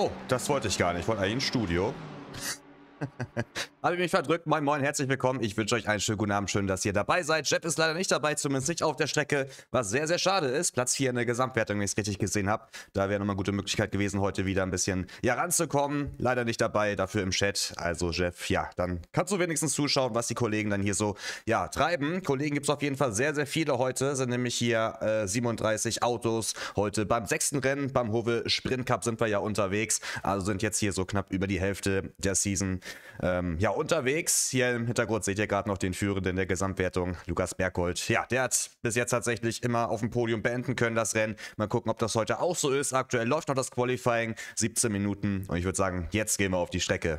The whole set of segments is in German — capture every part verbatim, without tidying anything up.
Oh, das wollte ich gar nicht. Ich wollte eigentlich ins Studio. Habe ich mich verdrückt. Moin Moin, herzlich willkommen. Ich wünsche euch einen schönen guten Abend. Schön, dass ihr dabei seid. Jeff ist leider nicht dabei, zumindest nicht auf der Strecke, was sehr, sehr schade ist. Platz vier in der Gesamtwertung, wenn ich es richtig gesehen habe. Da wäre nochmal eine gute Möglichkeit gewesen, heute wieder ein bisschen ja, ranzukommen. Leider nicht dabei, dafür im Chat. Also Jeff, ja, dann kannst du wenigstens zuschauen, was die Kollegen dann hier so ja, treiben. Kollegen gibt es auf jeden Fall sehr, sehr viele heute. Sind nämlich hier äh, siebenunddreißig Autos. Heute beim sechsten Rennen, beim Hove Sprint Cup sind wir ja unterwegs. Also sind jetzt hier so knapp über die Hälfte der Season ähm, ja, unterwegs. Hier im Hintergrund seht ihr gerade noch den Führenden der Gesamtwertung, Lukas Berghold. Ja, der hat bis jetzt tatsächlich immer auf dem Podium beenden können, das Rennen. Mal gucken, ob das heute auch so ist. Aktuell läuft noch das Qualifying, siebzehn Minuten. Und ich würde sagen, jetzt gehen wir auf die Strecke.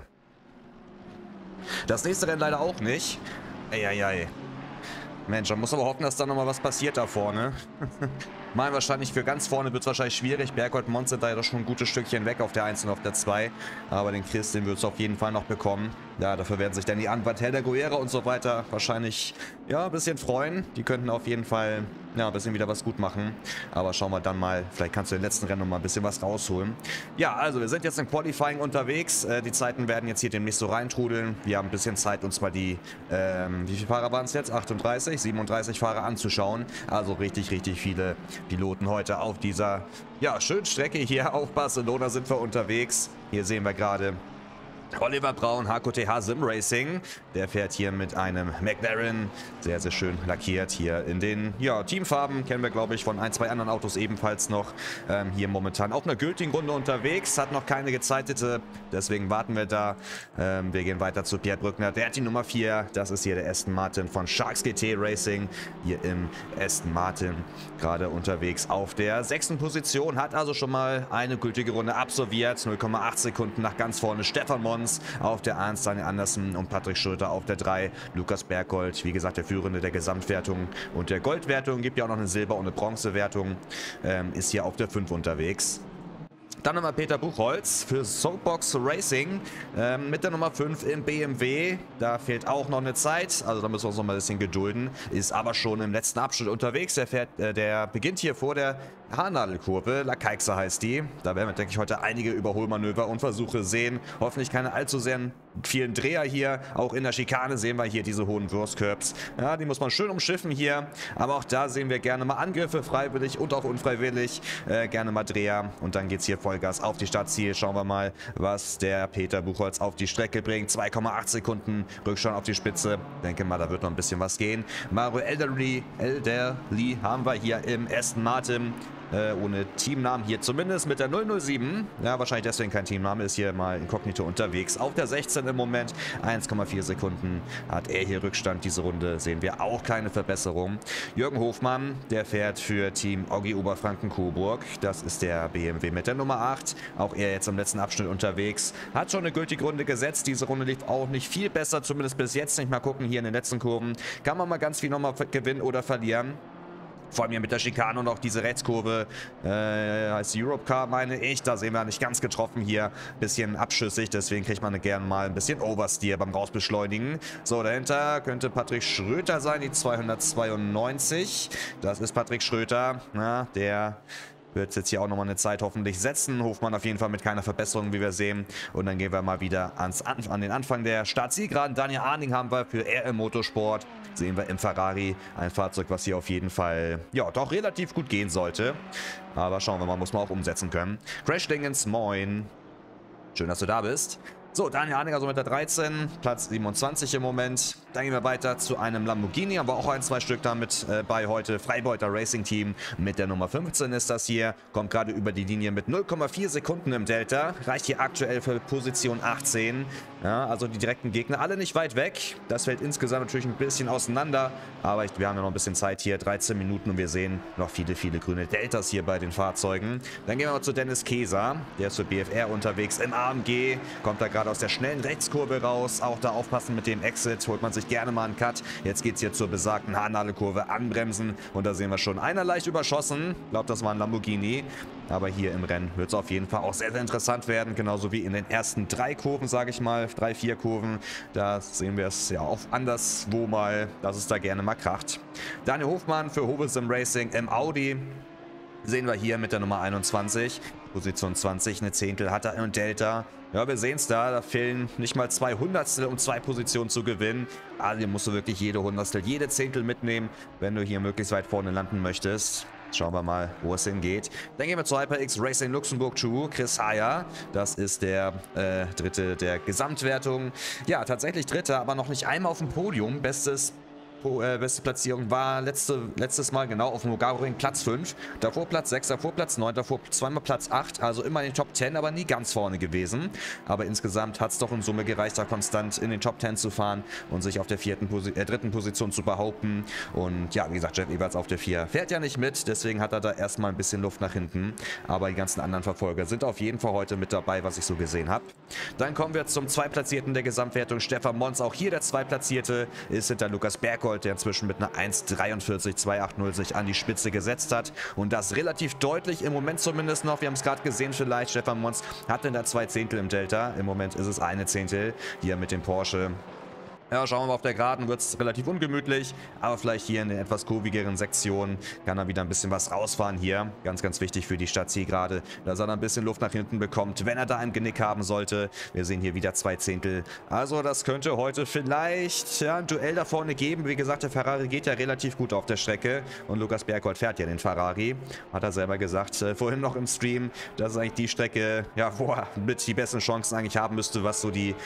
Das nächste Rennen leider auch nicht. Eieiei. Mensch, man muss aber hoffen, dass da nochmal was passiert da vorne. Mal wahrscheinlich für ganz vorne wird es wahrscheinlich schwierig. Berghold Mons sind da ja doch schon ein gutes Stückchen weg auf der eins und auf der zwei. Aber den Chris, den wird es auf jeden Fall noch bekommen. Ja, dafür werden sich dann die Anwalt Helder Guerra und so weiter wahrscheinlich ja, ein bisschen freuen. Die könnten auf jeden Fall ja, ein bisschen wieder was gut machen. Aber schauen wir dann mal, vielleicht kannst du in den letzten Rennen noch mal ein bisschen was rausholen. Ja, also wir sind jetzt im Qualifying unterwegs. Äh, die Zeiten werden jetzt hier demnächst so reintrudeln. Wir haben ein bisschen Zeit, uns mal die, ähm, wie viele Fahrer waren es jetzt? achtunddreißig, siebenunddreißig Fahrer anzuschauen. Also richtig, richtig viele Piloten heute auf dieser ja, schönen Strecke hier auf Barcelona sind wir unterwegs. Hier sehen wir gerade Oliver Braun, H K T H Sim Racing. Der fährt hier mit einem McLaren. Sehr, sehr schön lackiert hier in den ja, Teamfarben. Kennen wir, glaube ich, von ein, zwei anderen Autos ebenfalls noch. Ähm, hier momentan auf einer gültigen Runde unterwegs. Hat noch keine gezeitete. Deswegen warten wir da. Ähm, wir gehen weiter zu Pierre Brückner. Der hat die Nummer vier. Das ist hier der Aston Martin von Sharks G T Racing. Hier im Aston Martin gerade unterwegs auf der sechsten Position. Hat also schon mal eine gültige Runde absolviert. null Komma acht Sekunden nach ganz vorne Stefan Mons auf der eins, Daniel Andersen und Patrick Schröter auf der drei. Lukas Berghold, wie gesagt, der Führende der Gesamtwertung und der Goldwertung. Gibt ja auch noch eine Silber- und eine Bronzewertung. Ähm, ist hier auf der fünf unterwegs. Dann nochmal Peter Buchholz für Soapbox Racing ähm, mit der Nummer fünf im B M W. Da fehlt auch noch eine Zeit, also da müssen wir uns noch mal ein bisschen gedulden. Ist aber schon im letzten Abschnitt unterwegs. Der, fährt, äh, der beginnt hier vor der Haarnadelkurve. La Caixa heißt die. Da werden wir, denke ich, heute einige Überholmanöver und Versuche sehen. Hoffentlich keine allzu sehr vielen Dreher hier. Auch in der Schikane sehen wir hier diese hohen Wurstcurbs. Ja, die muss man schön umschiffen hier. Aber auch da sehen wir gerne mal Angriffe, freiwillig und auch unfreiwillig. Äh, gerne mal Dreher. Und dann geht es hier Vollgas auf die Startziel. Schauen wir mal, was der Peter Buchholz auf die Strecke bringt. zwei Komma acht Sekunden Rückstand auf die Spitze. Denke mal, da wird noch ein bisschen was gehen. Mario Elderly, Elderly haben wir hier im Aston Martin. Äh, ohne Teamnamen hier zumindest mit der null null sieben. Ja, wahrscheinlich deswegen kein Teamname, ist hier mal inkognito unterwegs. Auf der sechzehn im Moment, eins Komma vier Sekunden hat er hier Rückstand. Diese Runde sehen wir auch keine Verbesserung. Jürgen Hofmann, der fährt für Team Oggi Oberfranken-Coburg. Das ist der B M W mit der Nummer acht. Auch er jetzt im letzten Abschnitt unterwegs. Hat schon eine gültige Runde gesetzt. Diese Runde lief auch nicht viel besser, zumindest bis jetzt nicht. Mal gucken, hier in den letzten Kurven kann man mal ganz viel nochmal gewinnen oder verlieren. Vor allem hier mit der Schikane und auch diese Rechtskurve, äh, heißt Europe Car, meine ich. Da sehen wir nicht ganz getroffen hier. Bisschen abschüssig, deswegen kriegt man gerne mal ein bisschen Oversteer beim Rausbeschleunigen. So, dahinter könnte Patrick Schröter sein, die zweihundertzweiundneunzig. Das ist Patrick Schröter, na, der wird jetzt hier auch nochmal eine Zeit hoffentlich setzen. Hofmann auf jeden Fall mit keiner Verbesserung, wie wir sehen. Und dann gehen wir mal wieder ans, an den Anfang der Startzielgeraden. Daniel Arning haben wir für R M Motorsport. Sehen wir im Ferrari. Ein Fahrzeug, was hier auf jeden Fall, ja, doch relativ gut gehen sollte. Aber schauen wir mal, muss man auch umsetzen können. Crash Dingens, moin. Schön, dass du da bist. So, Daniel Arning also mit der dreizehn, Platz siebenundzwanzig im Moment. Dann gehen wir weiter zu einem Lamborghini, haben wir auch ein, zwei Stück damit äh, bei heute. Freibeuter Racing Team mit der Nummer fünfzehn ist das hier. Kommt gerade über die Linie mit null Komma vier Sekunden im Delta. Reicht hier aktuell für Position achtzehn. Ja, also die direkten Gegner alle nicht weit weg. Das fällt insgesamt natürlich ein bisschen auseinander. Aber ich, wir haben ja noch ein bisschen Zeit hier, dreizehn Minuten. Und wir sehen noch viele, viele grüne Deltas hier bei den Fahrzeugen. Dann gehen wir mal zu Dennis Keser. Der ist für B F R unterwegs im A M G. Kommt da gerade aus der schnellen Rechtskurve raus. Auch da aufpassen mit dem Exit. Holt man sich gerne mal einen Cut. Jetzt geht es hier zur besagten Haarnadelkurve. Anbremsen. Und da sehen wir schon einer leicht überschossen. Ich glaube, das war ein Lamborghini. Aber hier im Rennen wird es auf jeden Fall auch sehr, sehr interessant werden. Genauso wie in den ersten drei Kurven, sage ich mal. Drei, vier Kurven. Da sehen wir es ja auch anderswo mal, dass es da gerne mal kracht. Daniel Hofmann für Hove Sim Racing im Audi. Sehen wir hier mit der Nummer einundzwanzig, Position zwanzig, eine Zehntel hat er im Delta. Ja, wir sehen es da, da fehlen nicht mal zwei Hundertstel, um zwei Positionen zu gewinnen. Also hier musst du wirklich jede Hundertstel, jede Zehntel mitnehmen, wenn du hier möglichst weit vorne landen möchtest. Schauen wir mal, wo es hingeht. Dann gehen wir zu HyperX Racing Luxemburg zu Chris Haya. Das ist der äh, dritte der Gesamtwertung. Ja, tatsächlich dritter, aber noch nicht einmal auf dem Podium. Bestes Äh, beste Platzierung war letzte, letztes Mal genau auf dem Nogaro-Ring Platz fünf. Davor Platz sechs, davor Platz neun, davor zweimal Platz acht. Also immer in den Top zehn, aber nie ganz vorne gewesen. Aber insgesamt hat es doch in Summe gereicht, da konstant in den Top zehn zu fahren und sich auf der vierten Posi äh, dritten Position zu behaupten. Und ja, wie gesagt, Jeff Eberts auf der vier fährt ja nicht mit. Deswegen hat er da erstmal ein bisschen Luft nach hinten. Aber die ganzen anderen Verfolger sind auf jeden Fall heute mit dabei, was ich so gesehen habe. Dann kommen wir zum Zweitplatzierten der Gesamtwertung, Stefan Mons. Auch hier der Zweitplatzierte ist hinter Lukas Berghold, der inzwischen mit einer eins dreiundvierzig zweihundertachtzig sich an die Spitze gesetzt hat. Und das relativ deutlich, im Moment zumindest noch. Wir haben es gerade gesehen vielleicht, Stefan Mons hat denn da zwei Zehntel im Delta. Im Moment ist es eine Zehntel, die er mit dem Porsche... Ja, schauen wir mal, auf der Geraden wird es relativ ungemütlich, aber vielleicht hier in den etwas kurvigeren Sektionen kann er wieder ein bisschen was rausfahren hier. Ganz, ganz wichtig für die Stadt gerade, dass er da ein bisschen Luft nach hinten bekommt, wenn er da ein Genick haben sollte. Wir sehen hier wieder zwei Zehntel. Also das könnte heute vielleicht ja, ein Duell da vorne geben. Wie gesagt, der Ferrari geht ja relativ gut auf der Strecke und Lukas Berghold fährt ja den Ferrari. Hat er selber gesagt, äh, vorhin noch im Stream, dass es eigentlich die Strecke, ja, wo er mit die besten Chancen eigentlich haben müsste, was so die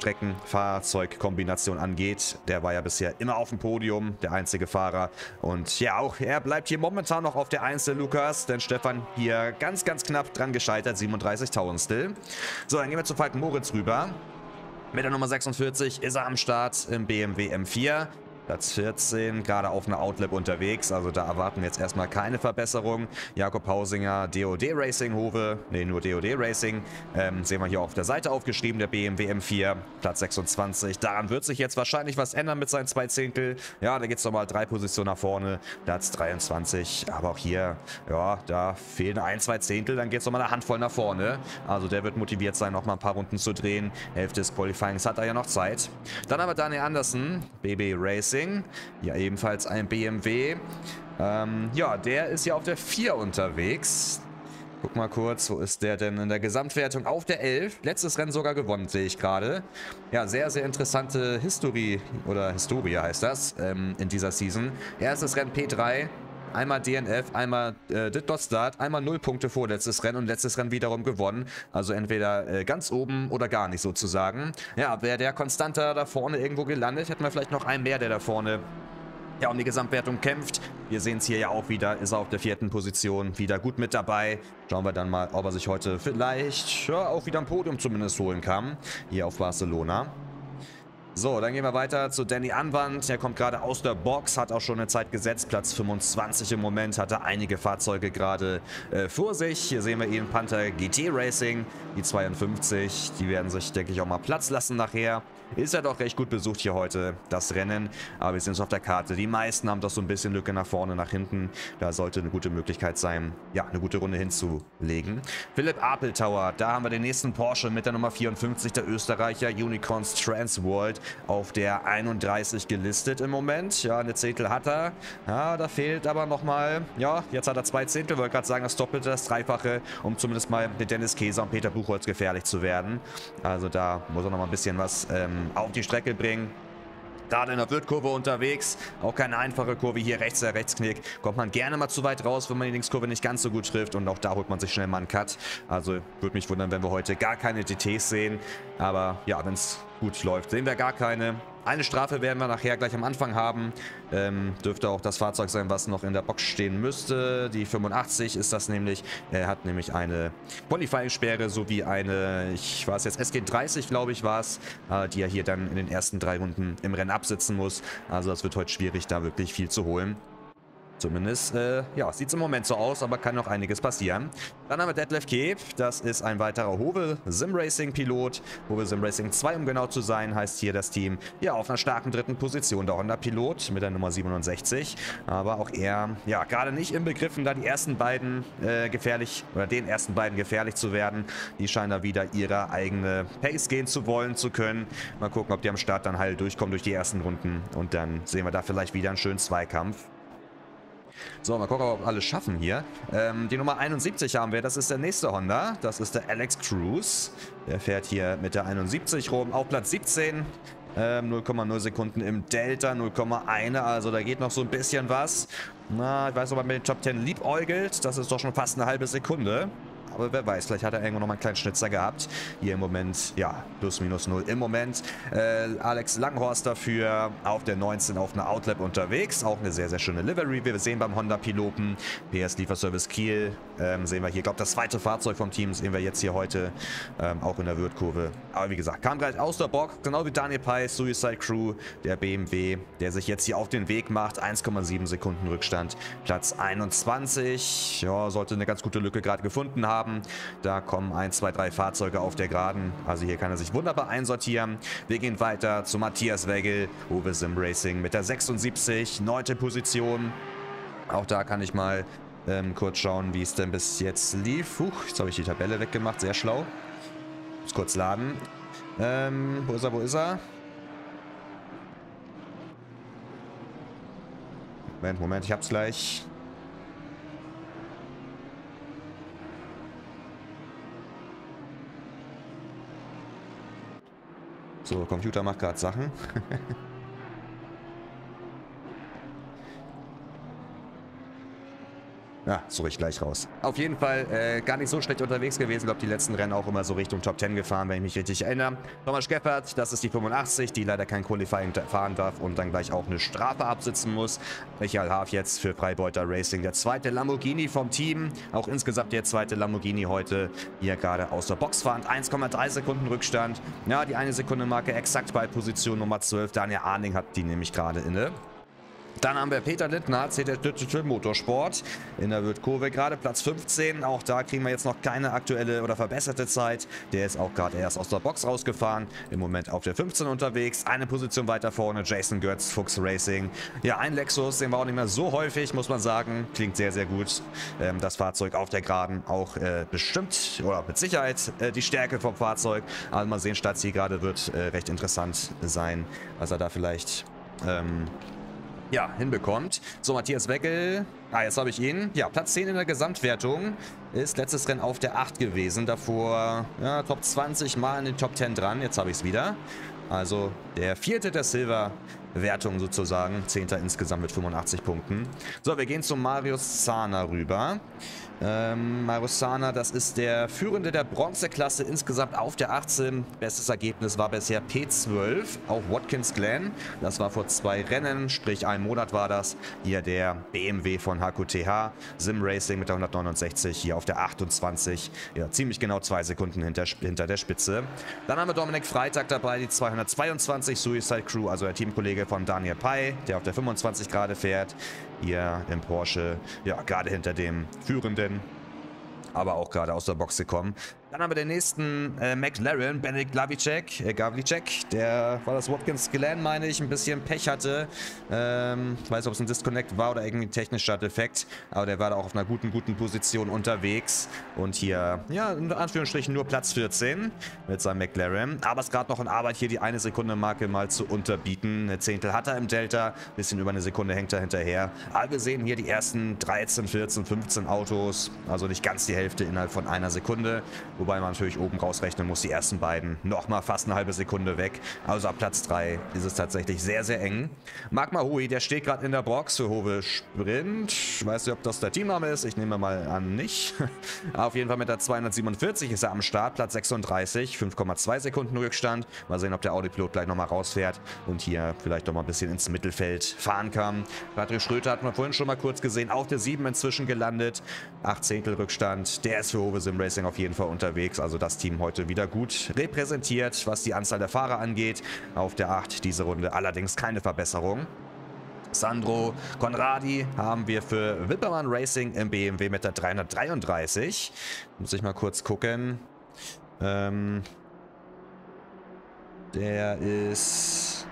Strecken-Fahrzeug-Kombination angeht. Der war ja bisher immer auf dem Podium, der einzige Fahrer. Und ja, auch er bleibt hier momentan noch auf der eins, der Lukas, denn Stefan hier ganz, ganz knapp dran gescheitert, siebenunddreißig Tausendstel. So, dann gehen wir zu Falken Moritz rüber. Mit der Nummer sechsundvierzig ist er am Start im B M W M vier. Platz vierzehn, gerade auf einer Outlap unterwegs, also da erwarten wir jetzt erstmal keine Verbesserung. Jakob Hausinger, D O D Racing Hove, ne, nur D O D Racing, ähm, sehen wir hier auf der Seite aufgeschrieben, der B M W M vier, Platz sechsundzwanzig. Daran wird sich jetzt wahrscheinlich was ändern mit seinen zwei Zehntel. Ja, da geht es nochmal drei Positionen nach vorne, Platz dreiundzwanzig, aber auch hier, ja, da fehlen ein, zwei Zehntel, dann geht es nochmal eine Handvoll nach vorne. Also der wird motiviert sein, nochmal ein paar Runden zu drehen. Hälfte des Qualifyings hat er ja noch Zeit. Dann haben wir Daniel Andersen, B B Racing. Ja, ebenfalls ein B M W. Ähm, ja, der ist ja auf der vier unterwegs. Guck mal kurz, wo ist der denn in der Gesamtwertung? Auf der elf. Letztes Rennen sogar gewonnen, sehe ich gerade. Ja, sehr, sehr interessante Historie, oder Historie heißt das, ähm, in dieser Season. Erstes Rennen P drei. Einmal D N F, einmal äh, Dot Start, einmal null Punkte vor letztes Rennen und letztes Rennen wiederum gewonnen. Also entweder äh, ganz oben oder gar nicht sozusagen. Ja, wäre der konstanter da vorne irgendwo gelandet, hätten wir vielleicht noch einen mehr, der da vorne ja um die Gesamtwertung kämpft. Wir sehen es hier ja auch wieder, ist er auf der vierten Position, wieder gut mit dabei. Schauen wir dann mal, ob er sich heute vielleicht ja, auch wieder ein Podium zumindest holen kann, hier auf Barcelona. So, dann gehen wir weiter zu Danny Anwand. Der kommt gerade aus der Box, hat auch schon eine Zeit gesetzt. Platz fünfundzwanzig im Moment, hat er einige Fahrzeuge gerade äh, vor sich. Hier sehen wir ihn, Panther G T Racing, die zweiundfünfzig. Die werden sich, denke ich, auch mal Platz lassen nachher. Ist ja doch recht gut besucht hier heute, das Rennen. Aber wir sehen es auf der Karte. Die meisten haben doch so ein bisschen Lücke nach vorne, nach hinten. Da sollte eine gute Möglichkeit sein, ja, eine gute Runde hinzulegen. Philipp Apeltauer, da haben wir den nächsten Porsche mit der Nummer vierundfünfzig, der Österreicher Unicorns Transworld auf der einunddreißig gelistet im Moment. Ja, eine Zehntel hat er. Ja, da fehlt aber nochmal, ja, jetzt hat er zwei Zehntel, wollte gerade sagen, das Doppelte, das Dreifache, um zumindest mal mit Dennis Käser und Peter Buchholz gefährlich zu werden. Also da muss er nochmal ein bisschen was ähm, auf die Strecke bringen. Gerade in der Wirtkurve unterwegs, auch keine einfache Kurve, hier rechts der Rechtsknick, kommt man gerne mal zu weit raus, wenn man die Linkskurve nicht ganz so gut trifft und auch da holt man sich schnell mal einen Cut. Also würde mich wundern, wenn wir heute gar keine D Ts sehen, aber ja, wenn es gut läuft, sehen wir gar keine. Eine Strafe werden wir nachher gleich am Anfang haben. Ähm, dürfte auch das Fahrzeug sein, was noch in der Box stehen müsste. Die fünfundachtzig ist das nämlich. Er hat nämlich eine Qualifying-Sperre sowie eine, ich weiß jetzt, S G dreißig, glaube ich, war es, äh, die er hier dann in den ersten drei Runden im Rennen absitzen muss. Also das wird heute schwierig, da wirklich viel zu holen. Zumindest, äh, ja, sieht es im Moment so aus, aber kann noch einiges passieren. Dann haben wir Detlef Keep, das ist ein weiterer Hove Sim Racing Pilot. Hove Sim Racing zwei, um genau zu sein, heißt hier das Team. Ja, auf einer starken dritten Position, der Honda Pilot mit der Nummer siebenundsechzig. Aber auch er, ja, gerade nicht im Begriffen, da die ersten beiden äh, gefährlich, oder den ersten beiden gefährlich zu werden. Die scheinen da wieder ihre eigene Pace gehen zu wollen, zu können. Mal gucken, ob die am Start dann heil durchkommen durch die ersten Runden. Und dann sehen wir da vielleicht wieder einen schönen Zweikampf. So, mal gucken, ob wir alles schaffen hier. Ähm, die Nummer einundsiebzig haben wir, das ist der nächste Honda. Das ist der Alex Cruz. Der fährt hier mit der einundsiebzig rum auf Platz siebzehn. Ähm, null Komma null Sekunden im Delta, null Komma eins, also da geht noch so ein bisschen was. Na, ich weiß, ob er mit den Top zehn liebäugelt. Das ist doch schon fast eine halbe Sekunde. Aber wer weiß, vielleicht hat er irgendwo noch mal einen kleinen Schnitzer gehabt. Hier im Moment, ja, plus minus null im Moment. Äh, Alex Langhorst dafür auf der neunzehn auf einer Outlap unterwegs. Auch eine sehr, sehr schöne Livery. Wir sehen beim Honda-Piloten P S Lieferservice Kiel. Ähm, sehen wir hier, ich glaube, das zweite Fahrzeug vom Team sehen wir jetzt hier heute. Ähm, auch in der Wirtkurve. Aber wie gesagt, kam gleich aus der Box. Genau wie Daniel Pei, Suicide Crew, der B M W, der sich jetzt hier auf den Weg macht. eins Komma sieben Sekunden Rückstand. Platz einundzwanzig. Ja, sollte eine ganz gute Lücke gerade gefunden haben. Da kommen eins, zwei, drei Fahrzeuge auf der Geraden. Also hier kann er sich wunderbar einsortieren. Wir gehen weiter zu Matthias Wegel, Uwe Sim Racing mit der sechsundsiebzig, neunte Position. Auch da kann ich mal ähm, kurz schauen, wie es denn bis jetzt lief. Huch, jetzt habe ich die Tabelle weggemacht, sehr schlau. Muss kurz laden. Ähm, wo ist er, wo ist er? Moment, Moment, ich hab's gleich. So, Computer macht gerade Sachen. Ja, suche ich gleich raus. Auf jeden Fall äh, gar nicht so schlecht unterwegs gewesen. Ich glaube, die letzten Rennen auch immer so Richtung Top zehn gefahren, wenn ich mich richtig erinnere. Thomas Scheffert, das ist die fünfundachtzig, die leider kein Qualifying fahren darf und dann gleich auch eine Strafe absitzen muss. Michael Haaf jetzt für Freibeuter Racing, der zweite Lamborghini vom Team. Auch insgesamt der zweite Lamborghini heute hier gerade aus der Box fahrend. eins Komma drei Sekunden Rückstand. Ja, die eine Sekunde Marke exakt bei Position Nummer zwölf. Daniel Arning hat die nämlich gerade inne. Dann haben wir Peter Lindner, C T Digital Motorsport in der Wirtkurve, gerade Platz fünfzehn. Auch da kriegen wir jetzt noch keine aktuelle oder verbesserte Zeit. Der ist auch gerade erst aus der Box rausgefahren. Im Moment auf der fünfzehn unterwegs. Eine Position weiter vorne, Jason Götz, Fuchs Racing. Ja, ein Lexus, den wir auch nicht mehr so häufig, muss man sagen. Klingt sehr, sehr gut. Ähm, das Fahrzeug auf der Geraden auch äh, bestimmt oder mit Sicherheit äh, die Stärke vom Fahrzeug. Aber mal sehen, Stadtziel gerade wird äh, recht interessant sein, was er da vielleicht... Ähm, Ja, hinbekommt. So, Matthias Weckel. Ah, jetzt habe ich ihn. Ja, Platz zehn in der Gesamtwertung. Ist letztes Rennen auf der acht gewesen. Davor, ja, Top zwanzig mal in den Top zehn dran. Jetzt habe ich es wieder. Also der vierte der Silver-Wertung sozusagen. Zehnter insgesamt mit fünfundachtzig Punkten. So, wir gehen zu Marius Zahner rüber. Ähm, Marius Zahner, das ist der Führende der Bronzeklasse insgesamt auf der achtzehn. Bestes Ergebnis war bisher P zwölf auf Watkins Glen. Das war vor zwei Rennen, sprich einen Monat war das. Hier der B M W von H Q T H. Sim Racing mit der hundertneunundsechzig hier auf der achtundzwanzig. Ja, ziemlich genau zwei Sekunden hinter, hinter der Spitze. Dann haben wir Dominik Freitag dabei, die zweihundertzweiundzwanzig Suicide Crew, also der Teamkollege von Daniel Pei, der auf der fünfundzwanzig gerade fährt. Hier im Porsche, ja, gerade hinter dem Führenden, aber auch gerade aus der Box gekommen. Dann haben wir den nächsten äh, McLaren, Benedikt Glavicek, äh, Gavlicek, der war das Watkins Glen, meine ich, ein bisschen Pech hatte. Ähm, ich weiß nicht, ob es ein Disconnect war oder irgendwie ein technischer Defekt, aber der war da auch auf einer guten, guten Position unterwegs. Und hier, ja, in Anführungsstrichen nur Platz vierzehn mit seinem McLaren. Aber es ist gerade noch in Arbeit, hier die eine Sekunde Marke mal zu unterbieten. Eine Zehntel hat er im Delta, bisschen über eine Sekunde hängt er hinterher. Aber wir sehen hier die ersten dreizehn, vierzehn, fünfzehn Autos, also nicht ganz die Hälfte innerhalb von einer Sekunde. Wobei man natürlich oben rausrechnen muss, die ersten beiden nochmal fast eine halbe Sekunde weg. Also ab Platz drei ist es tatsächlich sehr, sehr eng. Marc Mahui, der steht gerade in der Box für Hove Sprint. Ich weiß nicht, ob das der Teamname ist. Ich nehme mal an, nicht. Auf jeden Fall mit der zweihundertsiebenundvierzig ist er am Start. Platz sechsunddreißig, fünf Komma zwei Sekunden Rückstand. Mal sehen, ob der Audi-Pilot gleich nochmal rausfährt und hier vielleicht nochmal ein bisschen ins Mittelfeld fahren kann. Patrick Schröter hat man vorhin schon mal kurz gesehen. Auch der sieben inzwischen gelandet. acht Zehntel Rückstand. Der ist für Hove Sim Racing auf jeden Fall unterwegs. Also das Team heute wieder gut repräsentiert, was die Anzahl der Fahrer angeht. Auf der acht diese Runde allerdings keine Verbesserung. Sandro Conradi haben wir für Wippermann Racing im B M W mit der dreihundertdreiunddreißig. Muss ich mal kurz gucken. Ähm, der ist...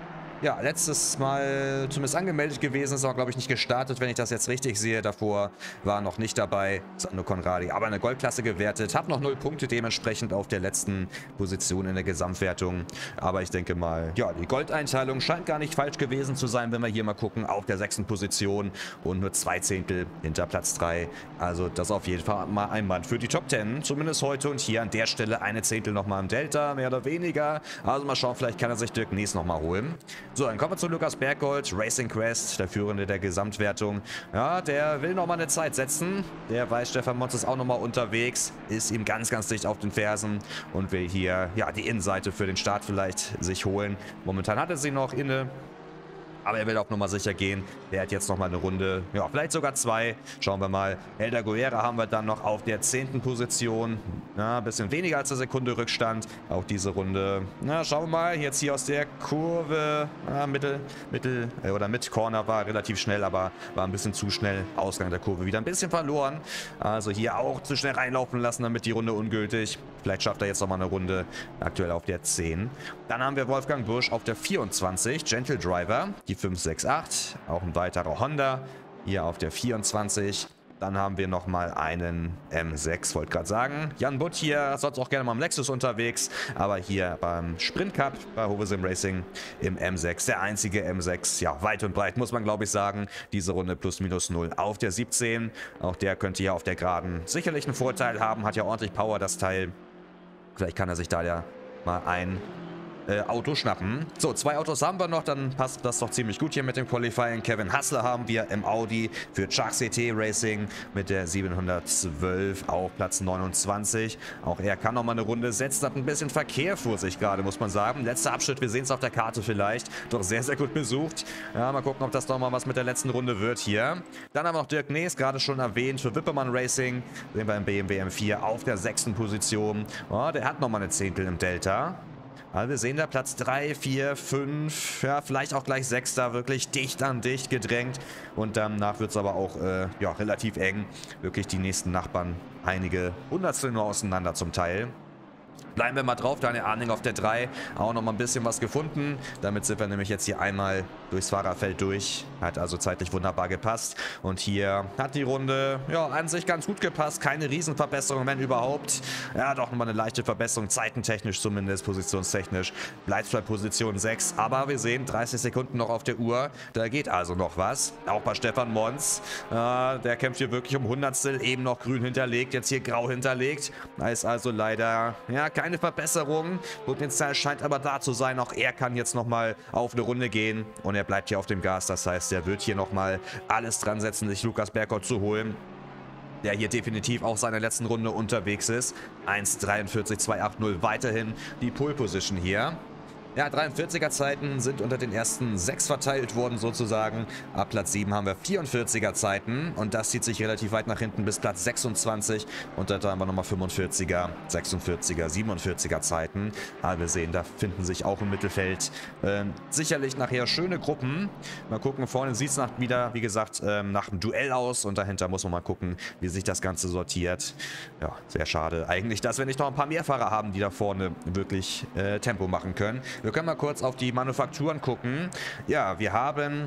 ja, letztes Mal zumindest angemeldet gewesen, ist aber, glaube ich, nicht gestartet, wenn ich das jetzt richtig sehe. Davor war noch nicht dabei, Sandro Conradi, aber eine Goldklasse gewertet. Hab noch null Punkte dementsprechend auf der letzten Position in der Gesamtwertung. Aber ich denke mal, ja, die Goldeinteilung scheint gar nicht falsch gewesen zu sein, wenn wir hier mal gucken, auf der sechsten Position und nur zwei Zehntel hinter Platz drei. Also das auf jeden Fall mal ein Mann für die Top zehn, zumindest heute und hier an der Stelle eine Zehntel nochmal im Delta, mehr oder weniger. Also mal schauen, vielleicht kann er sich Dirk Nies nochmal holen. So, dann kommen wir zu Lukas Berggold, Racing Quest, der Führende der Gesamtwertung. Ja, der will nochmal eine Zeit setzen. Der weiß, Stefan Mons ist auch nochmal unterwegs, ist ihm ganz, ganz dicht auf den Fersen und will hier, ja, die Innenseite für den Start vielleicht sich holen. Momentan hat er sie noch inne. Aber er will auch nochmal sicher gehen. Der hat jetzt nochmal eine Runde, ja, vielleicht sogar zwei. Schauen wir mal. Elder Guerra haben wir dann noch auf der zehnten Position. Ja, ein bisschen weniger als eine Sekunde Rückstand. Auch diese Runde. Na, schauen wir mal. Jetzt hier aus der Kurve. Ja, Mittel, Mittel äh, oder mit Corner war relativ schnell, aber war ein bisschen zu schnell. Ausgang der Kurve wieder ein bisschen verloren. Also hier auch zu schnell reinlaufen lassen, damit die Runde ungültig. Vielleicht schafft er jetzt nochmal eine Runde. Aktuell auf der zehn. Dann haben wir Wolfgang Busch auf der vierundzwanzig. Gentle Driver. Die fünf sechs acht, auch ein weiterer Honda, hier auf der vierundzwanzig. Dann haben wir nochmal einen M sechs, wollte gerade sagen. Jan Butt hier, sonst auch gerne mal im Lexus unterwegs, aber hier beim Sprint Cup bei Hovesim Racing im M sechs, der einzige M sechs, ja, weit und breit muss man glaube ich sagen, diese Runde plus minus null auf der siebzehn. Auch der könnte hier auf der Geraden sicherlich einen Vorteil haben, hat ja ordentlich Power das Teil. Vielleicht kann er sich da ja mal ein Äh, Auto schnappen. So, zwei Autos haben wir noch, dann passt das doch ziemlich gut hier mit dem Qualifying. Kevin Hassler haben wir im Audi für Chuck C T Racing mit der siebenhundertzwölf auf Platz neunundzwanzig. Auch er kann noch mal eine Runde setzen, hat ein bisschen Verkehr vor sich gerade, muss man sagen. Letzter Abschnitt, wir sehen es auf der Karte vielleicht, doch sehr, sehr gut besucht. Ja, mal gucken, ob das noch mal was mit der letzten Runde wird hier. Dann haben wir noch Dirk Nies, gerade schon erwähnt, für Wippermann Racing. Sehen wir im B M W M vier auf der sechsten Position. Oh, der hat noch mal eine Zehntel im Delta. Also wir sehen da Platz drei, vier, fünf, ja, vielleicht auch gleich sechs da wirklich dicht an dicht gedrängt. Und danach wird es aber auch äh, ja, relativ eng. Wirklich die nächsten Nachbarn einige Hundertstel nur auseinander zum Teil. Bleiben wir mal drauf, Daniel Arning auf der drei, auch noch mal ein bisschen was gefunden. Damit sind wir nämlich jetzt hier einmal durchs Fahrerfeld durch. Hat also zeitlich wunderbar gepasst. Und hier hat die Runde, ja, an sich ganz gut gepasst. Keine Riesenverbesserung, wenn überhaupt. Ja, doch nochmal eine leichte Verbesserung, zeitentechnisch zumindest, positionstechnisch. Bleibt bei Position sechs, aber wir sehen dreißig Sekunden noch auf der Uhr. Da geht also noch was. Auch bei Stefan Mons. Äh, der kämpft hier wirklich um Hundertstel, eben noch grün hinterlegt, jetzt hier grau hinterlegt. Da ist also leider, ja, kein Keine Verbesserung. Potenzial scheint aber da zu sein. Auch er kann jetzt nochmal auf eine Runde gehen. Und er bleibt hier auf dem Gas. Das heißt, er wird hier nochmal alles dran setzen, sich Lukas Berggold zu holen. Der hier definitiv auch seine letzten Runde unterwegs ist. eins dreiundvierzig zweihundertachtzig weiterhin die Pole Position hier. Ja, dreiundvierziger Zeiten sind unter den ersten sechs verteilt worden sozusagen. Ab Platz sieben haben wir vierundvierziger Zeiten und das zieht sich relativ weit nach hinten bis Platz sechsundzwanzig. Und da haben wir nochmal fünfundvierziger, sechsundvierziger, siebenundvierziger Zeiten. Aber wir sehen, da finden sich auch im Mittelfeld ähm, sicherlich nachher schöne Gruppen. Mal gucken, vorne sieht es wieder, wie gesagt, ähm, nach einem Duell aus und dahinter muss man mal gucken, wie sich das Ganze sortiert. Ja, sehr schade eigentlich, dass wir nicht noch ein paar mehr Fahrer haben, die da vorne wirklich äh, Tempo machen können. Wir können mal kurz auf die Manufakturen gucken. Ja, wir haben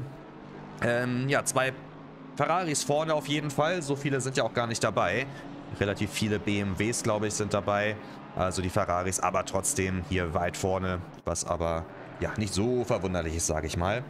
ähm, ja, zwei Ferraris vorne auf jeden Fall. So viele sind ja auch gar nicht dabei. Relativ viele B M Ws, glaube ich, sind dabei. Also die Ferraris, aber trotzdem hier weit vorne. Was aber ja nicht so verwunderlich ist, sage ich mal.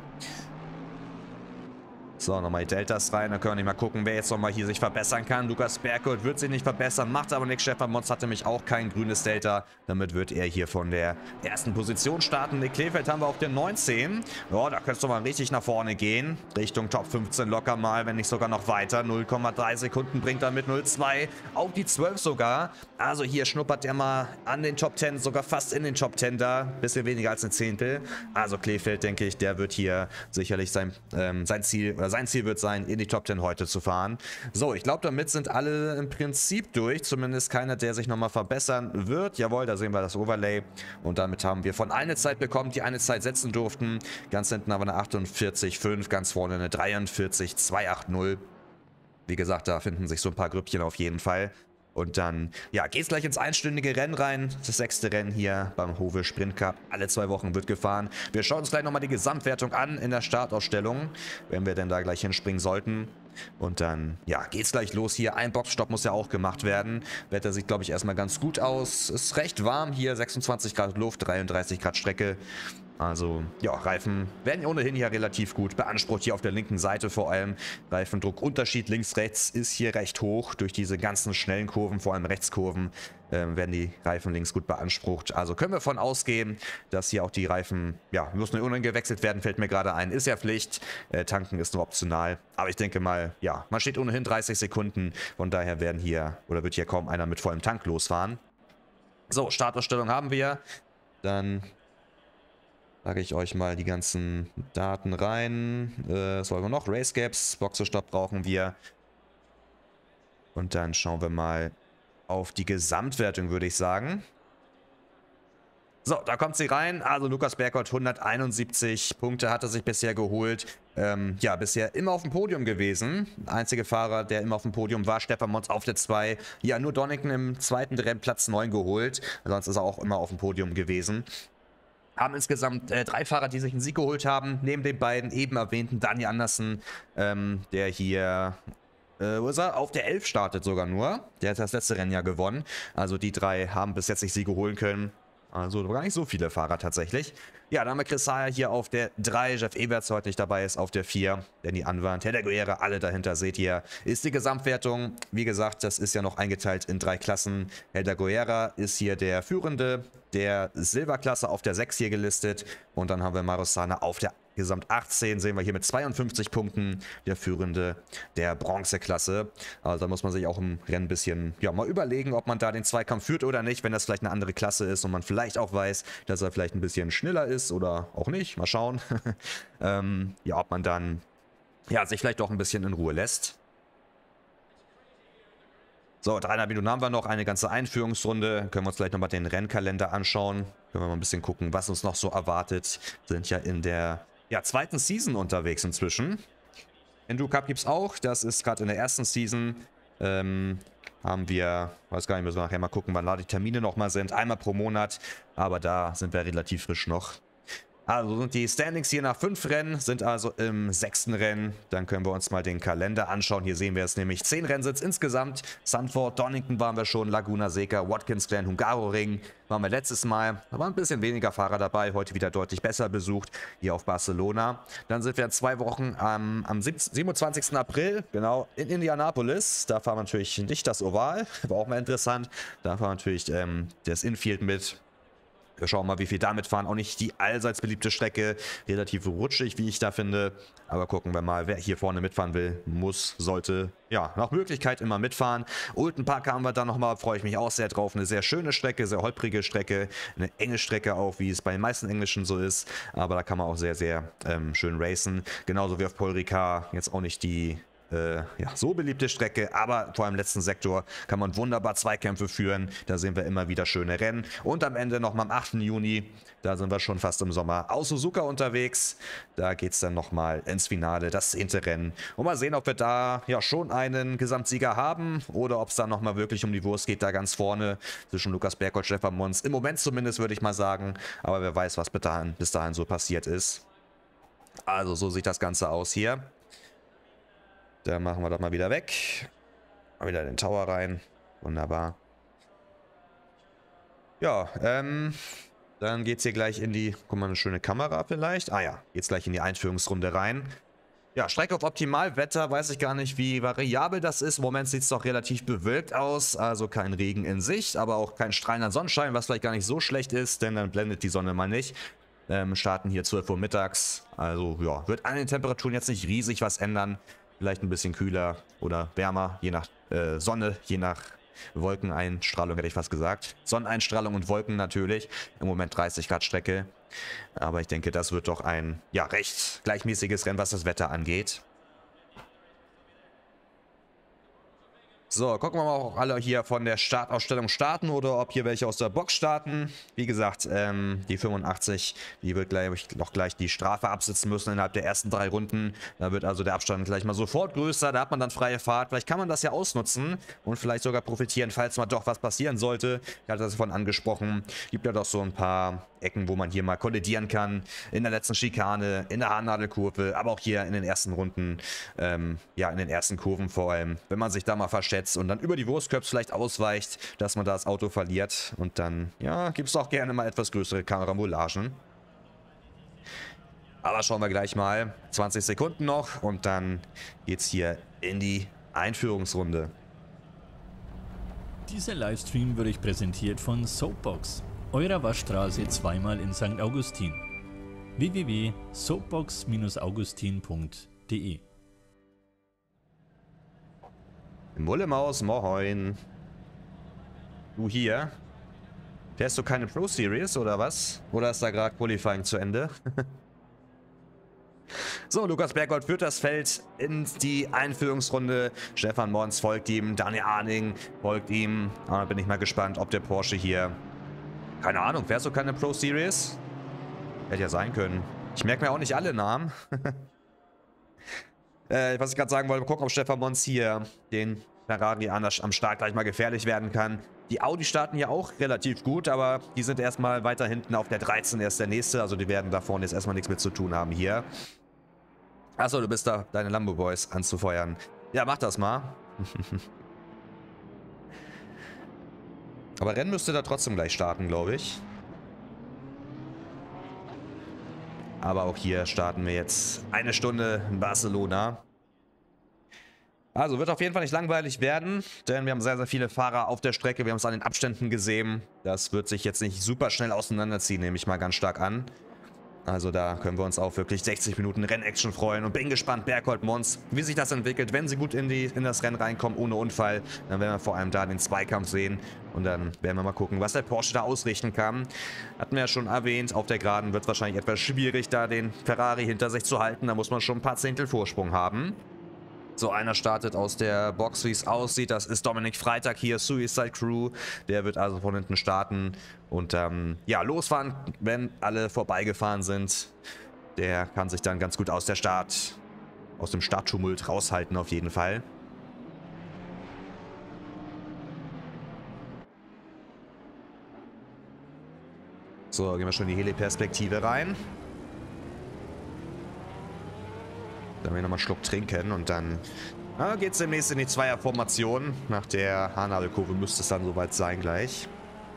So, nochmal die Deltas rein. Dann können wir nicht mal gucken, wer jetzt nochmal hier sich verbessern kann. Lukas Berggold wird sich nicht verbessern, macht aber nichts. Stefan Mons hatte nämlich auch kein grünes Delta. Damit wird er hier von der ersten Position starten. Nick Kleefeld haben wir auf der neunzehn. Ja, da könnte es doch mal richtig nach vorne gehen. Richtung Top fünfzehn locker mal, wenn nicht sogar noch weiter. null Komma drei Sekunden bringt er mit null Komma zwei auf die zwölf sogar. Also hier schnuppert er mal an den Top zehn, sogar fast in den Top zehn da. Bisschen weniger als ein Zehntel. Also Kleefeld, denke ich, der wird hier sicherlich sein, ähm, sein Ziel oder sein Ziel wird sein, in die Top zehn heute zu fahren. So, ich glaube, damit sind alle im Prinzip durch. Zumindest keiner, der sich nochmal verbessern wird. Jawohl, da sehen wir das Overlay. Und damit haben wir von eine Zeit bekommen, die eine Zeit setzen durften. Ganz hinten haben wir eine achtundvierzig Komma fünf, ganz vorne eine dreiundvierzig Komma zweihundertachtzig. Wie gesagt, da finden sich so ein paar Grüppchen auf jeden Fall. Und dann, ja, geht's gleich ins einstündige Rennen rein. Das sechste Rennen hier beim Hove Sprint Cup. Alle zwei Wochen wird gefahren. Wir schauen uns gleich nochmal die Gesamtwertung an in der Startausstellung, wenn wir denn da gleich hinspringen sollten. Und dann, ja, geht's gleich los hier. Ein Boxstopp muss ja auch gemacht werden. Wetter sieht, glaube ich, erstmal ganz gut aus. Ist recht warm hier, sechsundzwanzig Grad Luft, dreiunddreißig Grad Strecke. Also, ja, Reifen werden ohnehin hier relativ gut beansprucht, hier auf der linken Seite vor allem. Reifendruckunterschied links-rechts ist hier recht hoch. Durch diese ganzen schnellen Kurven, vor allem Rechtskurven, äh, werden die Reifen links gut beansprucht. Also können wir davon ausgehen, dass hier auch die Reifen, ja, müssen ohnehin gewechselt werden, fällt mir gerade ein. Ist ja Pflicht, äh, tanken ist nur optional. Aber ich denke mal, ja, man steht ohnehin dreißig Sekunden. Von daher werden hier, oder wird hier kaum einer mit vollem Tank losfahren. So, Startausstellung haben wir. Dann sage ich euch mal die ganzen Daten rein. Äh, was wollen wir noch? Race Gaps, Boxenstopp brauchen wir. Und dann schauen wir mal auf die Gesamtwertung, würde ich sagen. So, da kommt sie rein. Also Lukas Bergholt, hunderteinundsiebzig Punkte hat er sich bisher geholt. Ähm, ja, bisher immer auf dem Podium gewesen. Der einzige Fahrer, der immer auf dem Podium war, Stefan Mons auf der zwei. Ja, nur Donington im zweiten Rennen Platz neun geholt. Sonst ist er auch immer auf dem Podium gewesen. Haben insgesamt äh, drei Fahrer, die sich einen Sieg geholt haben. Neben den beiden eben erwähnten Dani Andersen, ähm, der hier, äh, wo ist er? Auf der elf startet sogar nur. Der hat das letzte Rennen ja gewonnen. Also die drei haben bis jetzt sich Siege holen können. Also gar nicht so viele Fahrer tatsächlich. Ja, dann haben wir Chris Sayer hier auf der drei, Jeff Eberts heute nicht dabei ist auf der vier, Danny Anwand, Helder Guerra, alle dahinter seht ihr, ist die Gesamtwertung. Wie gesagt, das ist ja noch eingeteilt in drei Klassen. Helder Guerra ist hier der Führende, der Silberklasse auf der sechs hier gelistet und dann haben wir Maros Sana auf der Gesamt achtzehn, sehen wir hier mit zweiundfünfzig Punkten, der Führende der Bronzeklasse. Also da muss man sich auch im Rennen ein bisschen, ja, mal überlegen, ob man da den Zweikampf führt oder nicht, wenn das vielleicht eine andere Klasse ist und man vielleicht auch weiß, dass er vielleicht ein bisschen schneller ist oder auch nicht, mal schauen. ähm, ja, ob man dann, ja, sich vielleicht doch ein bisschen in Ruhe lässt. So, dreieinhalb Minuten haben wir noch, eine ganze Einführungsrunde. Können wir uns gleich nochmal den Rennkalender anschauen. Können wir mal ein bisschen gucken, was uns noch so erwartet. Wir sind ja in der ja, zweiten Season unterwegs inzwischen. Enduro Cup gibt es auch. Das ist gerade in der ersten Season. Ähm, haben wir, weiß gar nicht, müssen wir nachher mal gucken, wann da die Termine nochmal sind. Einmal pro Monat, aber da sind wir relativ frisch noch. Also sind die Standings hier nach fünf Rennen, sind also im sechsten Rennen. Dann können wir uns mal den Kalender anschauen. Hier sehen wir es nämlich. Zehn Rennsitz insgesamt. Sanford, Donington waren wir schon, Laguna Seca, Watkins Glen, Hungaroring waren wir letztes Mal. Da waren ein bisschen weniger Fahrer dabei, heute wieder deutlich besser besucht. Hier auf Barcelona. Dann sind wir in zwei Wochen ähm, am siebenundzwanzigsten April, genau, in Indianapolis. Da fahren wir natürlich nicht das Oval, war auch mal interessant. Da fahren wir natürlich ähm, das Infield mit. Wir schauen mal, wie viel damit fahren. Auch nicht die allseits beliebte Strecke. Relativ rutschig, wie ich da finde. Aber gucken wir mal, wer hier vorne mitfahren will, muss, sollte, ja, nach Möglichkeit immer mitfahren. Oulton Park haben wir dann nochmal, freue ich mich auch sehr drauf. Eine sehr schöne Strecke, sehr holprige Strecke. Eine enge Strecke auch, wie es bei den meisten Englischen so ist. Aber da kann man auch sehr, sehr ähm, schön racen. Genauso wie auf Paul Ricard. Jetzt auch nicht die Äh, ja, so beliebte Strecke, aber vor allem im letzten Sektor kann man wunderbar Zweikämpfe führen. Da sehen wir immer wieder schöne Rennen. Und am Ende nochmal am achten Juni, da sind wir schon fast im Sommer, aus Suzuka unterwegs. Da geht es dann nochmal ins Finale, das zehnte Rennen. Und mal sehen, ob wir da ja schon einen Gesamtsieger haben oder ob es dann nochmal wirklich um die Wurst geht, da ganz vorne zwischen Lukas Bergholt, Stefan Mons. Im Moment zumindest, würde ich mal sagen. Aber wer weiß, was bis dahin, bis dahin so passiert ist. Also so sieht das Ganze aus hier. Da machen wir das mal wieder weg. Mal wieder den Tower rein. Wunderbar. Ja, ähm, dann geht es hier gleich in die, guck mal, eine schöne Kamera vielleicht. Ah ja, geht's gleich in die Einführungsrunde rein. Ja, Strecke auf Optimalwetter, weiß ich gar nicht, wie variabel das ist. Im Moment sieht es doch relativ bewölkt aus, also kein Regen in Sicht, aber auch kein strahlender Sonnenschein, was vielleicht gar nicht so schlecht ist, denn dann blendet die Sonne mal nicht. Ähm, starten hier zwölf Uhr mittags, also ja, wird an den Temperaturen jetzt nicht riesig was ändern. Vielleicht ein bisschen kühler oder wärmer, je nach äh, Sonne, je nach Wolkeneinstrahlung, hätte ich fast gesagt. Sonneneinstrahlung und Wolken natürlich. Im Moment dreißig Grad Strecke. Aber ich denke, das wird doch ein ja, recht gleichmäßiges Rennen, was das Wetter angeht. So, gucken wir mal, ob alle hier von der Startausstellung starten oder ob hier welche aus der Box starten. Wie gesagt, ähm, die fünfundachtzig, die wird gleich noch gleich die Strafe absitzen müssen innerhalb der ersten drei Runden. Da wird also der Abstand gleich mal sofort größer, da hat man dann freie Fahrt. Vielleicht kann man das ja ausnutzen und vielleicht sogar profitieren, falls mal doch was passieren sollte. Ich hatte das vorhin angesprochen, gibt ja doch so ein paar Ecken, wo man hier mal kollidieren kann. In der letzten Schikane, in der Haarnadelkurve, aber auch hier in den ersten Runden, ähm, ja, in den ersten Kurven vor allem. Wenn man sich da mal versteckt und dann über die Wurstköpfe vielleicht ausweicht, dass man da das Auto verliert. Und dann, ja, gibt es auch gerne mal etwas größere Karamolagen. Aber schauen wir gleich mal. zwanzig Sekunden noch und dann geht's hier in die Einführungsrunde. Dieser Livestream wird euch präsentiert von Soapbox, eurer Waschstraße zweimal in Sankt Augustin. w w w punkt soapbox Bindestrich augustin punkt de Mullemaus, moin. Du hier? Fährst du keine Pro Series oder was? Oder ist da gerade Qualifying zu Ende? So, Lukas Berggold führt das Feld in die Einführungsrunde. Stefan Mons folgt ihm, Daniel Arning folgt ihm. Da bin ich mal gespannt, ob der Porsche hier... Keine Ahnung, fährst du keine Pro Series? Hätte ja sein können. Ich merke mir auch nicht alle Namen. Äh, was ich gerade sagen wollte, mal gucken, ob Stefan Mons hier den Ferrari am Start gleich mal gefährlich werden kann. Die Audi starten ja auch relativ gut, aber die sind erstmal weiter hinten auf der dreizehn, erst der nächste. Also die werden da vorne jetzt erstmal nichts mit zu tun haben hier. Achso, du bist da, deine Lambo Boys anzufeuern. Ja, mach das mal. Aber Rennen müsste da trotzdem gleich starten, glaube ich. Aber auch hier starten wir jetzt eine Stunde in Barcelona. Also wird auf jeden Fall nicht langweilig werden, denn wir haben sehr, sehr viele Fahrer auf der Strecke. Wir haben es an den Abständen gesehen. Das wird sich jetzt nicht super schnell auseinanderziehen, nehme ich mal ganz stark an. Also da können wir uns auf wirklich sechzig Minuten Rennaction freuen und bin gespannt, Bergholt Mons, wie sich das entwickelt. Wenn sie gut in, die, in das Rennen reinkommen, ohne Unfall, dann werden wir vor allem da den Zweikampf sehen. Und dann werden wir mal gucken, was der Porsche da ausrichten kann. Hatten wir ja schon erwähnt, auf der Geraden wird es wahrscheinlich etwas schwierig, da den Ferrari hinter sich zu halten. Da muss man schon ein paar Zehntel Vorsprung haben. So, einer startet aus der Box, wie es aussieht. Das ist Dominik Freitag hier, Suicide Crew. Der wird also von hinten starten und ähm, ja, losfahren, wenn alle vorbeigefahren sind. Der kann sich dann ganz gut aus der Start, aus dem Starttumult raushalten auf jeden Fall. So, gehen wir schon in die Heli-Perspektive rein. Dann werden wir nochmal einen Schluck trinken und dann geht es demnächst in die Zweierformation. Nach der Haarnadelkurve müsste es dann soweit sein gleich.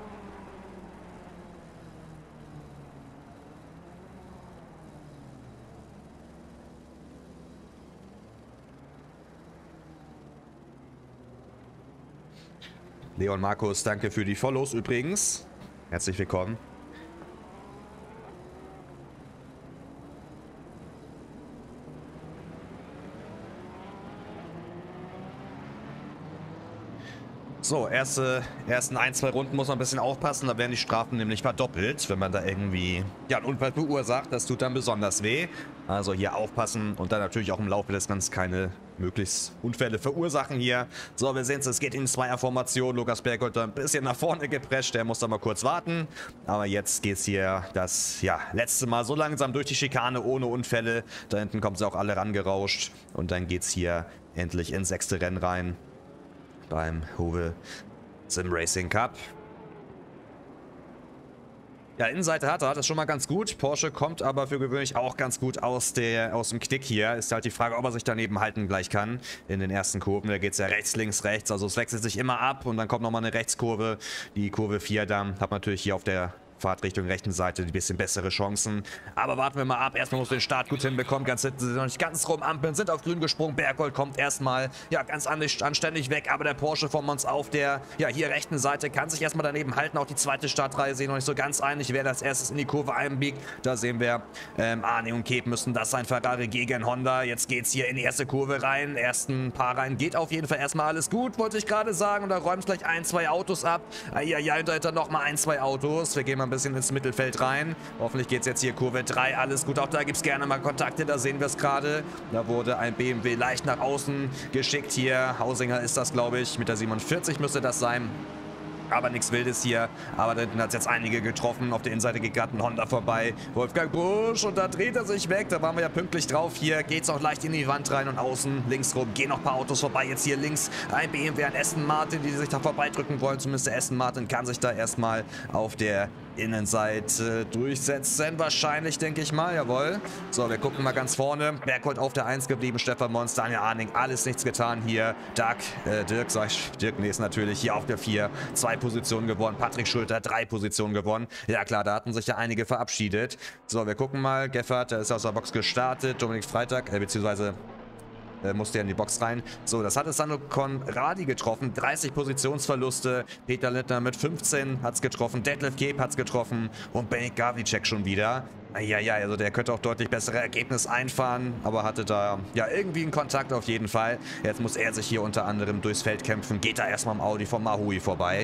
Leon Markus, danke für die Follows übrigens. Herzlich willkommen. So, erste, ersten ein, zwei Runden muss man ein bisschen aufpassen, da werden die Strafen nämlich verdoppelt, wenn man da irgendwie ja, einen Unfall verursacht. Das tut dann besonders weh. Also hier aufpassen und dann natürlich auch im Laufe des Ganzen keine möglichst Unfälle verursachen hier. So, wir sehen es, es geht in Zweierformation. Lukas Bergholt ein bisschen nach vorne geprescht, der muss da mal kurz warten. Aber jetzt geht es hier das ja, letzte Mal so langsam durch die Schikane ohne Unfälle. Da hinten kommen sie auch alle rangerauscht und dann geht es hier endlich ins sechste Rennen rein. Beim Hove Sim Racing Cup. Ja, Innenseite hat er, das ist schon mal ganz gut. Porsche kommt aber für gewöhnlich auch ganz gut aus, der, aus dem Knick hier. Ist halt die Frage, ob er sich daneben halten gleich kann in den ersten Kurven. Da geht es ja rechts, links, rechts. Also es wechselt sich immer ab und dann kommt nochmal eine Rechtskurve. Die Kurve vier dann hat man natürlich hier auf der Fahrtrichtung rechten Seite die bisschen bessere Chancen. Aber warten wir mal ab. Erstmal muss den Start gut hinbekommen. Ganz hinten sind noch nicht ganz rum. Ampeln sind auf grün gesprungen. Bergholt kommt erstmal ja ganz anständig weg. Aber der Porsche von uns auf der ja hier rechten Seite kann sich erstmal daneben halten. Auch die zweite Startreihe sehen noch nicht so ganz einig, wer als erstes in die Kurve einbiegt. Da sehen wir ähm, Arne und Kep müssen das sein. Ferrari gegen Honda. Jetzt geht es hier in die erste Kurve rein. Ersten paar rein geht auf jeden Fall erstmal alles gut, wollte ich gerade sagen. Und da räumt es gleich ein, zwei Autos ab. Ja, ja, dahinter nochmal ein, zwei Autos. Wir gehen mal ein bisschen ins Mittelfeld rein. Hoffentlich geht es jetzt hier Kurve drei, alles gut. Auch da gibt es gerne mal Kontakte, da sehen wir es gerade. Da wurde ein B M W leicht nach außen geschickt hier. Hausinger ist das, glaube ich, mit der siebenundvierzig müsste das sein. Aber nichts Wildes hier. Aber da hat es jetzt einige getroffen. Auf der Innenseite geht gerade ein Honda vorbei. Wolfgang Busch und da dreht er sich weg. Da waren wir ja pünktlich drauf. Hier geht es auch leicht in die Wand rein und außen links rum. Gehen noch ein paar Autos vorbei. Jetzt hier links ein B M W, ein Aston Martin, die sich da vorbeidrücken wollen. Zumindest der Aston Martin kann sich da erstmal auf der Innenseite durchsetzen. Wahrscheinlich, denke ich mal. Jawohl. So, wir gucken mal ganz vorne. Berghold auf der eins geblieben. Stefan Mons, Daniel Arning. Alles nichts getan hier. Dirk, äh, Dirk, sag ich. Dirk Nees natürlich hier auf der vier. Zwei Positionen gewonnen. Patrick Schulter, drei Positionen gewonnen. Ja klar, da hatten sich ja einige verabschiedet. So, wir gucken mal. Geffert, der ist aus der Box gestartet. Dominik Freitag, äh, beziehungsweise äh, musste ja in die Box rein. So, das hat es dann Conradi getroffen. dreißig Positionsverluste. Peter Lindner mit fünfzehn hat es getroffen. Detlef Geeb hat es getroffen. Und Benny Gavlicek schon wieder. Ja, ja, also der könnte auch deutlich bessere Ergebnisse einfahren, aber hatte da ja irgendwie einen Kontakt auf jeden Fall. Jetzt muss er sich hier unter anderem durchs Feld kämpfen. Geht da erstmal am Audi vom Mahui vorbei.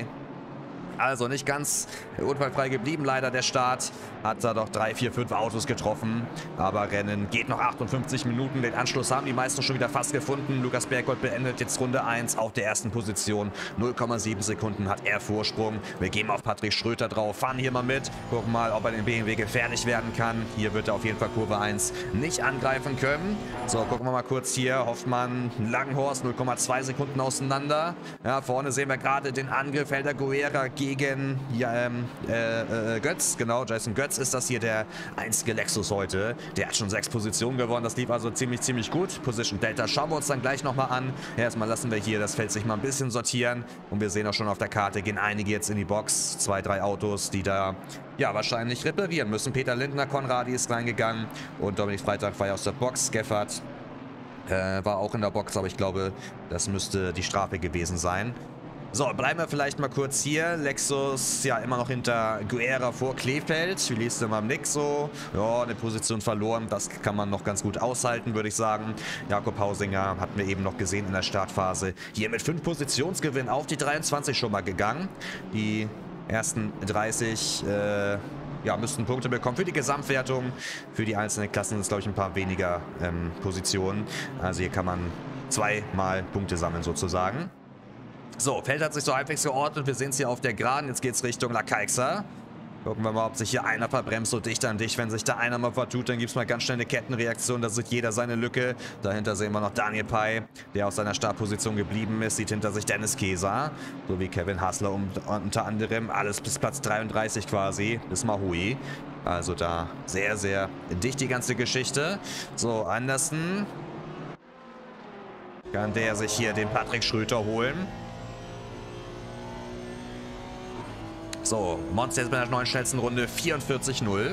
Also nicht ganz unfallfrei geblieben, leider der Start. Hat da doch drei, vier, fünf Autos getroffen. Aber Rennen geht noch achtundfünfzig Minuten. Den Anschluss haben die meisten schon wieder fast gefunden. Lukas Berghold beendet jetzt Runde eins auf der ersten Position. null Komma sieben Sekunden hat er Vorsprung. Wir gehen auf Patrick Schröter drauf, fahren hier mal mit. Gucken mal, ob er den B M W gefährlich werden kann. Hier wird er auf jeden Fall Kurve eins nicht angreifen können. So, gucken wir mal kurz hier. Hoffmann, Langenhorst, null Komma zwei Sekunden auseinander. Ja, vorne sehen wir gerade den Angriff. Helder Guerra gegen ja, ähm, äh, äh, Götz. Genau, Jason Götz ist das hier der einzige Lexus heute. Der hat schon sechs Positionen gewonnen. Das lief also ziemlich, ziemlich gut. Position Delta schauen wir uns dann gleich nochmal an. Erstmal lassen wir hier das Feld sich mal ein bisschen sortieren. Und wir sehen auch schon auf der Karte, gehen einige jetzt in die Box. Zwei, drei Autos, die da ja wahrscheinlich reparieren müssen. Peter Lindner, Conradi ist reingegangen. Und Dominik Freitag war ja aus der Box. Geffert äh, war auch in der Box, aber ich glaube, das müsste die Strafe gewesen sein. So, bleiben wir vielleicht mal kurz hier. Lexus, ja, immer noch hinter Guerra vor Kleefeld. Wie liest du mal im Nix so? Ja, eine Position verloren. Das kann man noch ganz gut aushalten, würde ich sagen. Jakob Hausinger hatten wir eben noch gesehen in der Startphase. Hier mit fünf Positionsgewinn auf die dreiundzwanzig schon mal gegangen. Die ersten dreißig, äh, ja, müssten Punkte bekommen für die Gesamtwertung. Für die einzelnen Klassen sind es, glaube ich, ein paar weniger ähm, Positionen. Also hier kann man zweimal Punkte sammeln sozusagen. So, Feld hat sich so halbwegs geordnet. Wir sehen es hier auf der Geraden. Jetzt geht es Richtung La Caixa. Gucken wir mal, ob sich hier einer verbremst, so dicht an dich. Wenn sich da einer mal vertut, dann gibt es mal ganz schnell eine Kettenreaktion. Da sieht jeder seine Lücke. Dahinter sehen wir noch Daniel Pei, der aus seiner Startposition geblieben ist. Sieht hinter sich Dennis Keser. So wie Kevin Hassler um, unter anderem. Alles bis Platz dreiunddreißig quasi. Bis Mahui. Also da sehr, sehr dicht die ganze Geschichte. So, Andersen. Kann der sich hier den Patrick Schröter holen. So, Monster jetzt bei der neuen schnellsten Runde vierundvierzig null.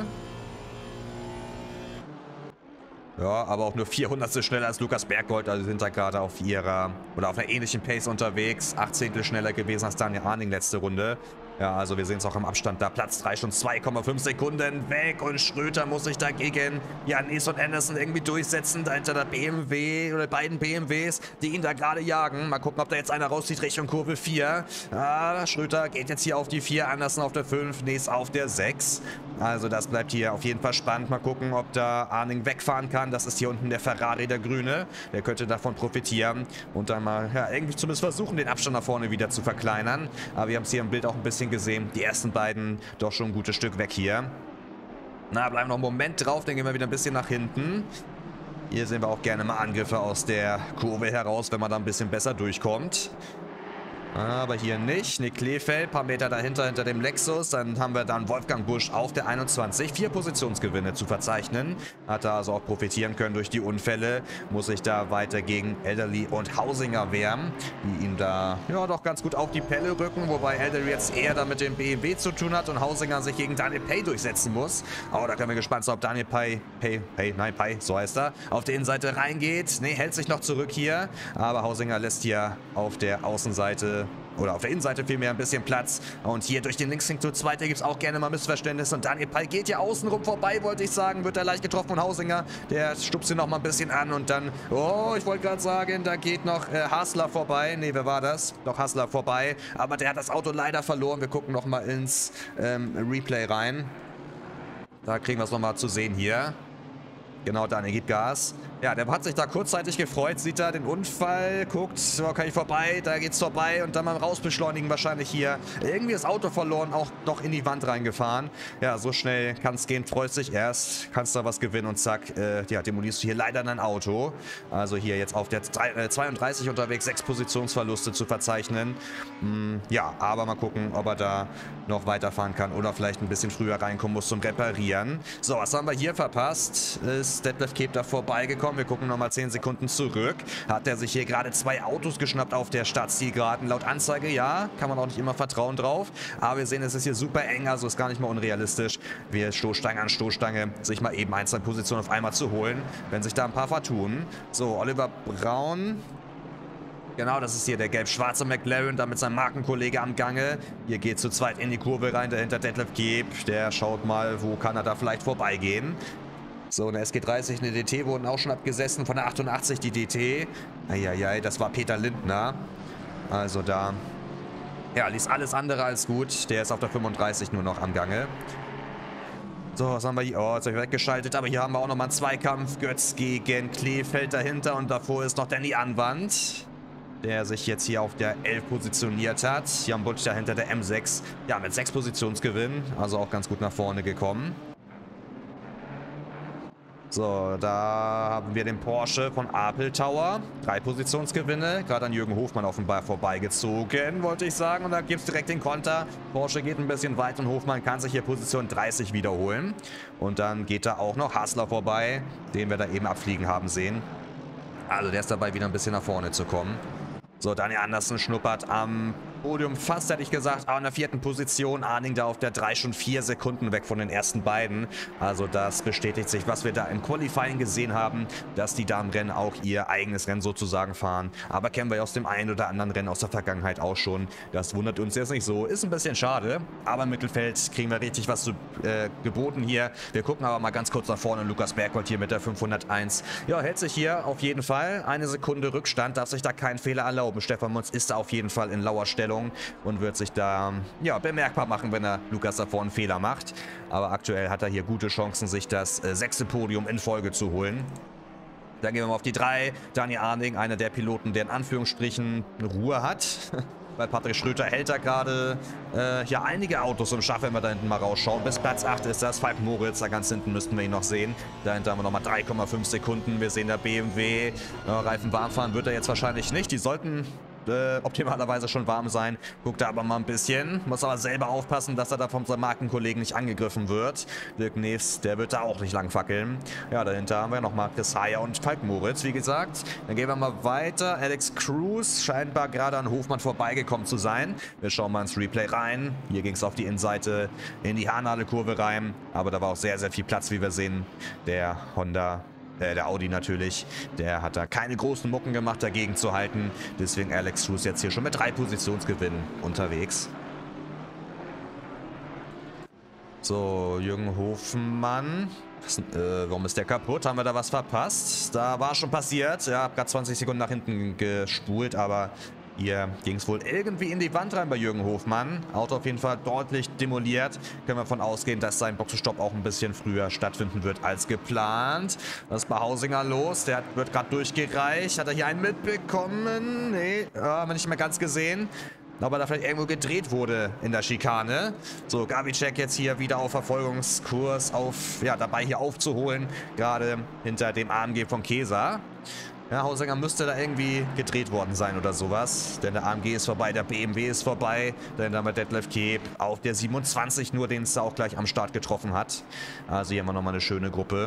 Ja, aber auch nur vierhundertstel schneller als Lukas Berghold. Also sind da gerade auf ihrer oder auf einer ähnlichen Pace unterwegs. achtzehntel schneller gewesen als Daniel Arning letzte Runde. Ja, also wir sehen es auch im Abstand da. Platz drei schon zwei Komma fünf Sekunden weg. Und Schröter muss sich dagegen ja Nees und Anderson irgendwie durchsetzen. Dahinter der B M W oder beiden B M Ws, die ihn da gerade jagen. Mal gucken, ob da jetzt einer rauszieht Richtung Kurve vier. Ah, Schröter geht jetzt hier auf die vier, Anderson auf der fünf, Nees auf der sechs. Also das bleibt hier auf jeden Fall spannend. Mal gucken, ob da Arning wegfahren kann. Das ist hier unten der Ferrari, der Grüne. Der könnte davon profitieren. Und dann mal ja, irgendwie zumindest versuchen, den Abstand nach vorne wieder zu verkleinern. Aber wir haben es hier im Bild auch ein bisschen gesehen. Die ersten beiden doch schon ein gutes Stück weg hier. Na, bleiben noch einen Moment drauf. Dann gehen wir wieder ein bisschen nach hinten. Hier sehen wir auch gerne mal Angriffe aus der Kurve heraus, wenn man da ein bisschen besser durchkommt. Aber hier nicht. Nick Kleefeld, ein paar Meter dahinter, hinter dem Lexus. Dann haben wir dann Wolfgang Busch auf der einundzwanzig. Vier Positionsgewinne zu verzeichnen. Hat er also auch profitieren können durch die Unfälle. Muss sich da weiter gegen Elderly und Hausinger wehren, die ihn da ja doch ganz gut auf die Pelle rücken. Wobei Elderly jetzt eher da mit dem B M W zu tun hat und Hausinger sich gegen Daniel Pei durchsetzen muss. Aber da können wir gespannt sein, ob Daniel Pei, Pei, Pei, nein, Pei, so heißt er, auf der Innenseite reingeht. Ne, hält sich noch zurück hier. Aber Hausinger lässt hier auf der Außenseite oder auf der Innenseite vielmehr ein bisschen Platz. Und hier durch den Linkslink zu zweit, da gibt es auch gerne mal Missverständnisse. Und Daniel Pal geht ja außenrum vorbei, wollte ich sagen. Wird er leicht getroffen von Hausinger. Der stupst ihn noch mal ein bisschen an und dann, oh, ich wollte gerade sagen, da geht noch äh, Hassler vorbei. Ne, wer war das? Doch Hassler vorbei. Aber der hat das Auto leider verloren. Wir gucken noch mal ins ähm, Replay rein. Da kriegen wir es noch mal zu sehen hier. Genau, Daniel gibt Gas. Ja, der hat sich da kurzzeitig gefreut, sieht da den Unfall, guckt, so kann ich vorbei, da geht's vorbei und dann beim Rausbeschleunigen wahrscheinlich hier irgendwie das Auto verloren, auch noch in die Wand reingefahren. Ja, so schnell kann es gehen, freust dich erst, kannst da was gewinnen und zack, äh, ja, demolierst du hier leider dein Auto. Also hier jetzt auf der zweiunddreißig unterwegs, sechs Positionsverluste zu verzeichnen. Hm, ja, aber mal gucken, ob er da noch weiterfahren kann oder vielleicht ein bisschen früher reinkommen muss zum Reparieren. So, was haben wir hier verpasst? Ist Detlef Keep da vorbeigekommen. Wir gucken nochmal zehn Sekunden zurück. Hat er sich hier gerade zwei Autos geschnappt auf der Startzielgeraden. Laut Anzeige, ja, kann man auch nicht immer vertrauen drauf. Aber wir sehen, es ist hier super eng, also ist gar nicht mal unrealistisch, wie Stoßstange an Stoßstange, sich mal eben einzelne Positionen auf einmal zu holen, wenn sich da ein paar vertun. So, Oliver Braun. Genau, das ist hier der gelb-schwarze McLaren, da mit seinem Markenkollege am Gange. Hier geht zu zweit in die Kurve rein, dahinter Detlef Keep. Der schaut mal, wo kann er da vielleicht vorbeigehen. So, eine S G dreißig, eine D T wurden auch schon abgesessen, von der achtundachtzig die D T. Eieiei, das war Peter Lindner. Also da, ja, ließ alles andere als gut. Der ist auf der fünfunddreißig nur noch am Gange. So, was haben wir hier? Oh, jetzt habe ich weggeschaltet, aber hier haben wir auch nochmal einen Zweikampf. Götz gegen Kleefeld dahinter und davor ist noch Danny Anwand, der sich jetzt hier auf der elf positioniert hat. Jan Butsch dahinter der M sechs. Ja, mit sechs Positionsgewinn, also auch ganz gut nach vorne gekommen. So, da haben wir den Porsche von Apel Tower. Drei Positionsgewinne. Gerade an Jürgen Hofmann offenbar vorbeigezogen, wollte ich sagen. Und da gibt es direkt den Konter. Porsche geht ein bisschen weit und Hofmann kann sich hier Position dreißig wiederholen. Und dann geht da auch noch Hassler vorbei, den wir da eben abfliegen haben sehen. Also der ist dabei, wieder ein bisschen nach vorne zu kommen. So, Daniel Andersen schnuppert am Podium fast, hätte ich gesagt, aber in der vierten Position. Arning da auf der drei schon vier Sekunden weg von den ersten beiden. Also das bestätigt sich, was wir da im Qualifying gesehen haben, dass die Damenrennen auch ihr eigenes Rennen sozusagen fahren. Aber kennen wir aus dem einen oder anderen Rennen aus der Vergangenheit auch schon. Das wundert uns jetzt nicht so. Ist ein bisschen schade, aber im Mittelfeld kriegen wir richtig was zu, äh, geboten hier. Wir gucken aber mal ganz kurz nach vorne. Lukas Bergholt hier mit der fünfhunderteins. Ja, hält sich hier auf jeden Fall. Eine Sekunde Rückstand, darf sich da keinen Fehler erlauben. Stefan Munz ist da auf jeden Fall in lauer Stellung und wird sich da ja, bemerkbar machen, wenn er Lukas davor einen Fehler macht. Aber aktuell hat er hier gute Chancen, sich das äh, sechste Podium in Folge zu holen. Dann gehen wir mal auf die drei. Dani Arning, einer der Piloten, der in Anführungsstrichen Ruhe hat. Weil Patrick Schröter hält da gerade äh, ja einige Autos im Schach, wenn wir da hinten mal rausschauen. Bis Platz acht ist das Falk Moritz, da ganz hinten müssten wir ihn noch sehen. Dahinter haben wir nochmal drei Komma fünf Sekunden. Wir sehen der B M W. Äh, Reifen warm fahren wird er jetzt wahrscheinlich nicht. Die sollten Äh, optimalerweise schon warm sein. Guckt da aber mal ein bisschen. Muss aber selber aufpassen, dass er da von seinem Markenkollegen nicht angegriffen wird. Dirk Neves, der wird da auch nicht lang fackeln. Ja, dahinter haben wir nochmal Chris Heyer und Falk Moritz, wie gesagt. Dann gehen wir mal weiter. Alex Cruz scheinbar gerade an Hofmann vorbeigekommen zu sein. Wir schauen mal ins Replay rein. Hier ging es auf die Innenseite in die Hahnale-Kurve rein. Aber da war auch sehr, sehr viel Platz, wie wir sehen. Der Honda Äh, der Audi natürlich, der hat da keine großen Mucken gemacht, dagegen zu halten. Deswegen Alex Cruz jetzt hier schon mit drei Positionsgewinnen unterwegs. So, Jürgen Hofmann. Was, äh, warum ist der kaputt? Haben wir da was verpasst? Da war schon passiert. Ja, hab gerade zwanzig Sekunden nach hinten gespult, aber hier ging es wohl irgendwie in die Wand rein bei Jürgen Hofmann. Auto auf jeden Fall deutlich demoliert. Können wir davon ausgehen, dass sein Boxenstopp auch ein bisschen früher stattfinden wird als geplant. Was ist bei Hausinger los? Der wird gerade durchgereicht. Hat er hier einen mitbekommen? Nee, haben wir nicht mehr ganz gesehen. Aber da vielleicht irgendwo gedreht wurde in der Schikane. So, Gabicek jetzt hier wieder auf Verfolgungskurs, auf, ja, dabei hier aufzuholen. Gerade hinter dem A M G von Kesa. Ja, Hausinger müsste da irgendwie gedreht worden sein oder sowas. Denn der A M G ist vorbei, der B M W ist vorbei. Dann haben wir Detlef Keep auf der siebenundzwanzig nur, den es da auch gleich am Start getroffen hat. Also hier haben wir nochmal eine schöne Gruppe.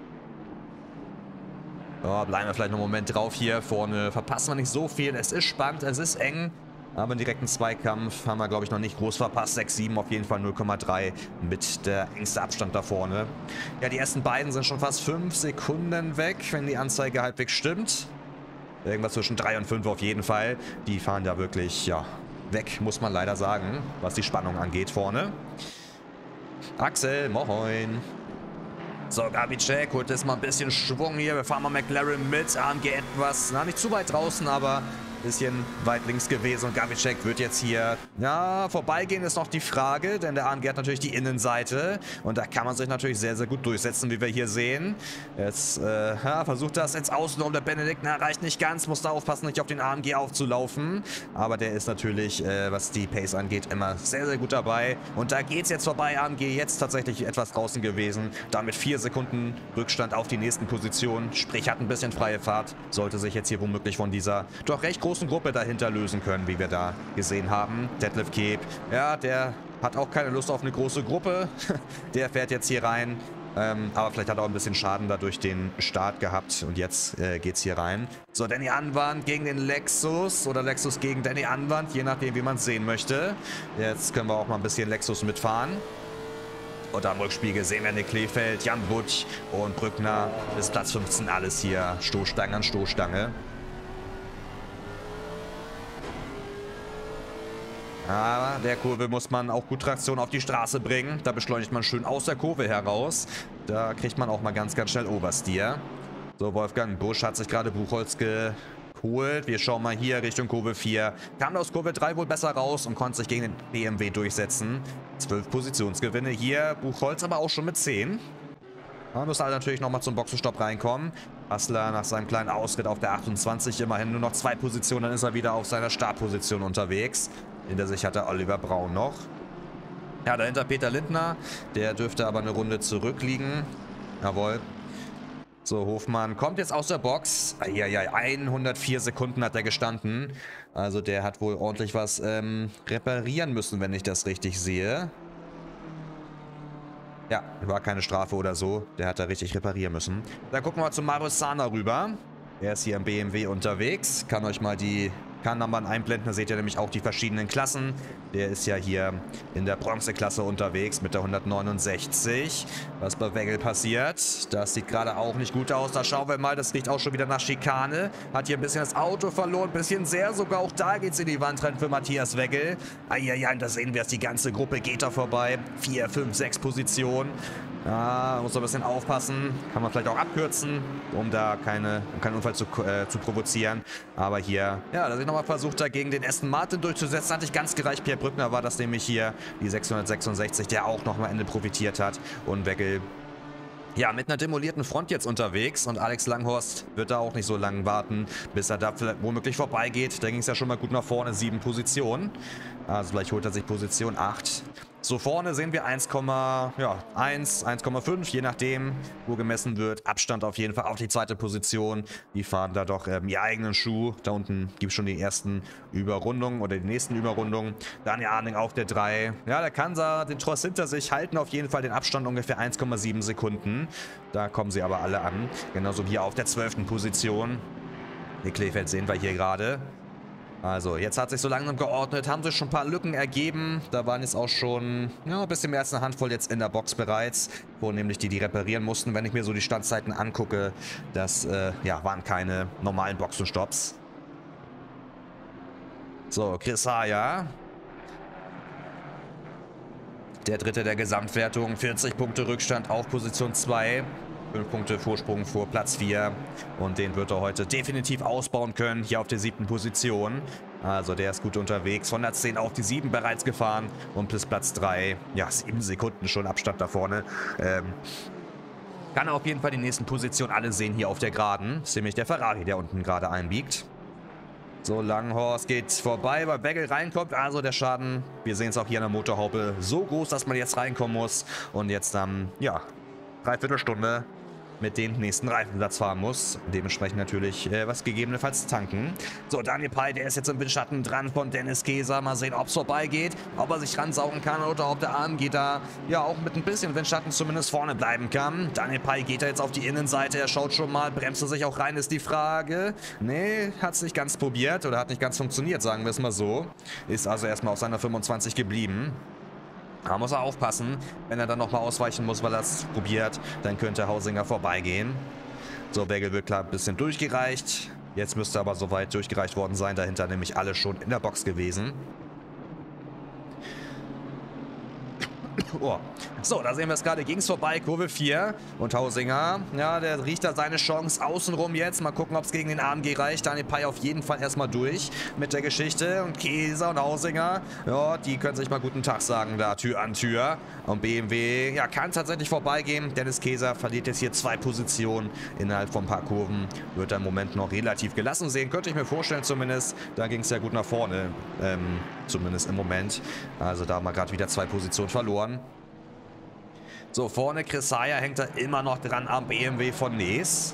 Ja, bleiben wir vielleicht noch einen Moment drauf hier. Vorne verpassen wir nicht so viel. Es ist spannend, es ist eng. Aber einen direkten Zweikampf haben wir, glaube ich, noch nicht groß verpasst. sechs sieben auf jeden Fall null Komma drei mit der engste Abstand da vorne. Ja, die ersten beiden sind schon fast fünf Sekunden weg, wenn die Anzeige halbwegs stimmt. Irgendwas zwischen drei und fünf auf jeden Fall. Die fahren da wirklich, ja, weg, muss man leider sagen, was die Spannung angeht vorne. Axel, moin. So, Gabicek holt jetzt mal ein bisschen Schwung hier. Wir fahren mal McLaren mit. A M G etwas, na, nicht zu weit draußen, aber ein bisschen weit links gewesen. Und Gabicek wird jetzt hier, ja, vorbeigehen ist noch die Frage, denn der A M G hat natürlich die Innenseite. Und da kann man sich natürlich sehr, sehr gut durchsetzen, wie wir hier sehen. Jetzt äh, ja, versucht das ins Außen um der Benedikt. Na, reicht nicht ganz. Muss da aufpassen, nicht auf den A M G aufzulaufen. Aber der ist natürlich, äh, was die Pace angeht, immer sehr, sehr gut dabei. Und da geht es jetzt vorbei. A M G jetzt tatsächlich etwas draußen gewesen. Damit vier Sekunden Rückstand auf die nächsten Positionen. Sprich, hat ein bisschen freie Fahrt. Sollte sich jetzt hier womöglich von dieser doch recht großen Gruppe dahinter lösen können, wie wir da gesehen haben. Detlef Keep, ja, der hat auch keine Lust auf eine große Gruppe. Der fährt jetzt hier rein. Ähm, aber vielleicht hat er auch ein bisschen Schaden dadurch den Start gehabt. Und jetzt äh, geht's hier rein. So, Danny Anwand gegen den Lexus. Oder Lexus gegen Danny Anwand, je nachdem, wie man es sehen möchte. Jetzt können wir auch mal ein bisschen Lexus mitfahren. Und am Rückspiegel sehen wir Nick Kleefeld, Jan Butsch und Brückner bis Platz fünfzehn. Alles hier Stoßstange an Stoßstange. Aber der Kurve muss man auch gut Traktion auf die Straße bringen. Da beschleunigt man schön aus der Kurve heraus. Da kriegt man auch mal ganz, ganz schnell Oversteer. So, Wolfgang Busch hat sich gerade Buchholz geholt. Wir schauen mal hier Richtung Kurve vier. Kam aus Kurve drei wohl besser raus und konnte sich gegen den B M W durchsetzen. zwölf Positionsgewinne hier. Buchholz aber auch schon mit zehn. Man muss halt natürlich nochmal zum Boxenstopp reinkommen. Hassler nach seinem kleinen Ausritt auf der achtundzwanzig immerhin nur noch zwei Positionen. Dann ist er wieder auf seiner Startposition unterwegs. Hinter sich hat er Oliver Braun noch. Ja, dahinter Peter Lindner. Der dürfte aber eine Runde zurückliegen. Jawohl. So, Hofmann kommt jetzt aus der Box. Eieiei, hundertvier Sekunden hat er gestanden. Also der hat wohl ordentlich was ähm, reparieren müssen, wenn ich das richtig sehe. Ja, war keine Strafe oder so. Der hat da richtig reparieren müssen. Dann gucken wir zu Marius Zahner rüber. Er ist hier im B M W unterwegs. Kann euch mal die Kann-Nummern einblenden. Da seht ihr nämlich auch die verschiedenen Klassen. Der ist ja hier in der Bronzeklasse unterwegs mit der hundertneunundsechzig. Was bei Wegel passiert, das sieht gerade auch nicht gut aus. Da schauen wir mal, das riecht auch schon wieder nach Schikane. Hat hier ein bisschen das Auto verloren, ein bisschen sehr sogar. Auch da geht es in die Wand rein für Matthias Wegel. Eieiei, da sehen wir es, die ganze Gruppe geht da vorbei. vier, fünf, sechs Positionen. Ja, muss ein bisschen aufpassen. Kann man vielleicht auch abkürzen, um da keine, um keinen Unfall zu, äh, zu provozieren. Aber hier, ja, dass ich nochmal versucht, da gegen den Aston Martin durchzusetzen, hat nicht ganz gereicht. Pierre Brückner war das nämlich hier, die sechshundertsechsundsechzig, der auch noch mal Ende profitiert hat. Und Wegel, ja, mit einer demolierten Front jetzt unterwegs. Und Alex Langhorst wird da auch nicht so lange warten, bis er da vielleicht womöglich vorbeigeht. Da ging es ja schon mal gut nach vorne, sieben Positionen. Also vielleicht holt er sich Position acht. So vorne sehen wir eins Komma eins, eins Komma fünf, je nachdem, wo gemessen wird. Abstand auf jeden Fall auf die zweite Position. Die fahren da doch ähm, ihr eigenen Schuh. Da unten gibt es schon die ersten Überrundungen oder die nächsten Überrundungen. Daniel Arning auf der drei. Ja, der kann da den Tross hinter sich, halten auf jeden Fall den Abstand ungefähr eins Komma sieben Sekunden. Da kommen sie aber alle an. Genauso wie auf der zwölften Position. Die Kleefeld sehen wir hier gerade. Also, jetzt hat sich so langsam geordnet, haben sich schon ein paar Lücken ergeben. Da waren jetzt auch schon ja, ein bisschen mehr als eine Handvoll jetzt in der Box bereits, wo nämlich die, die reparieren mussten. Wenn ich mir so die Standzeiten angucke, das äh, ja, waren keine normalen Boxenstopps. So, Chris Haja. Der dritte der Gesamtwertung, vierzig Punkte Rückstand auf Position zwei. fünf Punkte Vorsprung vor Platz vier. Und den wird er heute definitiv ausbauen können, hier auf der siebten Position. Also der ist gut unterwegs. hundertzehn auf die sieben bereits gefahren. Und bis Platz drei, ja, sieben Sekunden schon Abstand da vorne. Ähm, kann er auf jeden Fall die nächsten Positionen alle sehen hier auf der Geraden. Das ist nämlich der Ferrari, der unten gerade einbiegt. So, Langhorst geht vorbei, weil Wegel reinkommt. Also der Schaden, wir sehen es auch hier an der Motorhaube, so groß, dass man jetzt reinkommen muss. Und jetzt dann, ja, dreiviertel Stunde mit dem nächsten Reifensatz fahren muss. Dementsprechend natürlich äh, was gegebenenfalls tanken. So, Daniel Pei, der ist jetzt im Windschatten dran von Dennis Keser. Mal sehen, ob es vorbeigeht, ob er sich ransaugen kann oder ob der Arm geht da ja auch mit ein bisschen Windschatten zumindest vorne bleiben kann. Daniel Pei geht da jetzt auf die Innenseite. Er schaut schon mal, bremst er sich auch rein, ist die Frage. Nee, hat es nicht ganz probiert oder hat nicht ganz funktioniert, sagen wir es mal so. Ist also erstmal auf seiner fünfundzwanzig geblieben. Da muss er aufpassen, wenn er dann nochmal ausweichen muss, weil er es probiert, dann könnte Hausinger vorbeigehen. So, Wegel wird klar ein bisschen durchgereicht. Jetzt müsste aber soweit durchgereicht worden sein, dahinter nämlich alle schon in der Box gewesen. Oh. So, da sehen wir es gerade, ging es vorbei, Kurve vier. Und Hausinger, ja, der riecht da seine Chance außenrum jetzt. Mal gucken, ob es gegen den A M G reicht. Daniel Pei auf jeden Fall erstmal durch mit der Geschichte. Und Käser und Hausinger, ja, die können sich mal guten Tag sagen, da Tür an Tür. Und B M W, ja, kann tatsächlich vorbeigehen. Dennis Käser verliert jetzt hier zwei Positionen innerhalb von ein paar Kurven. Wird er im Moment noch relativ gelassen sehen, könnte ich mir vorstellen zumindest. Da ging es ja gut nach vorne, ähm, zumindest im Moment. Also da haben wir gerade wieder zwei Positionen verloren. So, vorne Chris Heyer hängt da immer noch dran am B M W von Nees.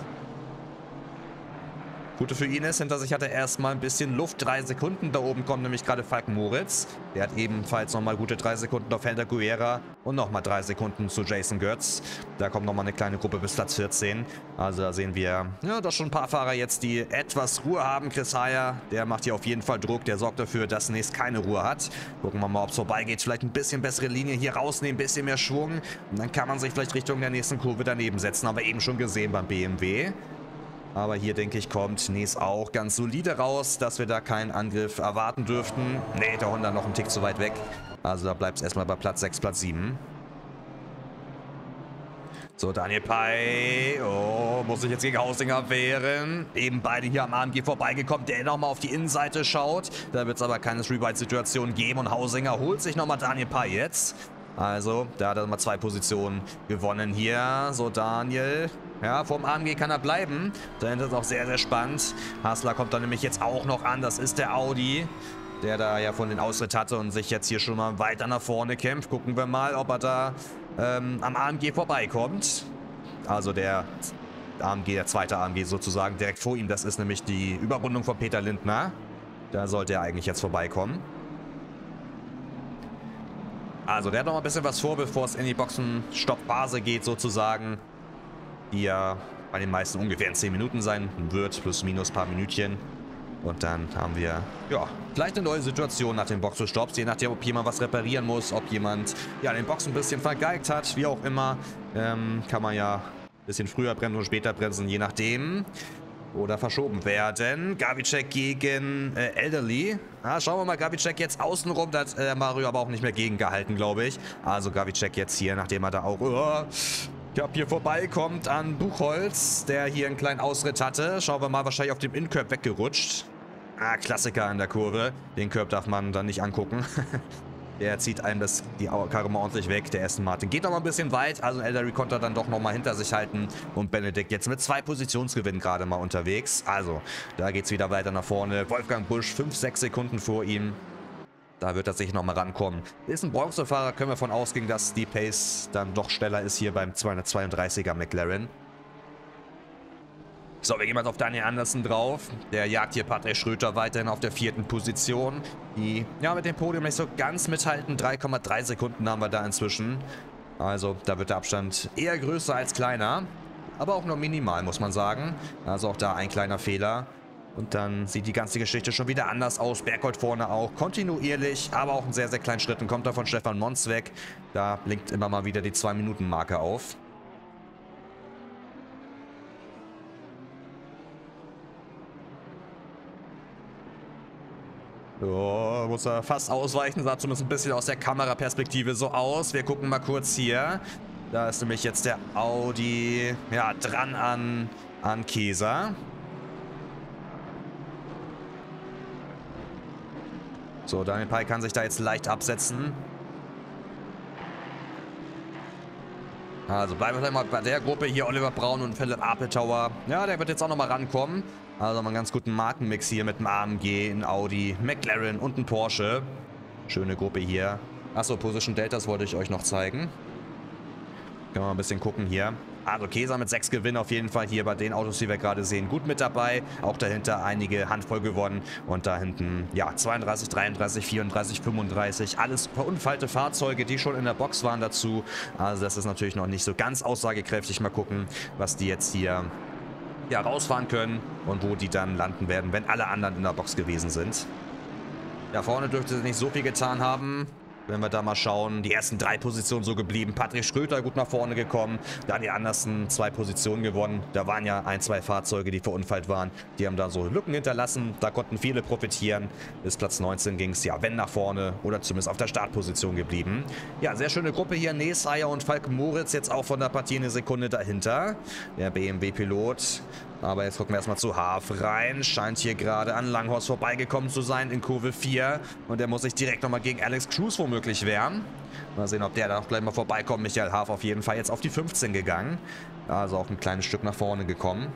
Gute für ihn ist, hinter sich hat er erstmal ein bisschen Luft. Drei Sekunden, da oben kommt nämlich gerade Falk Moritz. Der hat ebenfalls nochmal gute drei Sekunden auf Helder Guerra und nochmal drei Sekunden zu Jason Götz. Da kommt nochmal eine kleine Gruppe bis Platz vierzehn. Also da sehen wir, ja, dass schon ein paar Fahrer jetzt, die etwas Ruhe haben. Chris Heyer, der macht hier auf jeden Fall Druck. Der sorgt dafür, dass Nees keine Ruhe hat. Gucken wir mal, ob es vorbeigeht. Vielleicht ein bisschen bessere Linie hier rausnehmen, ein bisschen mehr Schwung. Und dann kann man sich vielleicht Richtung der nächsten Kurve daneben setzen. Haben wir eben schon gesehen beim B M W. Aber hier, denke ich, kommt Nees auch ganz solide raus, dass wir da keinen Angriff erwarten dürften. Ne, der Honda noch einen Tick zu weit weg. Also da bleibt es erstmal bei Platz sechs, Platz sieben. So, Daniel Pei. Oh, muss sich jetzt gegen Hausinger wehren. Eben beide hier am A M G vorbeigekommen, der nochmal auf die Innenseite schaut. Da wird es aber keine Three-Wide-Situation geben. Und Hausinger holt sich nochmal Daniel Pei jetzt. Also, da hat er mal zwei Positionen gewonnen hier. So, Daniel. Ja, vom A M G kann er bleiben. Dahinter ist auch sehr, sehr spannend. Hassler kommt dann nämlich jetzt auch noch an. Das ist der Audi, der da ja von den Ausritt hatte und sich jetzt hier schon mal weiter nach vorne kämpft. Gucken wir mal, ob er da ähm, am A M G vorbeikommt. Also der A M G, der zweite A M G sozusagen, direkt vor ihm. Das ist nämlich die Überrundung von Peter Lindner. Da sollte er eigentlich jetzt vorbeikommen. Also der hat noch mal ein bisschen was vor, bevor es in die Boxenstopp-Phase geht sozusagen. Die ja bei den meisten ungefähr in zehn Minuten sein wird, plus minus ein paar Minütchen. Und dann haben wir, ja, vielleicht eine neue Situation nach den Boxenstopps, je nachdem, ob jemand was reparieren muss, ob jemand, ja, den Box ein bisschen vergeigt hat, wie auch immer. Ähm, kann man ja ein bisschen früher bremsen und später bremsen, je nachdem. Oder verschoben werden. Gavicek gegen äh, Elderly. Ah, schauen wir mal, Gavicek jetzt außenrum. Da hat äh, Mario aber auch nicht mehr gegengehalten, glaube ich. Also Gavicek jetzt hier, nachdem er da auch oh, ich hab hier vorbeikommt an Buchholz, der hier einen kleinen Ausritt hatte. Schauen wir mal, wahrscheinlich auf dem In-Curb weggerutscht. Ah, Klassiker an der Kurve. Den Curb darf man dann nicht angucken. Der zieht einem das, die Karre mal ordentlich weg, der Aston Martin. Geht noch mal ein bisschen weit, also Elderly konnte er dann doch noch mal hinter sich halten. Und Benedikt jetzt mit zwei Positionsgewinnen gerade mal unterwegs. Also, da geht es wieder weiter nach vorne. Wolfgang Busch, fünf, sechs Sekunden vor ihm. Da wird er sich noch mal rankommen. Ist ein Bronzefahrer, können wir davon ausgehen, dass die Pace dann doch schneller ist hier beim zweihundertzweiunddreißiger McLaren. So, wir gehen mal auf Daniel Anderson drauf. Der jagt hier Patrick Schröter weiterhin auf der vierten Position. Die, ja, mit dem Podium nicht so ganz mithalten. drei Komma drei Sekunden haben wir da inzwischen. Also, da wird der Abstand eher größer als kleiner. Aber auch nur minimal, muss man sagen. Also auch da ein kleiner Fehler. Und dann sieht die ganze Geschichte schon wieder anders aus. Berghold vorne auch kontinuierlich, aber auch in sehr, sehr kleinen Schritten. Kommt da von Stefan Mons weg. Da blinkt immer mal wieder die zwei Minuten Marke auf. So, muss er fast ausweichen, sah zumindest ein bisschen aus der Kameraperspektive so aus. Wir gucken mal kurz hier. Da ist nämlich jetzt der Audi, ja, dran an, an Käser. So, Daniel Pei kann sich da jetzt leicht absetzen. Also bleiben wir mal bei der Gruppe hier. Oliver Braun und Philipp Apeltauer. Ja, der wird jetzt auch nochmal rankommen. Also mal einen ganz guten Markenmix hier mit einem A M G, einem Audi, McLaren und einem Porsche. Schöne Gruppe hier. Achso, Position Deltas wollte ich euch noch zeigen. Können wir mal ein bisschen gucken hier. Also Käser mit sechs Gewinnen auf jeden Fall hier bei den Autos, die wir gerade sehen, gut mit dabei. Auch dahinter einige Handvoll gewonnen. Und da hinten, ja, zweiunddreißig, dreiunddreißig, vierunddreißig, fünfunddreißig. Alles verunfallte Fahrzeuge, die schon in der Box waren dazu. Also das ist natürlich noch nicht so ganz aussagekräftig. Mal gucken, was die jetzt hier ja, rausfahren können und wo die dann landen werden, wenn alle anderen in der Box gewesen sind. Ja, vorne dürfte sie nicht so viel getan haben. Wenn wir da mal schauen, die ersten drei Positionen so geblieben. Patrick Schröter gut nach vorne gekommen. Daniel Andersen zwei Positionen gewonnen. Da waren ja ein, zwei Fahrzeuge, die verunfallt waren. Die haben da so Lücken hinterlassen. Da konnten viele profitieren. Bis Platz neunzehn ging es ja, wenn nach vorne oder zumindest auf der Startposition geblieben. Ja, sehr schöne Gruppe hier. Neeseier und Falk Moritz jetzt auch von der Partie eine Sekunde dahinter. Der B M W-Pilot. Aber jetzt gucken wir erstmal zu Haaf rein. Scheint hier gerade an Langhorst vorbeigekommen zu sein in Kurve vier. Und der muss sich direkt nochmal gegen Alex Cruz womöglich wehren. Mal sehen, ob der da auch gleich mal vorbeikommt. Michael Haaf auf jeden Fall jetzt auf die fünfzehn gegangen. Also auch ein kleines Stück nach vorne gekommen.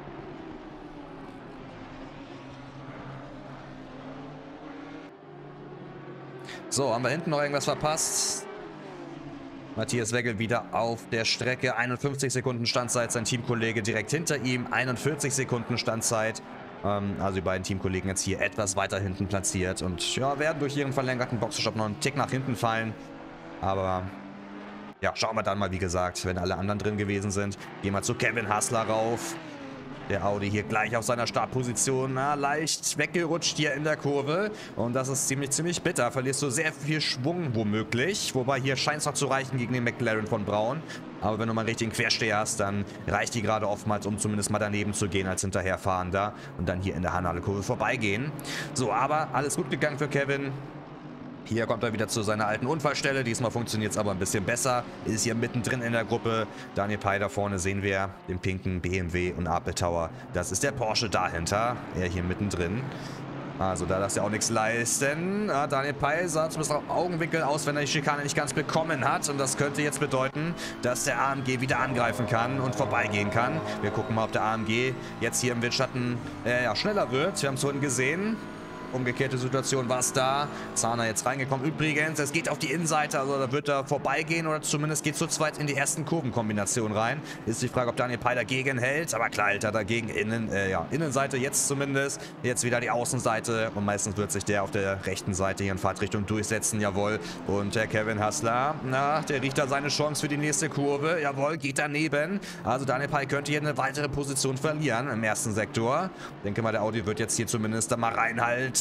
So, haben wir hinten noch irgendwas verpasst? Matthias Weggel wieder auf der Strecke. einundfünfzig Sekunden Standzeit. Sein Teamkollege direkt hinter ihm. einundvierzig Sekunden Standzeit. Ähm, also die beiden Teamkollegen jetzt hier etwas weiter hinten platziert. Und ja, werden durch ihren verlängerten Boxenstopp noch einen Tick nach hinten fallen. Aber ja, schauen wir dann mal, wie gesagt, wenn alle anderen drin gewesen sind. Gehen wir zu Kevin Hassler rauf. Der Audi hier gleich auf seiner Startposition, na, leicht weggerutscht hier in der Kurve. Und das ist ziemlich, ziemlich bitter. Verlierst du sehr viel Schwung womöglich. Wobei hier scheint es noch zu reichen gegen den McLaren von Braun. Aber wenn du mal einen richtigen Quersteher hast, dann reicht die gerade oftmals, um zumindest mal daneben zu gehen als Hinterherfahrender. Und dann hier in der Hanale-Kurve vorbeigehen. So, aber alles gut gegangen für Kevin. Hier kommt er wieder zu seiner alten Unfallstelle. Diesmal funktioniert es aber ein bisschen besser. Ist hier mittendrin in der Gruppe. Daniel Pei da vorne sehen wir den pinken B M W und Apple Tower. Das ist der Porsche dahinter. Er hier mittendrin. Also da darfst du auch nichts leisten. Ja, Daniel Pei sah zumindest auf Augenwinkel aus, wenn er die Schikane nicht ganz bekommen hat. Und das könnte jetzt bedeuten, dass der A M G wieder angreifen kann und vorbeigehen kann. Wir gucken mal, ob der A M G jetzt hier im Windschatten äh, ja, schneller wird. Wir haben es vorhin gesehen. Umgekehrte Situation war es da. Zahner jetzt reingekommen. Übrigens, es geht auf die Innenseite, also da wird er vorbeigehen oder zumindest geht zu zweit in die ersten Kurvenkombinationen rein. Ist die Frage, ob Daniel Pei dagegen hält, aber klar hält er dagegen innen, äh, ja, Innenseite jetzt zumindest. Jetzt wieder die Außenseite und meistens wird sich der auf der rechten Seite hier in Fahrtrichtung durchsetzen, jawohl. Und der Kevin Hassler, na, der riecht da seine Chance für die nächste Kurve, jawohl, geht daneben. Also Daniel Pei könnte hier eine weitere Position verlieren im ersten Sektor. Ich denke mal, der Audi wird jetzt hier zumindest da mal reinhalten.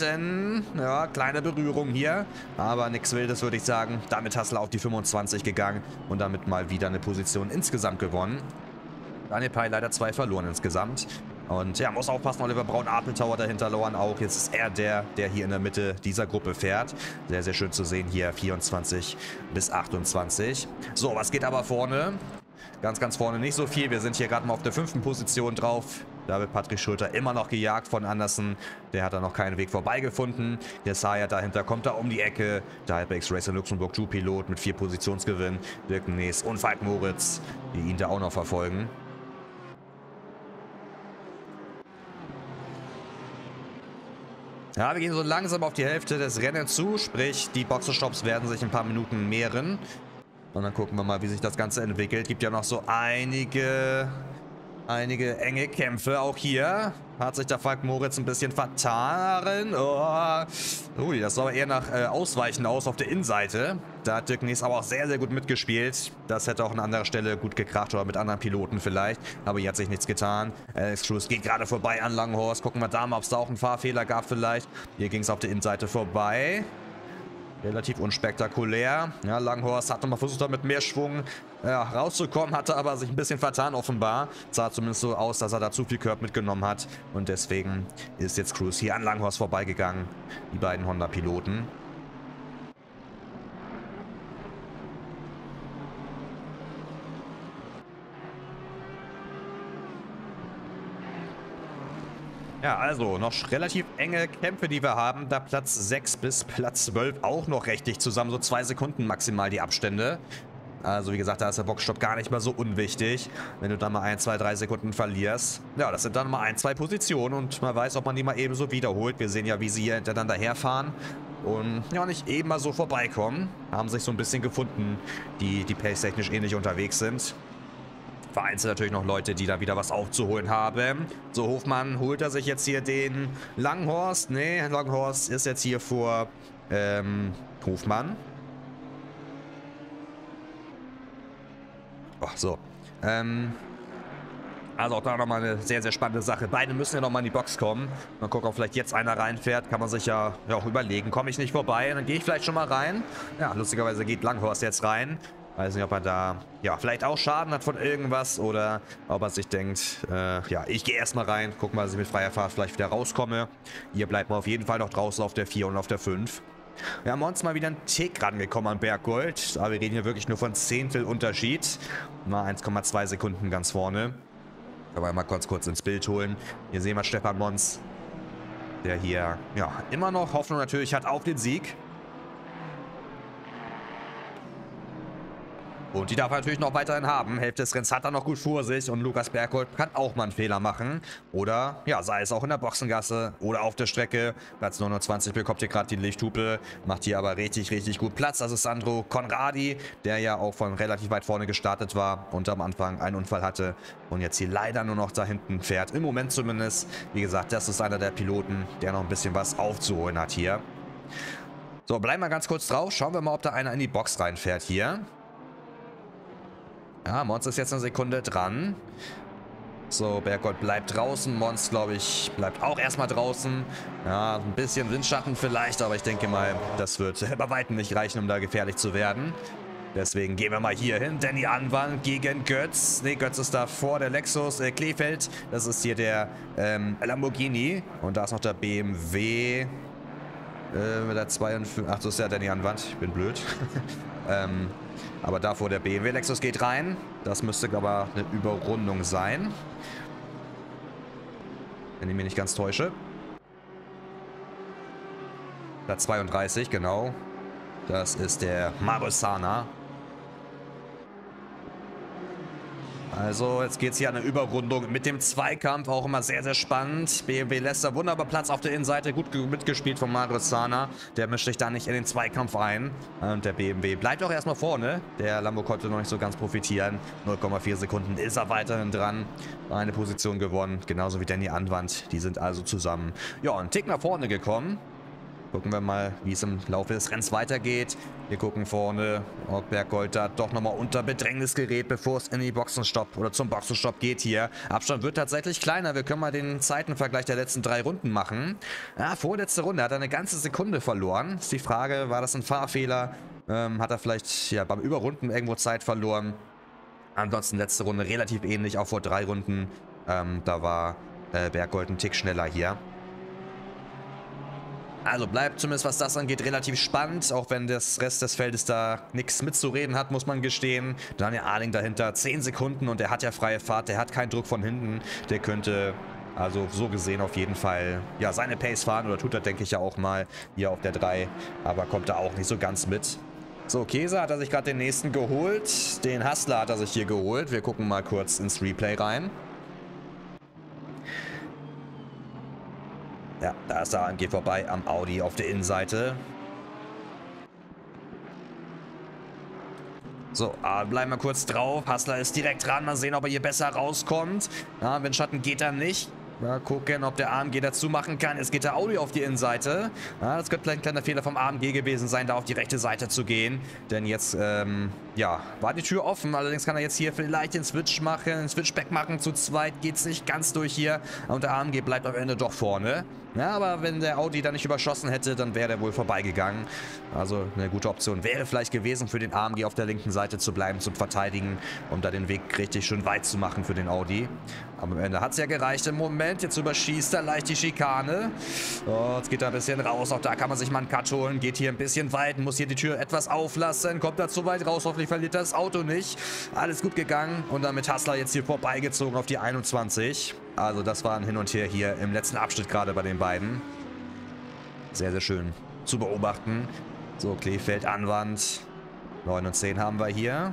Ja, kleine Berührung hier, aber nichts Wildes, würde ich sagen. Damit Hassler auf die fünfundzwanzig gegangen und damit mal wieder eine Position insgesamt gewonnen. Daniel Pei leider zwei verloren insgesamt. Und ja, muss aufpassen, Oliver Braun, Apple Tower dahinter lauern auch. Jetzt ist er der, der hier in der Mitte dieser Gruppe fährt. Sehr, sehr schön zu sehen hier, vierundzwanzig bis achtundzwanzig. So, was geht aber vorne? Ganz, ganz vorne nicht so viel. Wir sind hier gerade mal auf der fünften Position drauf. Da wird Patrick Schröter immer noch gejagt von Andersen. Der hat da noch keinen Weg vorbeigefunden. Der Saya dahinter kommt da um die Ecke. Der Hyperx Racer Luxemburg Two-Pilot mit vier Positionsgewinn. Dirk Nees und Falk Moritz, die ihn da auch noch verfolgen. Ja, wir gehen so langsam auf die Hälfte des Rennens zu. Sprich, die Boxenstopps werden sich ein paar Minuten mehren. Und dann gucken wir mal, wie sich das Ganze entwickelt. Gibt ja noch so einige... Einige enge Kämpfe auch hier. Hat sich der Falk Moritz ein bisschen vertan. Oh. Ui, das sah aber eher nach äh, Ausweichen aus auf der Innenseite. Da hat Dirk Nees aber auch sehr, sehr gut mitgespielt. Das hätte auch an anderer Stelle gut gekracht oder mit anderen Piloten vielleicht. Aber hier hat sich nichts getan. Alex Cruz geht gerade vorbei an Langhorst. Gucken wir da mal, ob es da auch einen Fahrfehler gab vielleicht. Hier ging es auf der Innenseite vorbei. Relativ unspektakulär. Ja, Langhorst hat nochmal versucht, mit mehr Schwung ja, rauszukommen, hatte aber sich ein bisschen vertan offenbar. Sah zumindest so aus, dass er da zu viel Curb mitgenommen hat. Und deswegen ist jetzt Cruz hier an Langhorst vorbeigegangen. Die beiden Honda-Piloten. Ja, also noch relativ enge Kämpfe, die wir haben. Da Platz sechs bis Platz zwölf auch noch recht dicht zusammen. So zwei Sekunden maximal die Abstände. Also wie gesagt, da ist der Boxstopp gar nicht mal so unwichtig. Wenn du dann mal ein, zwei, drei Sekunden verlierst. Ja, das sind dann mal ein, zwei Positionen. Und man weiß, ob man die mal eben so wiederholt. Wir sehen ja, wie sie hier hintereinander herfahren. Und ja, nicht eben mal so vorbeikommen. Haben sich so ein bisschen gefunden, die, die pace-technisch ähnlich unterwegs sind. Vereinzelt natürlich noch Leute, die da wieder was aufzuholen haben. So, Hofmann holt er sich jetzt hier den Langhorst. Nee, Langhorst ist jetzt hier vor ähm, Hofmann. Oh, so. Ähm, Also auch da nochmal eine sehr, sehr spannende Sache. Beide müssen ja nochmal in die Box kommen. Mal gucken, ob vielleicht jetzt einer reinfährt. Kann man sich ja, ja auch überlegen. Komme ich nicht vorbei, dann gehe ich vielleicht schon mal rein. Ja, lustigerweise geht Langhorst jetzt rein. Weiß nicht, ob er da, ja, vielleicht auch Schaden hat von irgendwas oder ob er sich denkt, äh, ja, ich gehe erstmal rein. Gucken mal, dass ich mit freier Fahrt vielleicht wieder rauskomme. Ihr bleibt mal auf jeden Fall noch draußen auf der vier und auf der fünf. Wir haben uns mal wieder einen Tick rangekommen an Berggold. Aber wir reden hier wirklich nur von Zehntel Unterschied. Mal eins Komma zwei Sekunden ganz vorne. Können wir mal kurz, kurz ins Bild holen. Hier sehen wir Stefan Mons, der hier ja immer noch Hoffnung natürlich hat auf den Sieg. Und die darf er natürlich noch weiterhin haben. Hälfte des Rennens hat er noch gut vor sich. Und Lukas Berggold kann auch mal einen Fehler machen. Oder, ja, sei es auch in der Boxengasse oder auf der Strecke. Platz neunundzwanzig bekommt hier gerade die Lichthupe. Macht hier aber richtig, richtig gut Platz. Das ist Sandro Conradi, der ja auch von relativ weit vorne gestartet war und am Anfang einen Unfall hatte. Und jetzt hier leider nur noch da hinten fährt. Im Moment zumindest. Wie gesagt, das ist einer der Piloten, der noch ein bisschen was aufzuholen hat hier. So, bleiben wir ganz kurz drauf. Schauen wir mal, ob da einer in die Box reinfährt hier. Ja, Mons ist jetzt eine Sekunde dran. So, Berggold bleibt draußen. Mons, glaube ich, bleibt auch erstmal draußen. Ja, ein bisschen Windschatten vielleicht, aber ich denke mal, das wird bei weitem nicht reichen, um da gefährlich zu werden. Deswegen gehen wir mal hier hin. Danny Anwand gegen Götz. Ne, Götz ist da vor der Lexus. Äh, Kleefeld, das ist hier der ähm, Lamborghini. Und da ist noch der B M W. Äh, mit der zweiundfünfzig. Ach, das ist ja Danny Anwand. Ich bin blöd. ähm... Aber davor der B M W Lexus geht rein. Das müsste aber eine Überrundung sein. Wenn ich mich nicht ganz täusche. Platz zweiunddreißig, genau. Das ist der Marusana. Also jetzt geht es hier an eine Überrundung mit dem Zweikampf, auch immer sehr, sehr spannend. B M W lässt da wunderbar Platz auf der Innenseite, gut mitgespielt von Marusana. Der mischt sich da nicht in den Zweikampf ein. Und der B M W bleibt auch erstmal vorne. Der Lambo konnte noch nicht so ganz profitieren. null Komma vier Sekunden ist er weiterhin dran. Eine Position gewonnen, genauso wie Danny Anwand. Die sind also zusammen, ja, einen Tick nach vorne gekommen. Gucken wir mal, wie es im Laufe des Rennens weitergeht. Wir gucken vorne, ob Berggold da doch nochmal unter Bedrängnis gerät, bevor es in die Boxenstopp oder zum Boxenstopp geht hier. Abstand wird tatsächlich kleiner. Wir können mal den Zeitenvergleich der letzten drei Runden machen. Ja, vorletzte Runde hat er eine ganze Sekunde verloren. Ist die Frage, war das ein Fahrfehler? Ähm, hat er vielleicht ja, beim Überrunden irgendwo Zeit verloren? Ansonsten letzte Runde relativ ähnlich, auch vor drei Runden. Ähm, da war äh, Berggold ein Tick schneller hier. Also bleibt zumindest, was das angeht, relativ spannend. Auch wenn das Rest des Feldes da nichts mitzureden hat, muss man gestehen. Daniel Arling dahinter, zehn Sekunden und der hat ja freie Fahrt. Der hat keinen Druck von hinten. Der könnte also so gesehen auf jeden Fall ja seine Pace fahren. Oder tut er, denke ich, ja auch mal hier auf der drei. Aber kommt da auch nicht so ganz mit. So, Käse hat er sich gerade den nächsten geholt. Den Hustler hat er sich hier geholt. Wir gucken mal kurz ins Replay rein. Ja, da ist der A M G vorbei am Audi auf der Innenseite. So, bleiben wir kurz drauf. Hustler ist direkt dran. Mal sehen, ob er hier besser rauskommt. Ja, Windschatten geht er nicht. Mal gucken, ob der A M G dazu machen kann. Es geht der Audi auf die Innenseite. Ja, das könnte ein kleiner Fehler vom A M G gewesen sein, da auf die rechte Seite zu gehen. Denn jetzt, ähm, ja, war die Tür offen. Allerdings kann er jetzt hier vielleicht den Switch machen, den Switchback machen. Zu zweit geht es nicht ganz durch hier. Und der A M G bleibt am Ende doch vorne. Ja, aber wenn der Audi da nicht überschossen hätte, dann wäre der wohl vorbeigegangen. Also eine gute Option wäre vielleicht gewesen, für den A M G auf der linken Seite zu bleiben, zu verteidigen, um da den Weg richtig schön weit zu machen für den Audi. Aber am Ende hat es ja gereicht im Moment. Jetzt überschießt er leicht die Schikane. Oh, jetzt geht er ein bisschen raus. Auch da kann man sich mal einen Cut holen. Geht hier ein bisschen weit, muss hier die Tür etwas auflassen. Kommt da zu weit raus, hoffentlich verliert er das Auto nicht. Alles gut gegangen und dann mit Hustler jetzt hier vorbeigezogen auf die einundzwanzig. Also das war ein Hin und Her hier im letzten Abschnitt gerade bei den beiden. Sehr, sehr schön zu beobachten. So, Kleefeld, Anwand. neun und zehn haben wir hier.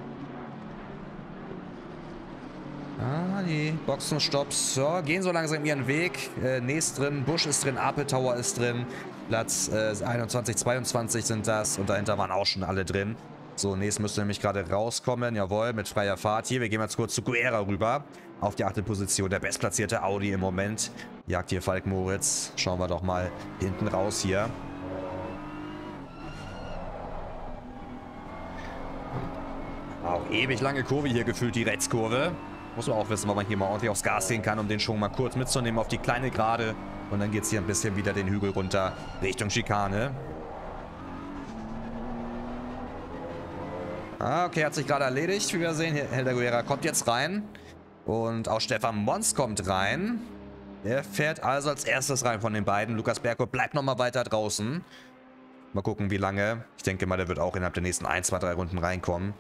Ah, die Boxenstopps so, gehen so langsam ihren Weg. Äh, Nes drin, Busch ist drin, Apel Tower ist drin. Platz äh, einundzwanzig, zweiundzwanzig sind das. Und dahinter waren auch schon alle drin. So, Nes müsste nämlich gerade rauskommen. Jawohl, mit freier Fahrt hier. Wir gehen jetzt kurz zu Guerra rüber. Auf die achte Position. Der bestplatzierte Audi im Moment. Jagt hier Falk Moritz. Schauen wir doch mal hinten raus hier. Auch ewig lange Kurve hier gefühlt, die Rechtskurve. Muss man auch wissen, wann man hier mal ordentlich aufs Gas gehen kann, um den Schwung mal kurz mitzunehmen auf die kleine Gerade. Und dann geht es hier ein bisschen wieder den Hügel runter Richtung Schikane. Ah, okay, hat sich gerade erledigt, wie wir sehen. Helder Guerra kommt jetzt rein. Und auch Stefan Mons kommt rein. Er fährt also als erstes rein von den beiden. Lukas Bergholt bleibt nochmal weiter draußen. Mal gucken, wie lange. Ich denke mal, der wird auch innerhalb der nächsten ein, zwei, drei Runden reinkommen.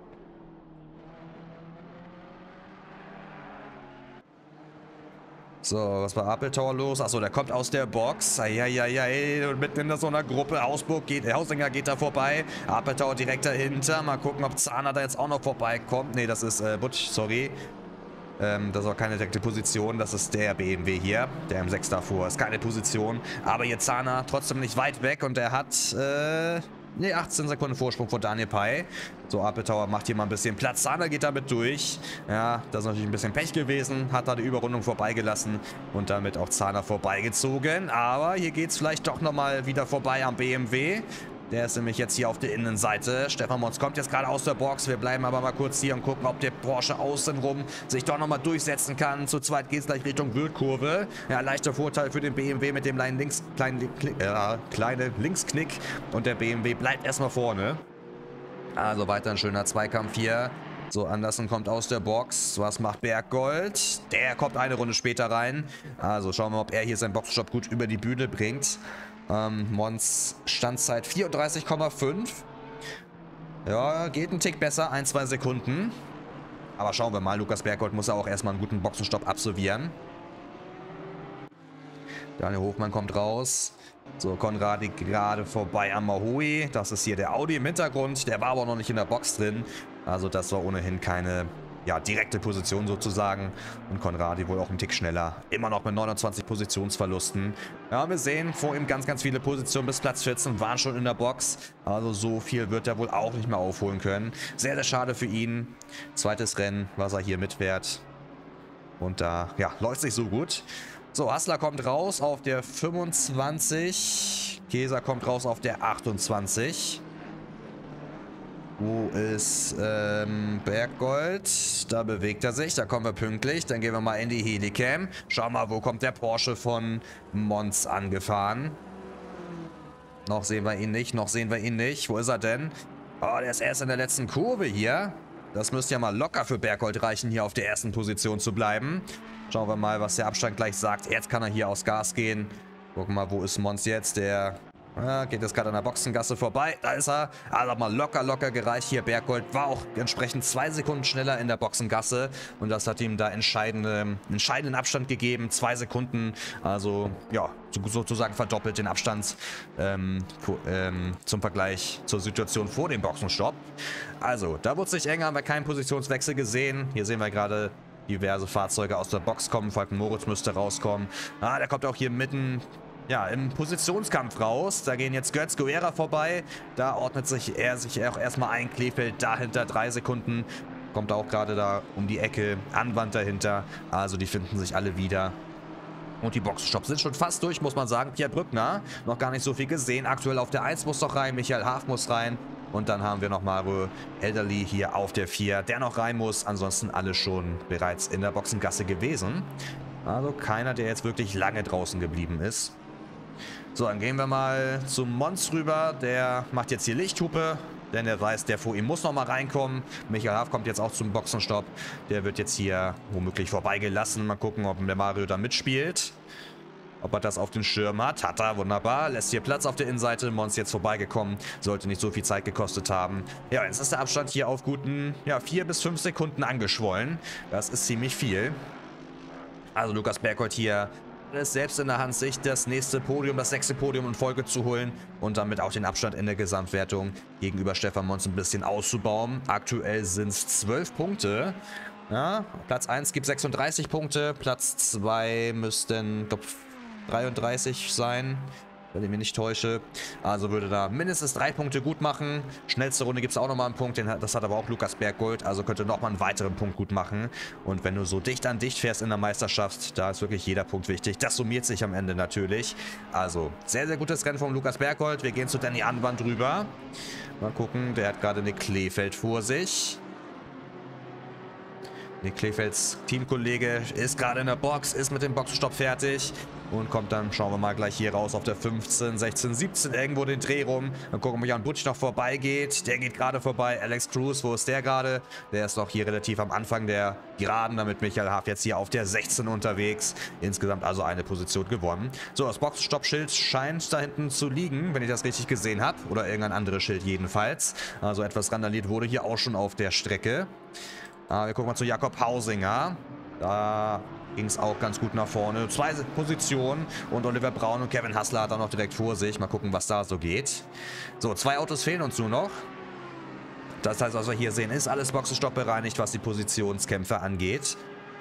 So, was war Appeltauer los? Achso, der kommt aus der Box. Eieiei, und mitten in so einer Gruppe. Hausburg geht, der Hausinger geht da vorbei. Appeltauer direkt dahinter. Mal gucken, ob Zahner da jetzt auch noch vorbeikommt. Ne, das ist äh, Butch, sorry. Ähm, das war keine direkte Position. Das ist der B M W hier, der im sechs davor ist. Keine Position. Aber jetzt Zahner trotzdem nicht weit weg. Und er hat, äh, ne, achtzehn Sekunden Vorsprung vor Daniel Pei. So, Appeltauer macht hier mal ein bisschen Platz. Zahner geht damit durch. Ja, das ist natürlich ein bisschen Pech gewesen. Hat da die Überrundung vorbeigelassen und damit auch Zahner vorbeigezogen. Aber hier geht es vielleicht doch nochmal wieder vorbei am B M W. Der ist nämlich jetzt hier auf der Innenseite. Stefan Mons kommt jetzt gerade aus der Box. Wir bleiben aber mal kurz hier und gucken, ob der Porsche außenrum sich doch nochmal durchsetzen kann. Zu zweit geht es gleich Richtung Wildkurve. Ja, leichter Vorteil für den B M W mit dem kleinen, Links, kleinen, äh, kleine Linksknick. Und der B M W bleibt erstmal vorne. Also weiter ein schöner Zweikampf hier. So, Andersen kommt aus der Box. Was macht Bergholt? Der kommt eine Runde später rein. Also schauen wir mal, ob er hier seinen Boxenstopp gut über die Bühne bringt. Ähm, Mons Standzeit vierunddreißig Komma fünf. Ja, geht ein Tick besser. Ein, zwei Sekunden. Aber schauen wir mal. Lukas Bergholt muss ja auch erstmal einen guten Boxenstopp absolvieren. Daniel Hofmann kommt raus. So, Konradi gerade vorbei am Mahui. Das ist hier der Audi im Hintergrund. Der war aber noch nicht in der Box drin. Also das war ohnehin keine, ja, direkte Position sozusagen. Und Konradi wohl auch ein Tick schneller. Immer noch mit neunundzwanzig Positionsverlusten. Ja, wir sehen vor ihm ganz, ganz viele Positionen bis Platz vierzehn waren schon in der Box. Also so viel wird er wohl auch nicht mehr aufholen können. Sehr, sehr schade für ihn. Zweites Rennen, was er hier mitfährt. Und da, ja, läuft sich so gut. So, Hassler kommt raus auf der fünfundzwanzig. Keser kommt raus auf der achtundzwanzig. Wo ist ähm, Bergholt? Da bewegt er sich, da kommen wir pünktlich. Dann gehen wir mal in die Helicam. Schau mal, wo kommt der Porsche von Mons angefahren. Noch sehen wir ihn nicht, noch sehen wir ihn nicht. Wo ist er denn? Oh, der ist erst in der letzten Kurve hier. Das müsste ja mal locker für Bergholt reichen, hier auf der ersten Position zu bleiben. Schauen wir mal, was der Abstand gleich sagt. Jetzt kann er hier aufs Gas gehen. Gucken wir mal, wo ist Mons jetzt? Der ja, geht jetzt gerade an der Boxengasse vorbei. Da ist er. Also mal locker, locker gereicht hier. Bergholt war auch entsprechend zwei Sekunden schneller in der Boxengasse. Und das hat ihm da entscheidende, entscheidenden Abstand gegeben. Zwei Sekunden. Also, ja, sozusagen verdoppelt den Abstand ähm, ähm, zum Vergleich zur Situation vor dem Boxenstopp. Also, da wurde es sich enger. Haben wir keinen Positionswechsel gesehen. Hier sehen wir gerade diverse Fahrzeuge aus der Box kommen. Falken Moritz müsste rauskommen. Ah, der kommt auch hier mitten, ja, im Positionskampf raus. Da gehen jetzt Götz Guerra vorbei. Da ordnet sich er sich auch erstmal ein. Kleefeld dahinter, drei Sekunden. Kommt auch gerade da um die Ecke. Anwand dahinter. Also die finden sich alle wieder. Und die Boxenstopps sind schon fast durch, muss man sagen. Pierre Brückner, noch gar nicht so viel gesehen. Aktuell auf der eins muss doch rein. Michael Haaf muss rein. Und dann haben wir noch Mario Elderly hier auf der vier, der noch rein muss. Ansonsten alle schon bereits in der Boxengasse gewesen. Also keiner, der jetzt wirklich lange draußen geblieben ist. So, dann gehen wir mal zum Mons rüber. Der macht jetzt hier Lichthupe, denn er weiß, der vor ihm muss noch mal reinkommen. Michael Haaf kommt jetzt auch zum Boxenstopp. Der wird jetzt hier womöglich vorbeigelassen. Mal gucken, ob der Mario da mitspielt. Ob er das auf den Schirm hat. Hat er, wunderbar. Lässt hier Platz auf der Innenseite. Mons jetzt vorbeigekommen. Sollte nicht so viel Zeit gekostet haben. Ja, jetzt ist der Abstand hier auf guten, ja, vier bis fünf Sekunden angeschwollen. Das ist ziemlich viel. Also Lukas Bergholt hier ist selbst in der Hand, sich das nächste Podium, das sechste Podium in Folge zu holen und damit auch den Abstand in der Gesamtwertung gegenüber Stefan Mons ein bisschen auszubauen. Aktuell sind es zwölf Punkte. Ja, Platz eins gibt sechsunddreißig Punkte. Platz zwei müssten, glaube ich, dreiunddreißig sein, wenn ich mich nicht täusche. Also würde da mindestens drei Punkte gut machen. Schnellste Runde gibt es auch nochmal einen Punkt, den, das hat aber auch Lukas Bergholt, also könnte nochmal einen weiteren Punkt gut machen. Und wenn du so dicht an dicht fährst in der Meisterschaft, da ist wirklich jeder Punkt wichtig. Das summiert sich am Ende natürlich. Also sehr, sehr gutes Rennen von Lukas Bergholt. Wir gehen zu Danny Anwand rüber. Mal gucken, der hat gerade eine Kleefeld vor sich. Nick Kleefelds Teamkollege ist gerade in der Box, ist mit dem Boxenstopp fertig und kommt dann, schauen wir mal, gleich hier raus auf der fünfzehn, sechzehn, siebzehn, irgendwo den Dreh rum. Dann gucken, ob Jan Butch noch vorbeigeht. Der geht gerade vorbei. Alex Cruz, wo ist der gerade? Der ist noch hier relativ am Anfang der Geraden, damit Michael Haaf jetzt hier auf der sechzehn unterwegs. Insgesamt also eine Position gewonnen. So, das Boxenstopp-Schild scheint da hinten zu liegen, wenn ich das richtig gesehen habe. Oder irgendein anderes Schild jedenfalls. Also etwas randaliert wurde hier auch schon auf der Strecke. Uh, wir gucken mal zu Jakob Hausinger. Da ging es auch ganz gut nach vorne. Zwei Positionen und Oliver Braun und Kevin Hassler hat auch noch direkt vor sich. Mal gucken, was da so geht. So, zwei Autos fehlen uns nur noch. Das heißt, was wir hier sehen, ist alles Boxenstopp bereinigt, was die Positionskämpfe angeht.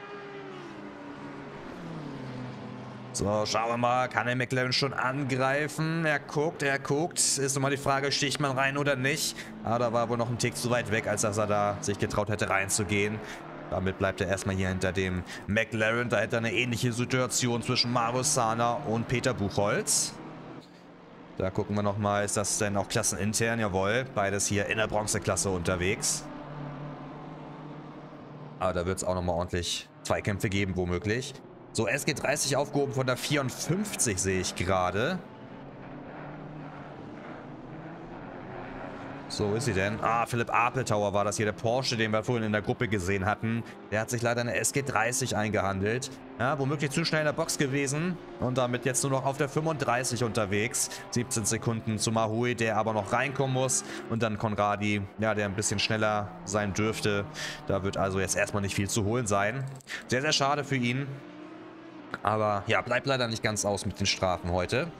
So, schauen wir mal, kann der McLaren schon angreifen? Er guckt, er guckt. Ist nochmal die Frage, sticht man rein oder nicht? Aber da war wohl noch ein Tick zu weit weg, als dass er da sich getraut hätte reinzugehen. Damit bleibt er erstmal hier hinter dem McLaren. Da hätte er eine ähnliche Situation zwischen Marius Zahner und Peter Buchholz. Da gucken wir nochmal, ist das denn auch klassenintern? Jawohl, beides hier in der Bronzeklasse unterwegs. Aber da wird es auch nochmal ordentlich Zweikämpfe geben, womöglich. So, S G dreißig aufgehoben von der vierundfünfzig, sehe ich gerade. So, ist sie denn? Ah, Philipp Apeltauer war das hier, der Porsche, den wir vorhin in der Gruppe gesehen hatten. Der hat sich leider eine S G dreißig eingehandelt. Ja, womöglich zu schnell in der Box gewesen. Und damit jetzt nur noch auf der fünfunddreißig unterwegs. siebzehn Sekunden zu Mahui, der aber noch reinkommen muss. Und dann Conradi, ja, der ein bisschen schneller sein dürfte. Da wird also jetzt erstmal nicht viel zu holen sein. Sehr, sehr schade für ihn. Aber ja, bleibt leider nicht ganz aus mit den Strafen heute.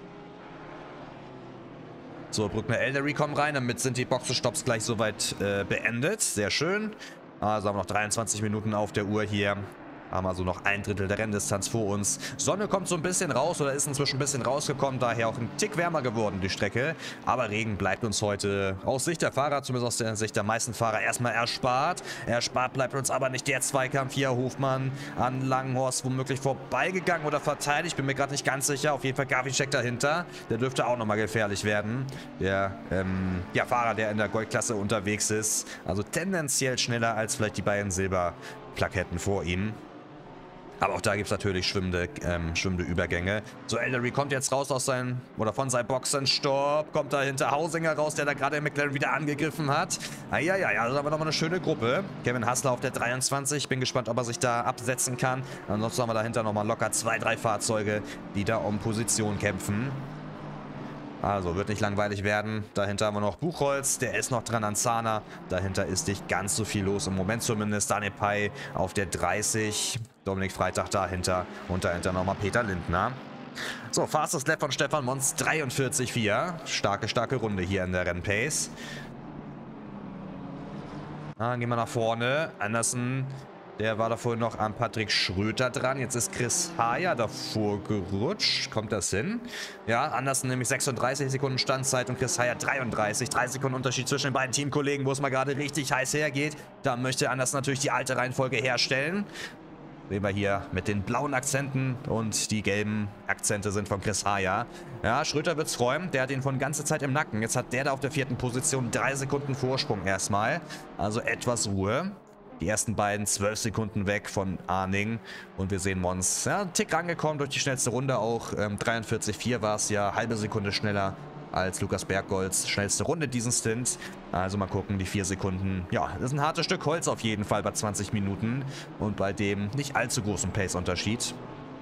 So, Brückner Eldery kommen rein, damit sind die Boxenstopps gleich soweit äh, beendet. Sehr schön. Also haben wir noch dreiundzwanzig Minuten auf der Uhr hier. Haben also noch ein Drittel der Renndistanz vor uns. Sonne kommt so ein bisschen raus oder ist inzwischen ein bisschen rausgekommen. Daher auch ein Tick wärmer geworden, die Strecke. Aber Regen bleibt uns heute aus Sicht der Fahrer, zumindest aus der Sicht der meisten Fahrer, erstmal erspart. Erspart bleibt uns aber nicht der Zweikampf hier. Hofmann an Langenhorst womöglich vorbeigegangen oder verteidigt. Bin mir gerade nicht ganz sicher. Auf jeden Fall Gavicek dahinter. Der dürfte auch nochmal gefährlich werden. Der ähm, ja, Fahrer, der in der Goldklasse unterwegs ist. Also tendenziell schneller als vielleicht die beiden Silberplaketten vor ihm. Aber auch da gibt es natürlich schwimmende, ähm, schwimmende Übergänge. So, Eldery kommt jetzt raus aus seinem, oder von seinem Boxenstopp. Kommt da hinter Hausinger raus, der da gerade im McLaren wieder angegriffen hat. Eieiei, also haben wir nochmal eine schöne Gruppe. Kevin Hassler auf der dreiundzwanzig. Bin gespannt, ob er sich da absetzen kann. Ansonsten haben wir dahinter nochmal locker zwei, drei Fahrzeuge, die da um Position kämpfen. Also, wird nicht langweilig werden. Dahinter haben wir noch Buchholz, der ist noch dran an Zahner. Dahinter ist nicht ganz so viel los, im Moment zumindest. Daniel Pei auf der dreißig. Dominik Freitag dahinter und dahinter nochmal Peter Lindner. So, Fastest Lap von Stefan Mons, dreiundvierzig Komma vier. Starke, starke Runde hier in der Rennpace. Dann gehen wir nach vorne. Andersen, der war da vorhin noch an Patrick Schröter dran. Jetzt ist Chris Hayer davor gerutscht. Kommt das hin? Ja, Andersen nämlich sechsunddreißig Sekunden Standzeit und Chris Hayer dreiunddreißig. drei Sekunden Unterschied zwischen den beiden Teamkollegen, wo es mal gerade richtig heiß hergeht. Da möchte Andersen natürlich die alte Reihenfolge herstellen. Sehen wir hier mit den blauen Akzenten und die gelben Akzente sind von Chris Hayer. Ja, Schröter wird's freuen. Der hat ihn von ganze Zeit im Nacken. Jetzt hat der da auf der vierten Position drei Sekunden Vorsprung erstmal. Also etwas Ruhe. Die ersten beiden zwölf Sekunden weg von Arning. Und wir sehen Mons, ja, einen Tick rangekommen durch die schnellste Runde auch. Ähm, dreiundvierzig Komma vier war es ja, halbe Sekunde schneller als Lukas Berggolds schnellste Runde diesen Stint. Also mal gucken, die vier Sekunden. Ja, das ist ein hartes Stück Holz auf jeden Fall bei zwanzig Minuten. Und bei dem nicht allzu großen Pace-Unterschied.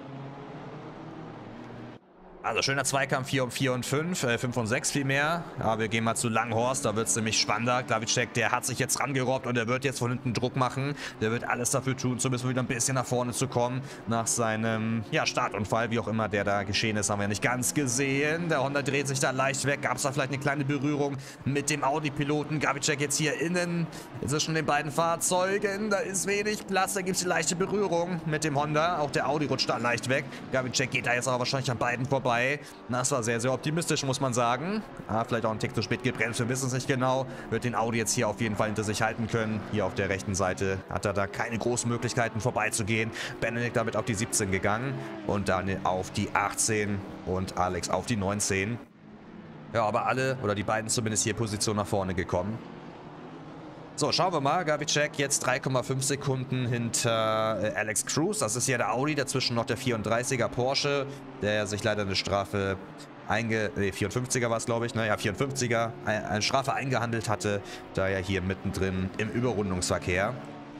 Also schöner Zweikampf vier und vier und fünf, äh, fünf und sechs vielmehr. Aber wir gehen mal zu Langhorst, da wird es nämlich spannender. Glavicek, der hat sich jetzt rangerobbt und der wird jetzt von hinten Druck machen. Der wird alles dafür tun, zumindest wieder ein bisschen nach vorne zu kommen. Nach seinem ja, Startunfall, wie auch immer der da geschehen ist, haben wir nicht ganz gesehen. Der Honda dreht sich da leicht weg. Gab es da vielleicht eine kleine Berührung mit dem Audi-Piloten. Glavicek jetzt hier innen zwischen den beiden Fahrzeugen. Da ist wenig Platz, da gibt es die leichte Berührung mit dem Honda. Auch der Audi rutscht da leicht weg. Glavicek geht da jetzt aber wahrscheinlich an beiden vorbei. Das war sehr, sehr optimistisch, muss man sagen. Ah, vielleicht auch ein Tick zu spät gebremst, wir wissen es nicht genau. Wird den Audi jetzt hier auf jeden Fall hinter sich halten können. Hier auf der rechten Seite hat er da keine großen Möglichkeiten vorbeizugehen. Benedikt damit auf die siebzehn gegangen und dann auf die achtzehn und Alex auf die neunzehn. Ja, aber alle, oder die beiden zumindest hier Position nach vorne gekommen. So, schauen wir mal. Gavicek jetzt drei Komma fünf Sekunden hinter äh, Alex Cruz. Das ist ja der Audi, dazwischen noch der vierunddreißiger Porsche, der sich leider eine Strafe einge... Ne, vierundfünfziger war es, glaube ich. Naja, vierundfünfziger. Eine, eine Strafe eingehandelt hatte, da er hier mittendrin im Überrundungsverkehr.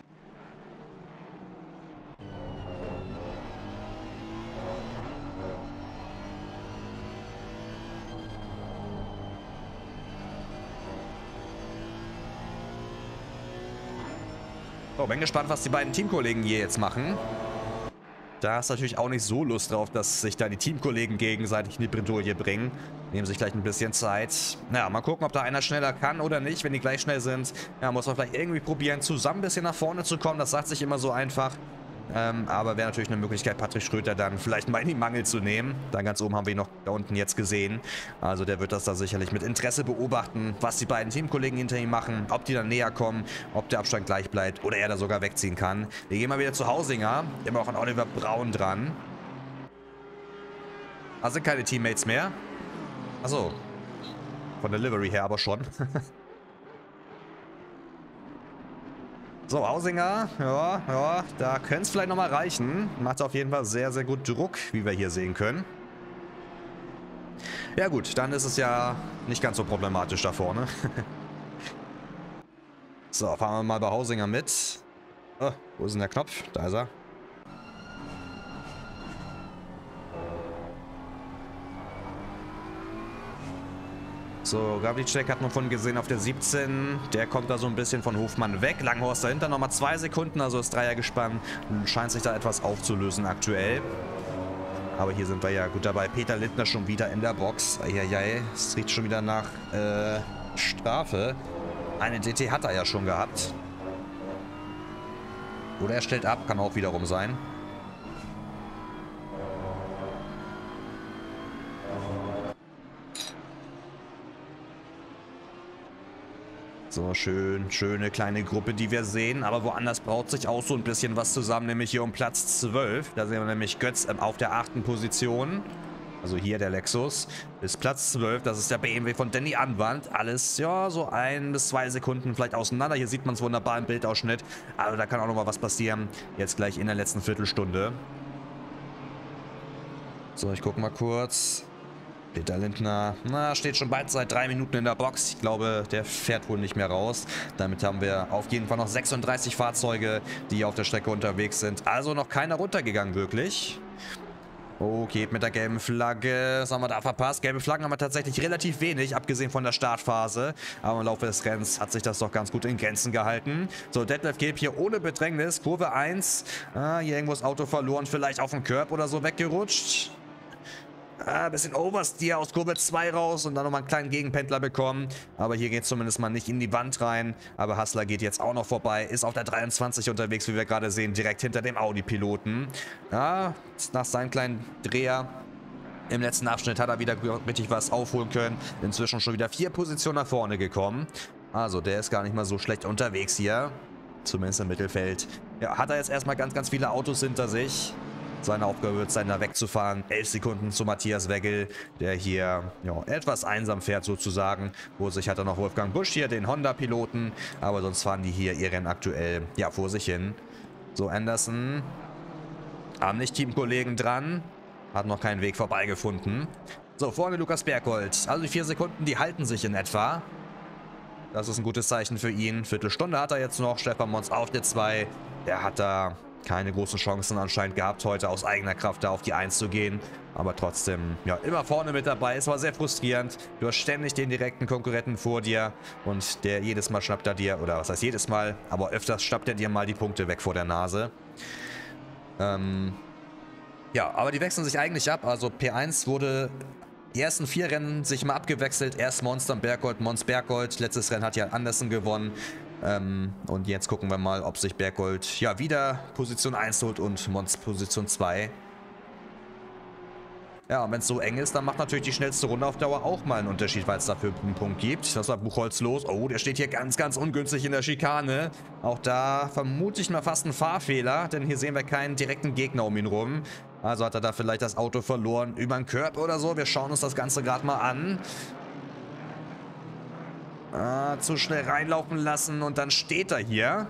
So, bin gespannt, was die beiden Teamkollegen hier jetzt machen. Da ist natürlich auch nicht so Lust drauf, dass sich da die Teamkollegen gegenseitig in die Bredouille bringen. Nehmen sich gleich ein bisschen Zeit. Ja, mal gucken, ob da einer schneller kann oder nicht. Wenn die gleich schnell sind, ja, muss man vielleicht irgendwie probieren, zusammen ein bisschen nach vorne zu kommen. Das sagt sich immer so einfach. Ähm, aber wäre natürlich eine Möglichkeit, Patrick Schröter dann vielleicht mal in die Mangel zu nehmen. Da ganz oben haben wir ihn noch da unten jetzt gesehen. Also der wird das da sicherlich mit Interesse beobachten, was die beiden Teamkollegen hinter ihm machen, ob die dann näher kommen, ob der Abstand gleich bleibt oder er da sogar wegziehen kann. Wir gehen mal wieder zu Hausinger. Immer auch an Oliver Braun dran. Ah, sind keine Teammates mehr. Achso. Von der Livery her aber schon. So, Hausinger, ja, ja, da könnte es vielleicht nochmal reichen. Macht auf jeden Fall sehr, sehr gut Druck, wie wir hier sehen können. Ja gut, dann ist es ja nicht ganz so problematisch da vorne. So, fahren wir mal bei Hausinger mit. Oh, wo ist denn der Knopf? Da ist er. So, Gavicek hat man von gesehen auf der siebzehn. Der kommt da so ein bisschen von Hofmann weg. Langhorst dahinter nochmal zwei Sekunden, also das Dreiergespann scheint sich da etwas aufzulösen aktuell. Aber hier sind wir ja gut dabei. Peter Lindner schon wieder in der Box. Eieiei, es riecht schon wieder nach äh, Strafe. Eine D T hat er ja schon gehabt. Oder er stellt ab, kann auch wiederum sein. So, schön, schöne kleine Gruppe, die wir sehen. Aber woanders braut sich auch so ein bisschen was zusammen, nämlich hier um Platz zwölf. Da sehen wir nämlich Götz ähm, auf der achten Position. Also hier der Lexus. Bis Platz zwölf, das ist der B M W von Danny Anwand. Alles, ja, so ein bis zwei Sekunden vielleicht auseinander. Hier sieht man es wunderbar im Bildausschnitt. Also da kann auch noch mal was passieren. Jetzt gleich in der letzten Viertelstunde. So, ich gucke mal kurz. Peter Lindner, na, steht schon bald seit drei Minuten in der Box. Ich glaube, der fährt wohl nicht mehr raus. Damit haben wir auf jeden Fall noch sechsunddreißig Fahrzeuge, die auf der Strecke unterwegs sind. Also noch keiner runtergegangen, wirklich. Okay, mit der gelben Flagge. Was haben wir da verpasst? Gelbe Flaggen haben wir tatsächlich relativ wenig, abgesehen von der Startphase. Aber im Laufe des Rennens hat sich das doch ganz gut in Grenzen gehalten. So, Detlef Gelb hier ohne Bedrängnis. Kurve eins. Ah, hier irgendwo das Auto verloren. Vielleicht auf dem Curb oder so weggerutscht. Ah, ein bisschen Oversteer aus Kurve zwei raus und dann nochmal einen kleinen Gegenpendler bekommen. Aber hier geht es zumindest mal nicht in die Wand rein. Aber Hassler geht jetzt auch noch vorbei. Ist auf der dreiundzwanzig unterwegs, wie wir gerade sehen. Direkt hinter dem Audi-Piloten. Ja, nach seinem kleinen Dreher im letzten Abschnitt hat er wieder richtig was aufholen können. Inzwischen schon wieder vier Positionen nach vorne gekommen. Also der ist gar nicht mal so schlecht unterwegs hier. Zumindest im Mittelfeld. Ja, hat er jetzt erstmal ganz, ganz viele Autos hinter sich. Seine Aufgabe wird sein, da wegzufahren. elf Sekunden zu Matthias Weggel, der hier ja, etwas einsam fährt sozusagen. Vor sich hat er noch Wolfgang Busch hier, den Honda-Piloten. Aber sonst fahren die hier ihr Rennen aktuell ja, vor sich hin. So, Anderson haben nicht Teamkollegen dran. Hat noch keinen Weg vorbeigefunden. So, vorne Lukas Berghold. Also die vier Sekunden, die halten sich in etwa. Das ist ein gutes Zeichen für ihn. Viertelstunde hat er jetzt noch. Stefan Mons auf der zwei. Der hat da keine großen Chancen anscheinend gehabt, heute aus eigener Kraft da auf die eins zu gehen. Aber trotzdem, ja, immer vorne mit dabei. Es war sehr frustrierend. Du hast ständig den direkten Konkurrenten vor dir und der jedes Mal schnappt er dir, oder was heißt jedes Mal, aber öfters schnappt er dir mal die Punkte weg vor der Nase. Ähm, ja, aber die wechseln sich eigentlich ab. Also P eins wurde die ersten vier Rennen sich mal abgewechselt. Erst Mons, dann Berghold, Mons, Berghold. Letztes Rennen hat ja Andersen gewonnen. Ähm, und jetzt gucken wir mal, ob sich Berghold ja wieder Position eins holt und Mons Position zwei. Ja, und wenn es so eng ist, dann macht natürlich die schnellste Runde auf Dauer auch mal einen Unterschied, weil es dafür einen Punkt gibt. Das war Buchholz los. Oh, der steht hier ganz, ganz ungünstig in der Schikane. Auch da vermute ich mal fast einen Fahrfehler, denn hier sehen wir keinen direkten Gegner um ihn rum. Also hat er da vielleicht das Auto verloren über den Curb oder so. Wir schauen uns das Ganze gerade mal an. Ah, zu schnell reinlaufen lassen und dann steht er hier.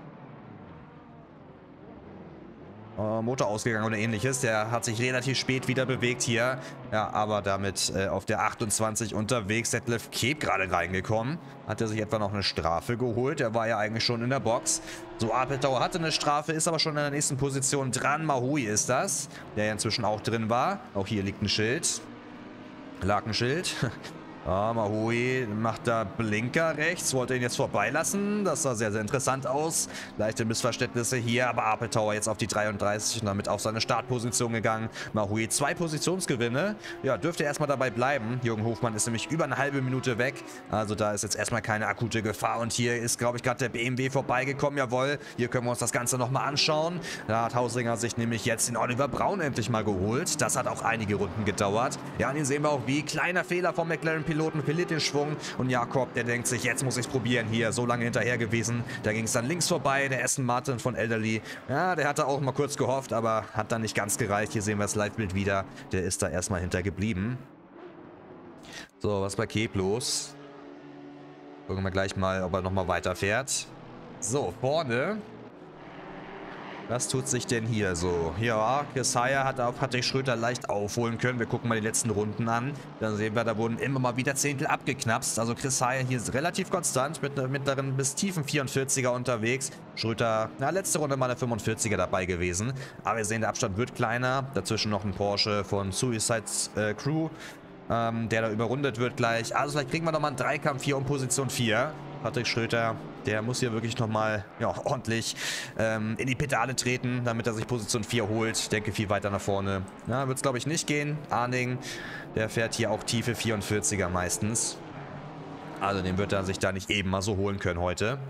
Uh, Motor ausgegangen oder ähnliches. Der hat sich relativ spät wieder bewegt hier. Ja, aber damit äh, auf der achtundzwanzig unterwegs. Detlef Keep gerade reingekommen. Hat er sich etwa noch eine Strafe geholt. Der war ja eigentlich schon in der Box. So, Apeltower hatte eine Strafe, ist aber schon in der nächsten Position dran. Mahui ist das, der ja inzwischen auch drin war. Auch hier liegt ein Schild. Lag ein Schild. Ah, Mahui macht da Blinker rechts, wollte ihn jetzt vorbeilassen. Das sah sehr, sehr interessant aus. Leichte Missverständnisse hier, aber Apeltower jetzt auf die dreiunddreißig und damit auf seine Startposition gegangen. Mahui zwei Positionsgewinne. Ja, dürfte erstmal dabei bleiben. Jürgen Hofmann ist nämlich über eine halbe Minute weg. Also da ist jetzt erstmal keine akute Gefahr. Und hier ist, glaube ich, gerade der B M W vorbeigekommen. Jawohl, hier können wir uns das Ganze nochmal anschauen. Da hat Hausinger sich nämlich jetzt den Oliver Braun endlich mal geholt. Das hat auch einige Runden gedauert. Ja, und hier sehen wir auch, wie kleiner Fehler vom McLaren-Piloten verliert den Schwung und Jakob, der denkt sich, jetzt muss ich es probieren hier, so lange hinterher gewesen. Da ging es dann links vorbei, der Aston Martin von Elderly. Ja, der hatte auch mal kurz gehofft, aber hat dann nicht ganz gereicht. Hier sehen wir das Live-Bild wieder. Der ist da erstmal hinter geblieben. So, was ist bei Keep los? Gucken wir gleich mal, ob er nochmal weiterfährt. So, vorne. Was tut sich denn hier so? Ja, Chris Heyer hat auf Patrick Schröter leicht aufholen können. Wir gucken mal die letzten Runden an. Dann sehen wir, da wurden immer mal wieder Zehntel abgeknapst. Also Chris Heyer hier ist relativ konstant mit einer mittleren bis tiefen vierundvierziger unterwegs. Schröter, na, letzte Runde mal eine fünfundvierziger dabei gewesen. Aber wir sehen, der Abstand wird kleiner. Dazwischen noch ein Porsche von Suicide äh, Crew, ähm, der da überrundet wird gleich. Also vielleicht kriegen wir nochmal einen Dreikampf hier um Position vier. Patrick Schröter, der muss hier wirklich nochmal ja, ordentlich ähm, in die Pedale treten, damit er sich Position vier holt. Ich denke, viel weiter nach vorne ja, wird es, glaube ich, nicht gehen. Arning, der fährt hier auch tiefe vierundvierziger meistens. Also den wird er sich da nicht eben mal so holen können heute.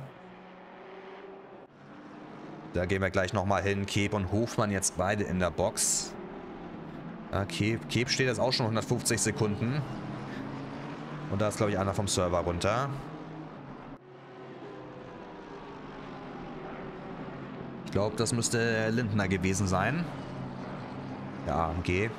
Da gehen wir gleich nochmal hin. Keep und Hofmann jetzt beide in der Box. Ja, Keep, Keep steht jetzt auch schon hundertfünfzig Sekunden. Und da ist, glaube ich, einer vom Server runter. Ich glaube, das müsste Lindner gewesen sein. Der A M G.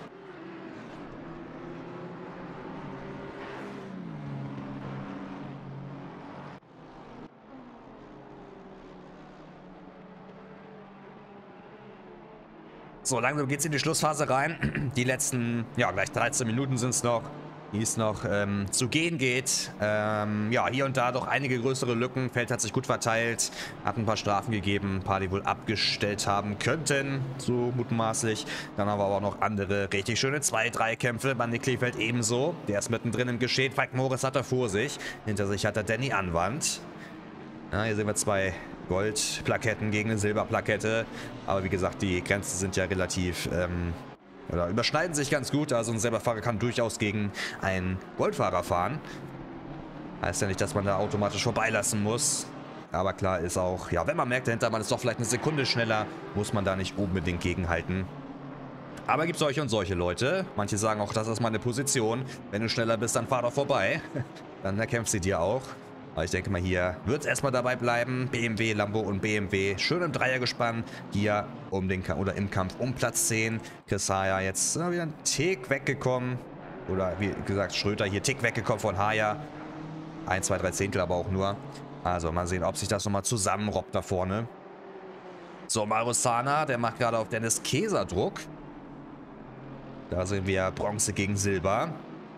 So, langsam geht es in die Schlussphase rein. Die letzten, ja, gleich dreizehn Minuten sind es noch, die es noch ähm, zu gehen geht. Ähm, ja, hier und da doch einige größere Lücken. Feld hat sich gut verteilt, hat ein paar Strafen gegeben, ein paar, die wohl abgestellt haben könnten, so mutmaßlich. Dann haben wir aber auch noch andere richtig schöne zwei drei Kämpfe. Bei Nick Kleefeld ebenso. Der ist mittendrin im Geschehen. Falk Morris hat er vor sich. Hinter sich hat er Danny Anwand. Ja, hier sehen wir zwei Goldplaketten gegen eine Silberplakette. Aber wie gesagt, die Grenzen sind ja relativ... Ähm, oder überschneiden sich ganz gut, also ein Silberfahrer kann durchaus gegen einen Goldfahrer fahren. Heißt ja nicht, dass man da automatisch vorbeilassen muss. Aber klar ist auch, ja, wenn man merkt, dahinter man ist doch vielleicht eine Sekunde schneller, muss man da nicht unbedingt gegenhalten. Aber gibt es solche und solche Leute. Manche sagen auch, das ist meine Position. Wenn du schneller bist, dann fahr doch vorbei. Dann erkämpft sie dir auch. Aber ich denke mal, hier wird es erstmal dabei bleiben. B M W, Lambo und B M W. Schön im Dreiergespann. Hier um den Ka oder im Kampf um Platz zehn. Chris Heyer jetzt äh, wieder ein Tick weggekommen. Oder wie gesagt, Schröter hier Tick weggekommen von Heyer. Ein, zwei, drei Zehntel aber auch nur. Also mal sehen, ob sich das nochmal zusammenrobbt da vorne. So, Marusana, der macht gerade auf Dennis Keser Druck. Da sehen wir Bronze gegen Silber.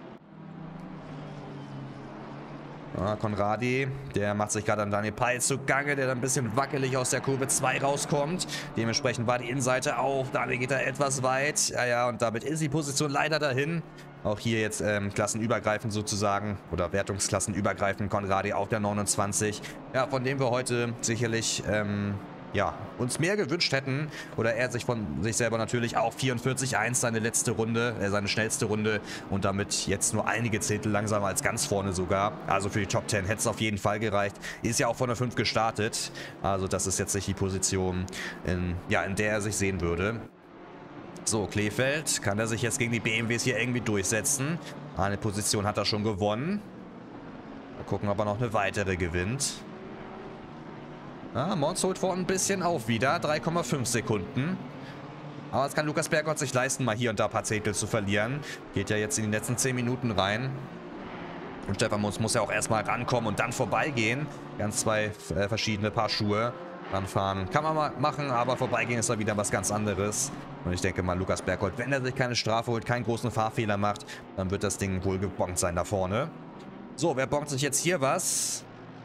Ja, Konradi, der macht sich gerade an Daniel Peitz zugange, der dann ein bisschen wackelig aus der Kurve zwei rauskommt. Dementsprechend war die Innenseite auf. Daniel geht da etwas weit. Ja, ja, und damit ist die Position leider dahin. Auch hier jetzt ähm, klassenübergreifend sozusagen oder wertungsklassenübergreifend Konradi auf der neunundzwanzig. Ja, von dem wir heute sicherlich... Ähm, ja, uns mehr gewünscht hätten, oder er sich von sich selber natürlich auch vierundvierzig eins, seine letzte Runde, äh, seine schnellste Runde und damit jetzt nur einige Zehntel langsamer als ganz vorne sogar. Also für die Top zehn hätte es auf jeden Fall gereicht. Ist ja auch von der fünf gestartet, also das ist jetzt nicht die Position, in, ja, in der er sich sehen würde. So, Kleefeld, kann er sich jetzt gegen die B M Ws hier irgendwie durchsetzen? Eine Position hat er schon gewonnen. Mal gucken, ob er noch eine weitere gewinnt. Ja, Mons holt vor ein bisschen auf wieder. drei Komma fünf Sekunden. Aber das kann Lukas Bergott sich leisten, mal hier und da ein paar Zehntel zu verlieren. Geht ja jetzt in die letzten zehn Minuten rein. Und Stefan muss, muss ja auch erstmal rankommen und dann vorbeigehen. Ganz zwei äh, verschiedene Paar Schuhe. Ranfahren kann man mal machen, aber vorbeigehen ist da wieder was ganz anderes. Und ich denke mal, Lukas Berghold, wenn er sich keine Strafe holt, keinen großen Fahrfehler macht, dann wird das Ding wohl gebongt sein da vorne. So, wer bongt sich jetzt hier was?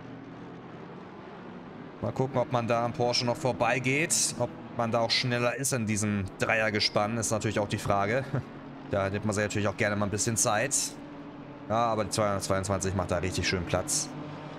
Mal gucken, ob man da am Porsche noch vorbeigeht. Ob man da auch schneller ist in diesem Dreiergespann, ist natürlich auch die Frage. Da nimmt man sich natürlich auch gerne mal ein bisschen Zeit. Ja, aber die zweihundertzweiundzwanzig macht da richtig schön Platz.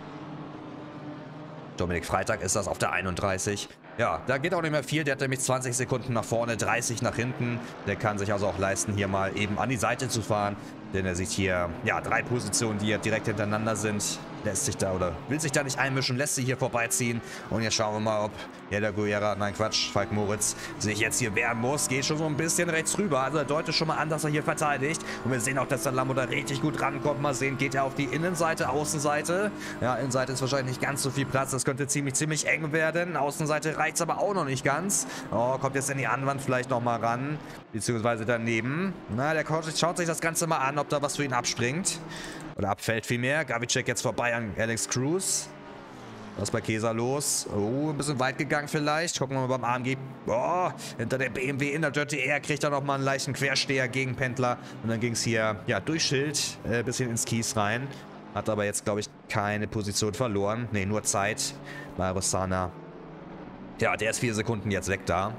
Dominik Freitag ist das auf der einunddreißig. Ja, da geht auch nicht mehr viel. Der hat nämlich zwanzig Sekunden nach vorne, dreißig nach hinten. Der kann sich also auch leisten, hier mal eben an die Seite zu fahren. Denn er sieht hier, ja, drei Positionen, die hier direkt hintereinander sind. Lässt sich da oder will sich da nicht einmischen, lässt sich hier vorbeiziehen. Und jetzt schauen wir mal, ob Helder Guerra, nein Quatsch, Falk Moritz, sich jetzt hier wehren muss. Geht schon so ein bisschen rechts rüber. Also er deutet schon mal an, dass er hier verteidigt. Und wir sehen auch, dass der Lambo da richtig gut rankommt. Mal sehen, geht er auf die Innenseite, Außenseite. Ja, Innenseite ist wahrscheinlich nicht ganz so viel Platz. Das könnte ziemlich, ziemlich eng werden. Außenseite reicht es aber auch noch nicht ganz. Oh, kommt jetzt in die Anwand vielleicht nochmal ran. Beziehungsweise daneben. Na, der schaut sich das Ganze mal an, ob da was für ihn abspringt. Oder abfällt vielmehr. Gavicek jetzt vorbei an Alex Cruz. Was ist bei Kesa los? Oh, ein bisschen weit gegangen vielleicht. Gucken wir mal beim A M G. Oh, hinter der B M W in der Dirty Air kriegt er nochmal einen leichten Quersteher gegen Pendler. Und dann ging es hier, ja, durch Schild ein äh, bisschen ins Kies rein. Hat aber jetzt, glaube ich, keine Position verloren. Ne, nur Zeit bei Rossana. Ja, der ist vier Sekunden jetzt weg da.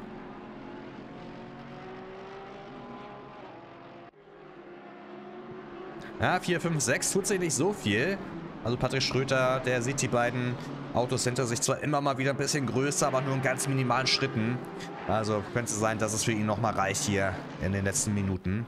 Ja, vier, fünf, sechs tut sich nicht so viel. Also Patrick Schröter, der sieht die beiden Autos hinter sich zwar immer mal wieder ein bisschen größer, aber nur in ganz minimalen Schritten. Also könnte es sein, dass es für ihn nochmal reicht hier in den letzten Minuten.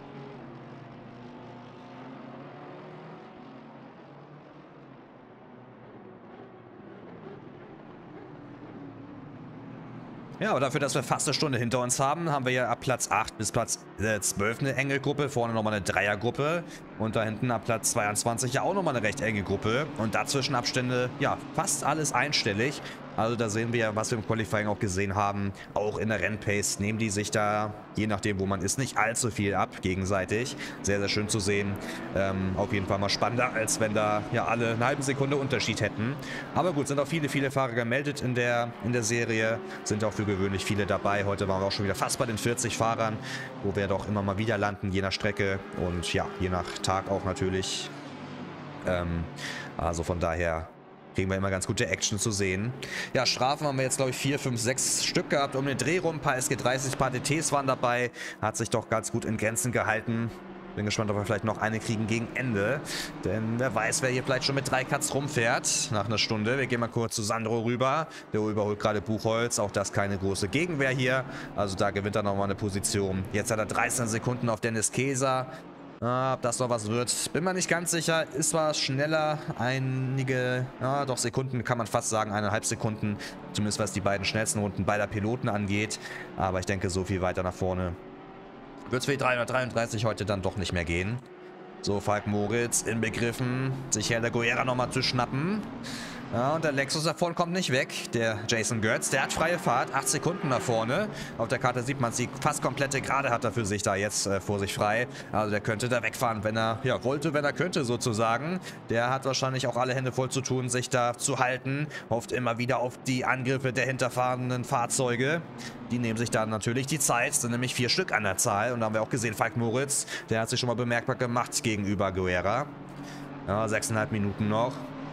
Ja, aber dafür, dass wir fast eine Stunde hinter uns haben, haben wir ja ab Platz acht bis Platz äh, zwölf eine enge Gruppe, vorne nochmal eine Dreiergruppe und da hinten ab Platz zweiundzwanzig ja auch nochmal eine recht enge Gruppe und dazwischen Abstände, ja, fast alles einstellig. Also da sehen wir ja, was wir im Qualifying auch gesehen haben, auch in der Rennpace nehmen die sich da, je nachdem wo man ist, nicht allzu viel ab gegenseitig. Sehr, sehr schön zu sehen. Ähm, auf jeden Fall mal spannender, als wenn da ja alle eine halbe Sekunde Unterschied hätten. Aber gut, sind auch viele, viele Fahrer gemeldet in der, in der Serie, sind auch für gewöhnlich viele dabei. Heute waren wir auch schon wieder fast bei den vierzig Fahrern, wo wir doch immer mal wieder landen, je nach Strecke und ja, je nach Tag auch natürlich. Ähm, also von daher kriegen wir immer ganz gute Action zu sehen. Ja, Strafen haben wir jetzt, glaube ich, vier, fünf, sechs Stück gehabt um den Dreh rum. Ein paar S G dreißig, ein paar D Ts waren dabei. Hat sich doch ganz gut in Grenzen gehalten. Bin gespannt, ob wir vielleicht noch eine kriegen gegen Ende. Denn wer weiß, wer hier vielleicht schon mit drei Cuts rumfährt nach einer Stunde. Wir gehen mal kurz zu Sandro rüber. Der überholt gerade Buchholz. Auch das keine große Gegenwehr hier. Also da gewinnt er nochmal eine Position. Jetzt hat er dreizehn Sekunden auf Dennis Kesa. Ah, ob das noch was wird, bin mir nicht ganz sicher. Ist zwar schneller, einige, ja, doch Sekunden kann man fast sagen, eineinhalb Sekunden. Zumindest was die beiden schnellsten Runden beider Piloten angeht. Aber ich denke, so viel weiter nach vorne wird es für die dreihundertdreiunddreißig heute dann doch nicht mehr gehen. So, Falk Moritz inbegriffen, sich Helder Guerra nochmal zu schnappen. Ja, und der Lexus da vorne kommt nicht weg. Der Jason Götz, der hat freie Fahrt, acht Sekunden nach vorne. Auf der Karte sieht man es, die fast komplette Gerade hat er für sich da jetzt äh, vor sich frei. Also der könnte da wegfahren, wenn er ja wollte, wenn er könnte sozusagen. Der hat wahrscheinlich auch alle Hände voll zu tun, sich da zu halten. Hofft immer wieder auf die Angriffe der hinterfahrenden Fahrzeuge. Die nehmen sich dann natürlich die Zeit, sind nämlich vier Stück an der Zahl. Und da haben wir auch gesehen, Falk Moritz, der hat sich schon mal bemerkbar gemacht gegenüber Guerra. Ja, sechseinhalb Minuten noch.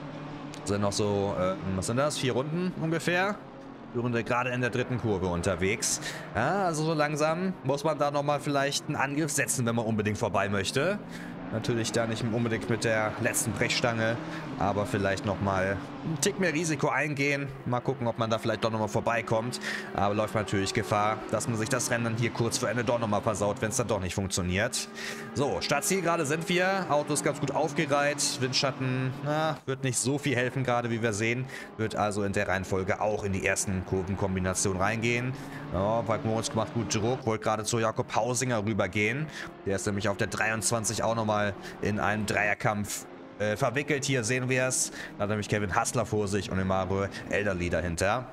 Sind noch so, äh, was sind das? Vier Runden ungefähr. Wir sind gerade in der dritten Kurve unterwegs. Ja, also so langsam muss man da nochmal vielleicht einen Angriff setzen, wenn man unbedingt vorbei möchte. Natürlich da nicht unbedingt mit der letzten Brechstange, aber vielleicht nochmal einen Tick mehr Risiko eingehen. Mal gucken, ob man da vielleicht doch nochmal vorbeikommt. Aber läuft natürlich Gefahr, dass man sich das Rennen dann hier kurz vor Ende doch nochmal versaut, wenn es dann doch nicht funktioniert. So, Startziel gerade sind wir. Auto ist ganz gut aufgereiht. Windschatten, na, wird nicht so viel helfen gerade, wie wir sehen. Wird also in der Reihenfolge auch in die ersten Kurvenkombinationen reingehen. Ja, Falk Moritz macht gut Druck, wollte gerade zu Jakob Hausinger rübergehen. Der ist nämlich auf der dreiundzwanzig auch nochmal in einen Dreierkampf äh, verwickelt. Hier sehen wir es. Da hat nämlich Kevin Hassler vor sich und Emaro Elderly dahinter.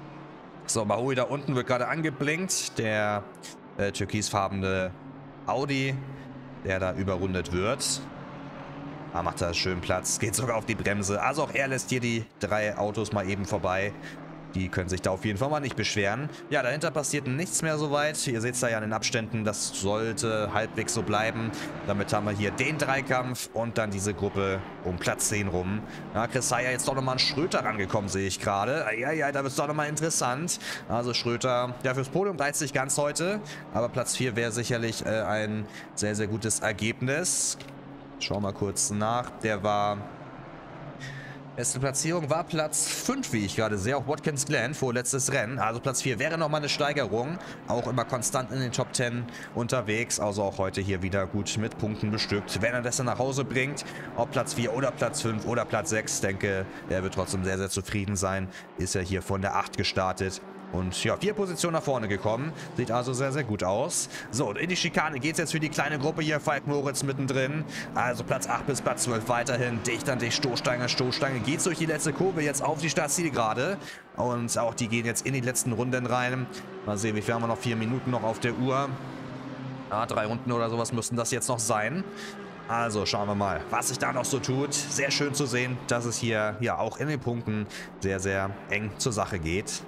So, Maui da unten wird gerade angeblinkt. Der äh, türkisfarbene Audi, der da überrundet wird. Ah, macht da schön Platz. Geht sogar auf die Bremse. Also auch er lässt hier die drei Autos mal eben vorbei. Die können sich da auf jeden Fall mal nicht beschweren. Ja, dahinter passiert nichts mehr soweit. Ihr seht es da ja an den Abständen. Das sollte halbwegs so bleiben. Damit haben wir hier den Dreikampf und dann diese Gruppe um Platz zehn rum. Ja, Chris Heyer jetzt doch nochmal an Schröter rangekommen, sehe ich gerade. Ja, ja, da wird es doch nochmal interessant. Also Schröter, ja, fürs Podium reizt sich ganz heute. Aber Platz vier wäre sicherlich äh, ein sehr, sehr gutes Ergebnis. Schauen wir mal kurz nach. Der war... Beste Platzierung war Platz fünf, wie ich gerade sehe, auf Watkins Glen, vorletztes Rennen. Also Platz vier wäre nochmal eine Steigerung. Auch immer konstant in den Top zehn unterwegs. Also auch heute hier wieder gut mit Punkten bestückt. Wenn er das dann nach Hause bringt, ob Platz vier oder Platz fünf oder Platz sechs, denke, er wird trotzdem sehr, sehr zufrieden sein. Ist er hier von der acht gestartet. Und ja, vier Positionen nach vorne gekommen. Sieht also sehr, sehr gut aus. So, in die Schikane geht es jetzt für die kleine Gruppe hier. Falk Moritz mittendrin. Also Platz acht bis Platz zwölf weiterhin. Dicht an dicht, Stoßstange, Stoßstange. Geht durch die letzte Kurve jetzt auf die Startzielgerade. Und auch die gehen jetzt in die letzten Runden rein. Mal sehen, wie viel haben wir noch? Vier Minuten noch auf der Uhr. Ja, drei Runden oder sowas müssten das jetzt noch sein. Also schauen wir mal, was sich da noch so tut. Sehr schön zu sehen, dass es hier ja auch in den Punkten sehr, sehr eng zur Sache geht.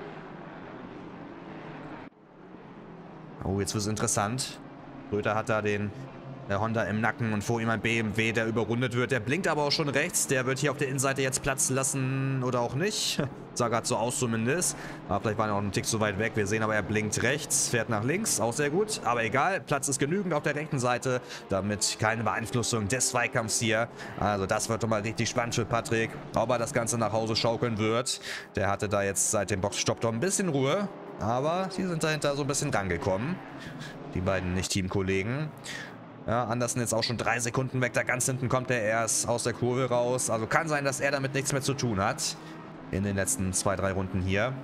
Oh, jetzt wird es interessant. Schröter hat da den der Honda im Nacken und vor ihm ein B M W, der überrundet wird. Der blinkt aber auch schon rechts. Der wird hier auf der Innenseite jetzt Platz lassen oder auch nicht. Sah gerade so aus zumindest. Aber vielleicht war er auch einen Tick zu weit weg. Wir sehen aber, er blinkt rechts, fährt nach links. Auch sehr gut. Aber egal, Platz ist genügend auf der rechten Seite. Damit keine Beeinflussung des Zweikampfs hier. Also das wird doch mal richtig spannend für Patrick. Ob er das Ganze nach Hause schaukeln wird. Der hatte da jetzt seit dem Boxstopp doch ein bisschen Ruhe. Aber sie sind dahinter so ein bisschen rangekommen. Die beiden Nicht-Teamkollegen. Ja, Andersen jetzt auch schon drei Sekunden weg. Da ganz hinten kommt er erst aus der Kurve raus. Also kann sein, dass er damit nichts mehr zu tun hat. In den letzten zwei, drei Runden hier.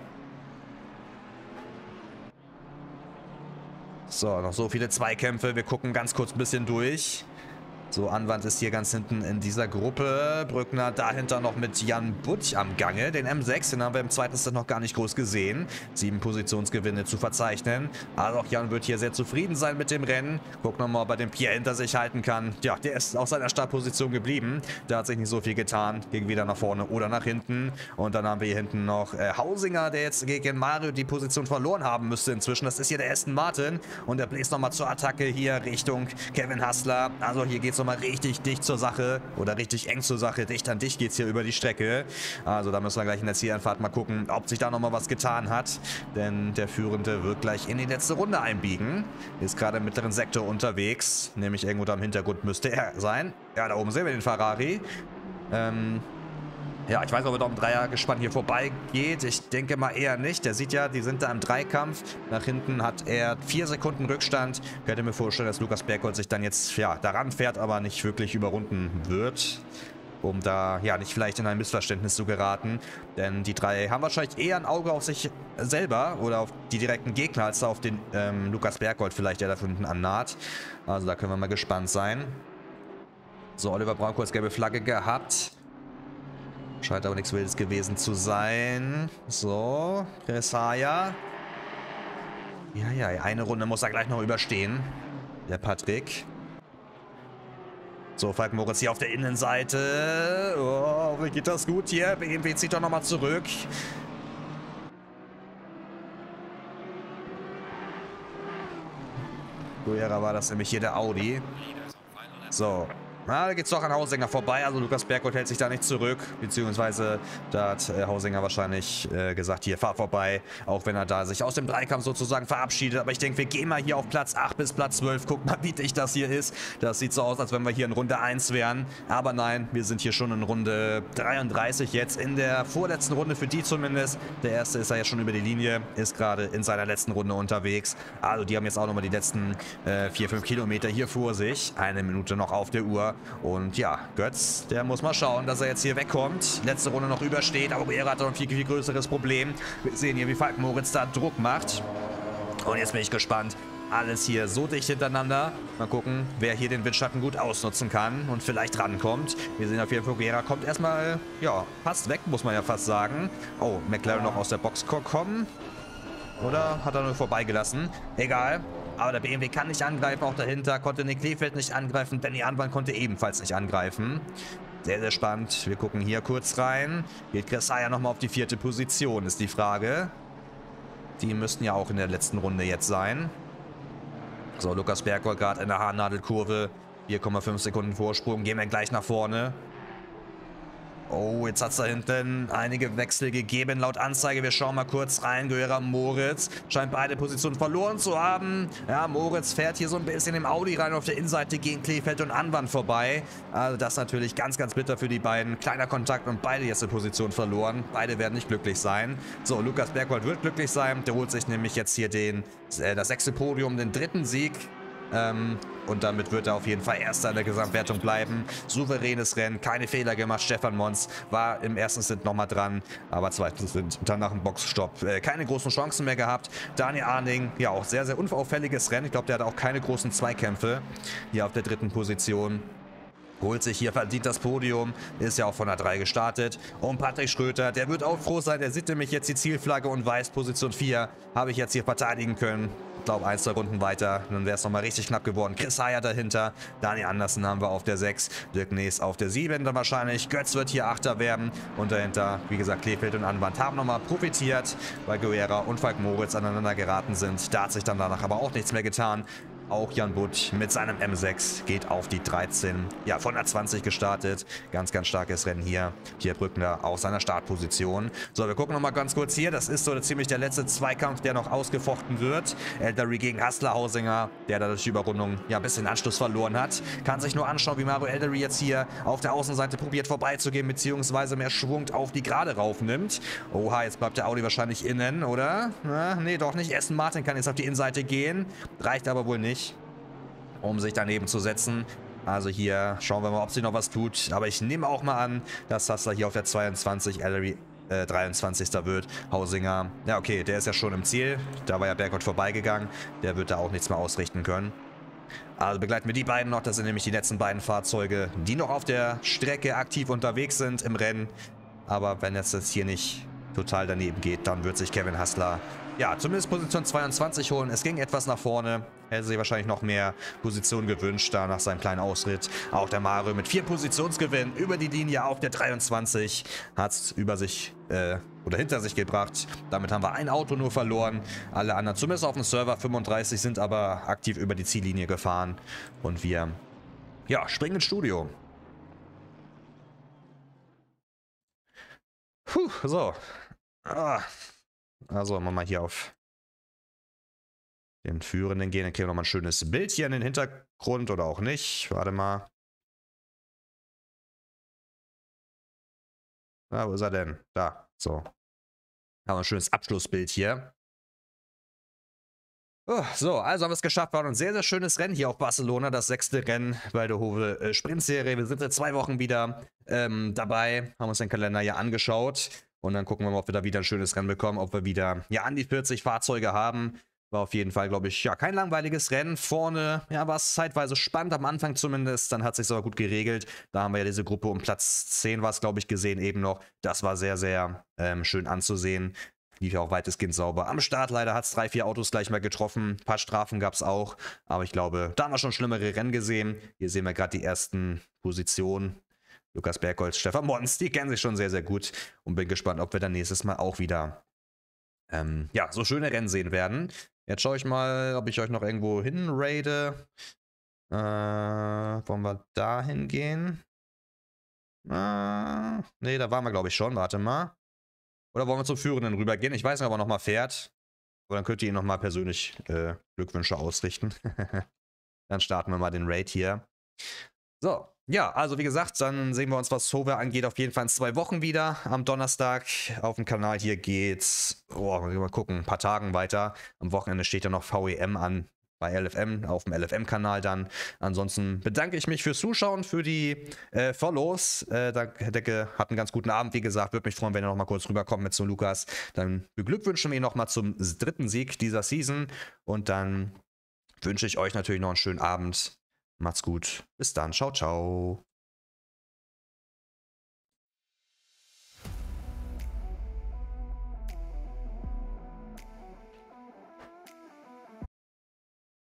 So, noch so viele Zweikämpfe. Wir gucken ganz kurz ein bisschen durch. So, Anwand ist hier ganz hinten in dieser Gruppe. Brückner dahinter noch mit Jan Butch am Gange. Den M sechs, den haben wir im zweiten Set noch gar nicht groß gesehen. Sieben Positionsgewinne zu verzeichnen. Also auch Jan wird hier sehr zufrieden sein mit dem Rennen. Gucken wir mal, ob er den Pierre hinter sich halten kann. Ja, der ist auf seiner Startposition geblieben. Da hat sich nicht so viel getan. Ging wieder nach vorne oder nach hinten. Und dann haben wir hier hinten noch äh, Hausinger, der jetzt gegen Mario die Position verloren haben müsste inzwischen. Das ist hier der Aston Martin. Und der bläst nochmal zur Attacke hier Richtung Kevin Hassler. Also hier geht es nochmal richtig dicht zur Sache oder richtig eng zur Sache. Dicht an dicht geht es hier über die Strecke. Also da müssen wir gleich in der Zieleinfahrt mal gucken, ob sich da nochmal was getan hat. Denn der Führende wird gleich in die letzte Runde einbiegen. Ist gerade im mittleren Sektor unterwegs. Nämlich irgendwo da im Hintergrund müsste er sein. Ja, da oben sehen wir den Ferrari. Ähm... Ja, ich weiß nicht, ob er da im Dreiergespann hier vorbeigeht. Ich denke mal eher nicht. Der sieht ja, die sind da im Dreikampf. Nach hinten hat er vier Sekunden Rückstand. Ich könnte mir vorstellen, dass Lukas Bergholz sich dann jetzt ja, daran fährt, aber nicht wirklich überrunden wird. Um da ja nicht vielleicht in ein Missverständnis zu geraten. Denn die drei haben wahrscheinlich eher ein Auge auf sich selber oder auf die direkten Gegner, als auf den ähm, Lukas Bergholz vielleicht, der da von hinten annaht. Also da können wir mal gespannt sein. So, Oliver Braun kurz gelbe Flagge gehabt. Scheint aber nichts Wildes gewesen zu sein. So, Chris Heyer. Ja, ja, eine Runde muss er gleich noch überstehen. Der Patrick. So, Falk Moritz hier auf der Innenseite. Oh, wie geht das gut hier? B M W zieht doch nochmal zurück. Früher war das nämlich hier der Audi. So. Na, da geht es doch an Hausinger vorbei. Also Lukas Bergholz hält sich da nicht zurück. Beziehungsweise da hat äh, Hausinger wahrscheinlich äh, gesagt, hier, fahr vorbei. Auch wenn er da sich aus dem Dreikampf sozusagen verabschiedet. Aber ich denke, wir gehen mal hier auf Platz acht bis Platz zwölf. Guck mal, wie dicht das hier ist. Das sieht so aus, als wenn wir hier in Runde eins wären. Aber nein, wir sind hier schon in Runde dreiunddreißig jetzt. In der vorletzten Runde, für die zumindest. Der erste ist ja jetzt schon über die Linie. Ist gerade in seiner letzten Runde unterwegs. Also die haben jetzt auch nochmal die letzten äh, vier, fünf Kilometer hier vor sich. Eine Minute noch auf der Uhr. Und ja, Götz, der muss mal schauen, dass er jetzt hier wegkommt. Letzte Runde noch übersteht, aber er hat noch ein viel, viel größeres Problem. Wir sehen hier, wie Falk Moritz da Druck macht. Und jetzt bin ich gespannt. Alles hier so dicht hintereinander. Mal gucken, wer hier den Windschatten gut ausnutzen kann und vielleicht rankommt. Wir sehen auf jeden Fall, Gera kommt erstmal, ja, fast weg, muss man ja fast sagen. Oh, McLaren noch aus der Box kommen. Oder hat er nur vorbeigelassen? Egal. Aber der B M W kann nicht angreifen, auch dahinter konnte Nick Kleefeld nicht angreifen, Danny Anwan konnte ebenfalls nicht angreifen. Sehr, sehr spannend. Wir gucken hier kurz rein. Geht Chris Heyer nochmal auf die vierte Position, ist die Frage. Die müssten ja auch in der letzten Runde jetzt sein. So, Lukas Berggold gerade in der Haarnadelkurve. vier Komma fünf Sekunden Vorsprung. Gehen wir gleich nach vorne. Oh, jetzt hat es da hinten einige Wechsel gegeben, laut Anzeige. Wir schauen mal kurz rein. Guerra Moritz scheint beide Positionen verloren zu haben. Ja, Moritz fährt hier so ein bisschen im Audi rein. Auf der Innenseite gehen Kleefeld und Anwan vorbei. Also das natürlich ganz, ganz bitter für die beiden. Kleiner Kontakt und beide jetzt eine Position verloren. Beide werden nicht glücklich sein. So, Lukas Berggold wird glücklich sein. Der holt sich nämlich jetzt hier den, äh, das sechste Podium, den dritten Sieg. Ähm, und damit wird er auf jeden Fall Erster in der Gesamtwertung bleiben. Souveränes Rennen, keine Fehler gemacht. Stefan Mons war im ersten Stint nochmal dran, aber zweitens Stint dann nach dem Boxstopp äh, keine großen Chancen mehr gehabt. Daniel Arning, ja auch sehr, sehr unauffälliges Rennen. Ich glaube, der hat auch keine großen Zweikämpfe hier auf der dritten Position. Holt sich hier, verdient das Podium, ist ja auch von der drei gestartet. Und Patrick Schröter, der wird auch froh sein, der sieht nämlich jetzt die Zielflagge und weiß, Position vier habe ich jetzt hier verteidigen können. Ich glaube, ein, zwei Runden weiter, dann wäre es nochmal richtig knapp geworden. Chris Heyer dahinter, Dani Andersen haben wir auf der sechs, Dirk Nees auf der sieben dann wahrscheinlich. Götz wird hier Achter werden und dahinter, wie gesagt, Kleefeld und Anwand haben nochmal profitiert, weil Guerra und Falk Moritz aneinander geraten sind. Da hat sich dann danach aber auch nichts mehr getan. Auch Jan Butt mit seinem M sechs geht auf die dreizehn. Ja, von der zwanzig gestartet. Ganz, ganz starkes Rennen hier. Pierre Brückner aus seiner Startposition. So, wir gucken nochmal ganz kurz hier. Das ist so ziemlich der letzte Zweikampf, der noch ausgefochten wird. Eldery gegen Hassler Hausinger, der da durch die Überrundung ja ein bisschen Anschluss verloren hat. Kann sich nur anschauen, wie Mario Eldery jetzt hier auf der Außenseite probiert vorbeizugehen, beziehungsweise mehr Schwung auf die Gerade raufnimmt. Oha, jetzt bleibt der Audi wahrscheinlich innen, oder? Na, nee, doch nicht. Aston Martin kann jetzt auf die Innenseite gehen. Reicht aber wohl nicht, um sich daneben zu setzen. Also hier schauen wir mal, ob sie noch was tut. Aber ich nehme auch mal an, dass Hassler hier auf der zweiundzwanzig, Ellery äh, dreiundzwanzigster wird. Hausinger, ja okay, der ist ja schon im Ziel. Da war ja Bergholt vorbeigegangen. Der wird da auch nichts mehr ausrichten können. Also begleiten wir die beiden noch. Das sind nämlich die letzten beiden Fahrzeuge, die noch auf der Strecke aktiv unterwegs sind im Rennen. Aber wenn es jetzt hier nicht total daneben geht, dann wird sich Kevin Hassler ja zumindest Position zweiundzwanzig holen. Es ging etwas nach vorne. Hätte sich wahrscheinlich noch mehr Positionen gewünscht, da nach seinem kleinen Ausritt. Auch der Mario mit vier Positionsgewinnen über die Linie auf der dreiundzwanzig hat es über sich äh, oder hinter sich gebracht. Damit haben wir ein Auto nur verloren. Alle anderen, zumindest auf dem Server fünfunddreißig, sind aber aktiv über die Ziellinie gefahren. Und wir, ja, springen ins Studio. Puh, so. Ah. Also, machen wir mal hier auf den Führenden gehen. Dann kriegen wir nochmal ein schönes Bild hier in den Hintergrund oder auch nicht. Warte mal. Na, wo ist er denn? Da. So. Haben wir ein schönes Abschlussbild hier. Oh, so, also haben wir es geschafft. War ein sehr, sehr schönes Rennen hier auf Barcelona. Das sechste Rennen bei der Hove äh, Sprintserie. Wir sind seit zwei Wochen wieder ähm, dabei. Haben uns den Kalender hier angeschaut. Und dann gucken wir mal, ob wir da wieder ein schönes Rennen bekommen. Ob wir wieder ja an die vierzig Fahrzeuge haben. War auf jeden Fall, glaube ich, ja, kein langweiliges Rennen. Vorne, ja, war es zeitweise spannend, am Anfang zumindest. Dann hat es sich aber gut geregelt. Da haben wir ja diese Gruppe um Platz zehn, war es, glaube ich, gesehen eben noch. Das war sehr, sehr ähm, schön anzusehen. Lief ja auch weitestgehend sauber. Am Start leider hat es drei, vier Autos gleich mal getroffen. Ein paar Strafen gab es auch. Aber ich glaube, da haben wir schon schlimmere Rennen gesehen. Hier sehen wir gerade die ersten Positionen. Lukas Bergholz, Stefan Mons, die kennen sich schon sehr, sehr gut. Und bin gespannt, ob wir dann nächstes Mal auch wieder ähm, ja, so schöne Rennen sehen werden. Jetzt schaue ich mal, ob ich euch noch irgendwo hin raide. Äh, wollen wir da hingehen? Äh, nee, da waren wir, glaube ich, schon. Warte mal. Oder wollen wir zum Führenden rübergehen? Ich weiß nicht, ob er nochmal fährt. Aber dann könnt ihr ihm nochmal persönlich äh, Glückwünsche ausrichten. Dann starten wir mal den Raid hier. So, ja, also wie gesagt, dann sehen wir uns, was Hove angeht, auf jeden Fall in zwei Wochen wieder. Am Donnerstag auf dem Kanal hier geht's, oh, mal gucken, ein paar Tagen weiter. Am Wochenende steht ja noch V E M an bei L F M, auf dem L F M-Kanal dann. Ansonsten bedanke ich mich fürs Zuschauen, für die äh, Follows. Äh, da, Decke hat einen ganz guten Abend, wie gesagt. Würde mich freuen, wenn ihr noch mal kurz rüberkommt mit zu Lukas. Dann beglückwünschen wir ihn noch mal zum dritten Sieg dieser Season. Und dann wünsche ich euch natürlich noch einen schönen Abend. Macht's gut. Bis dann. Ciao, ciao.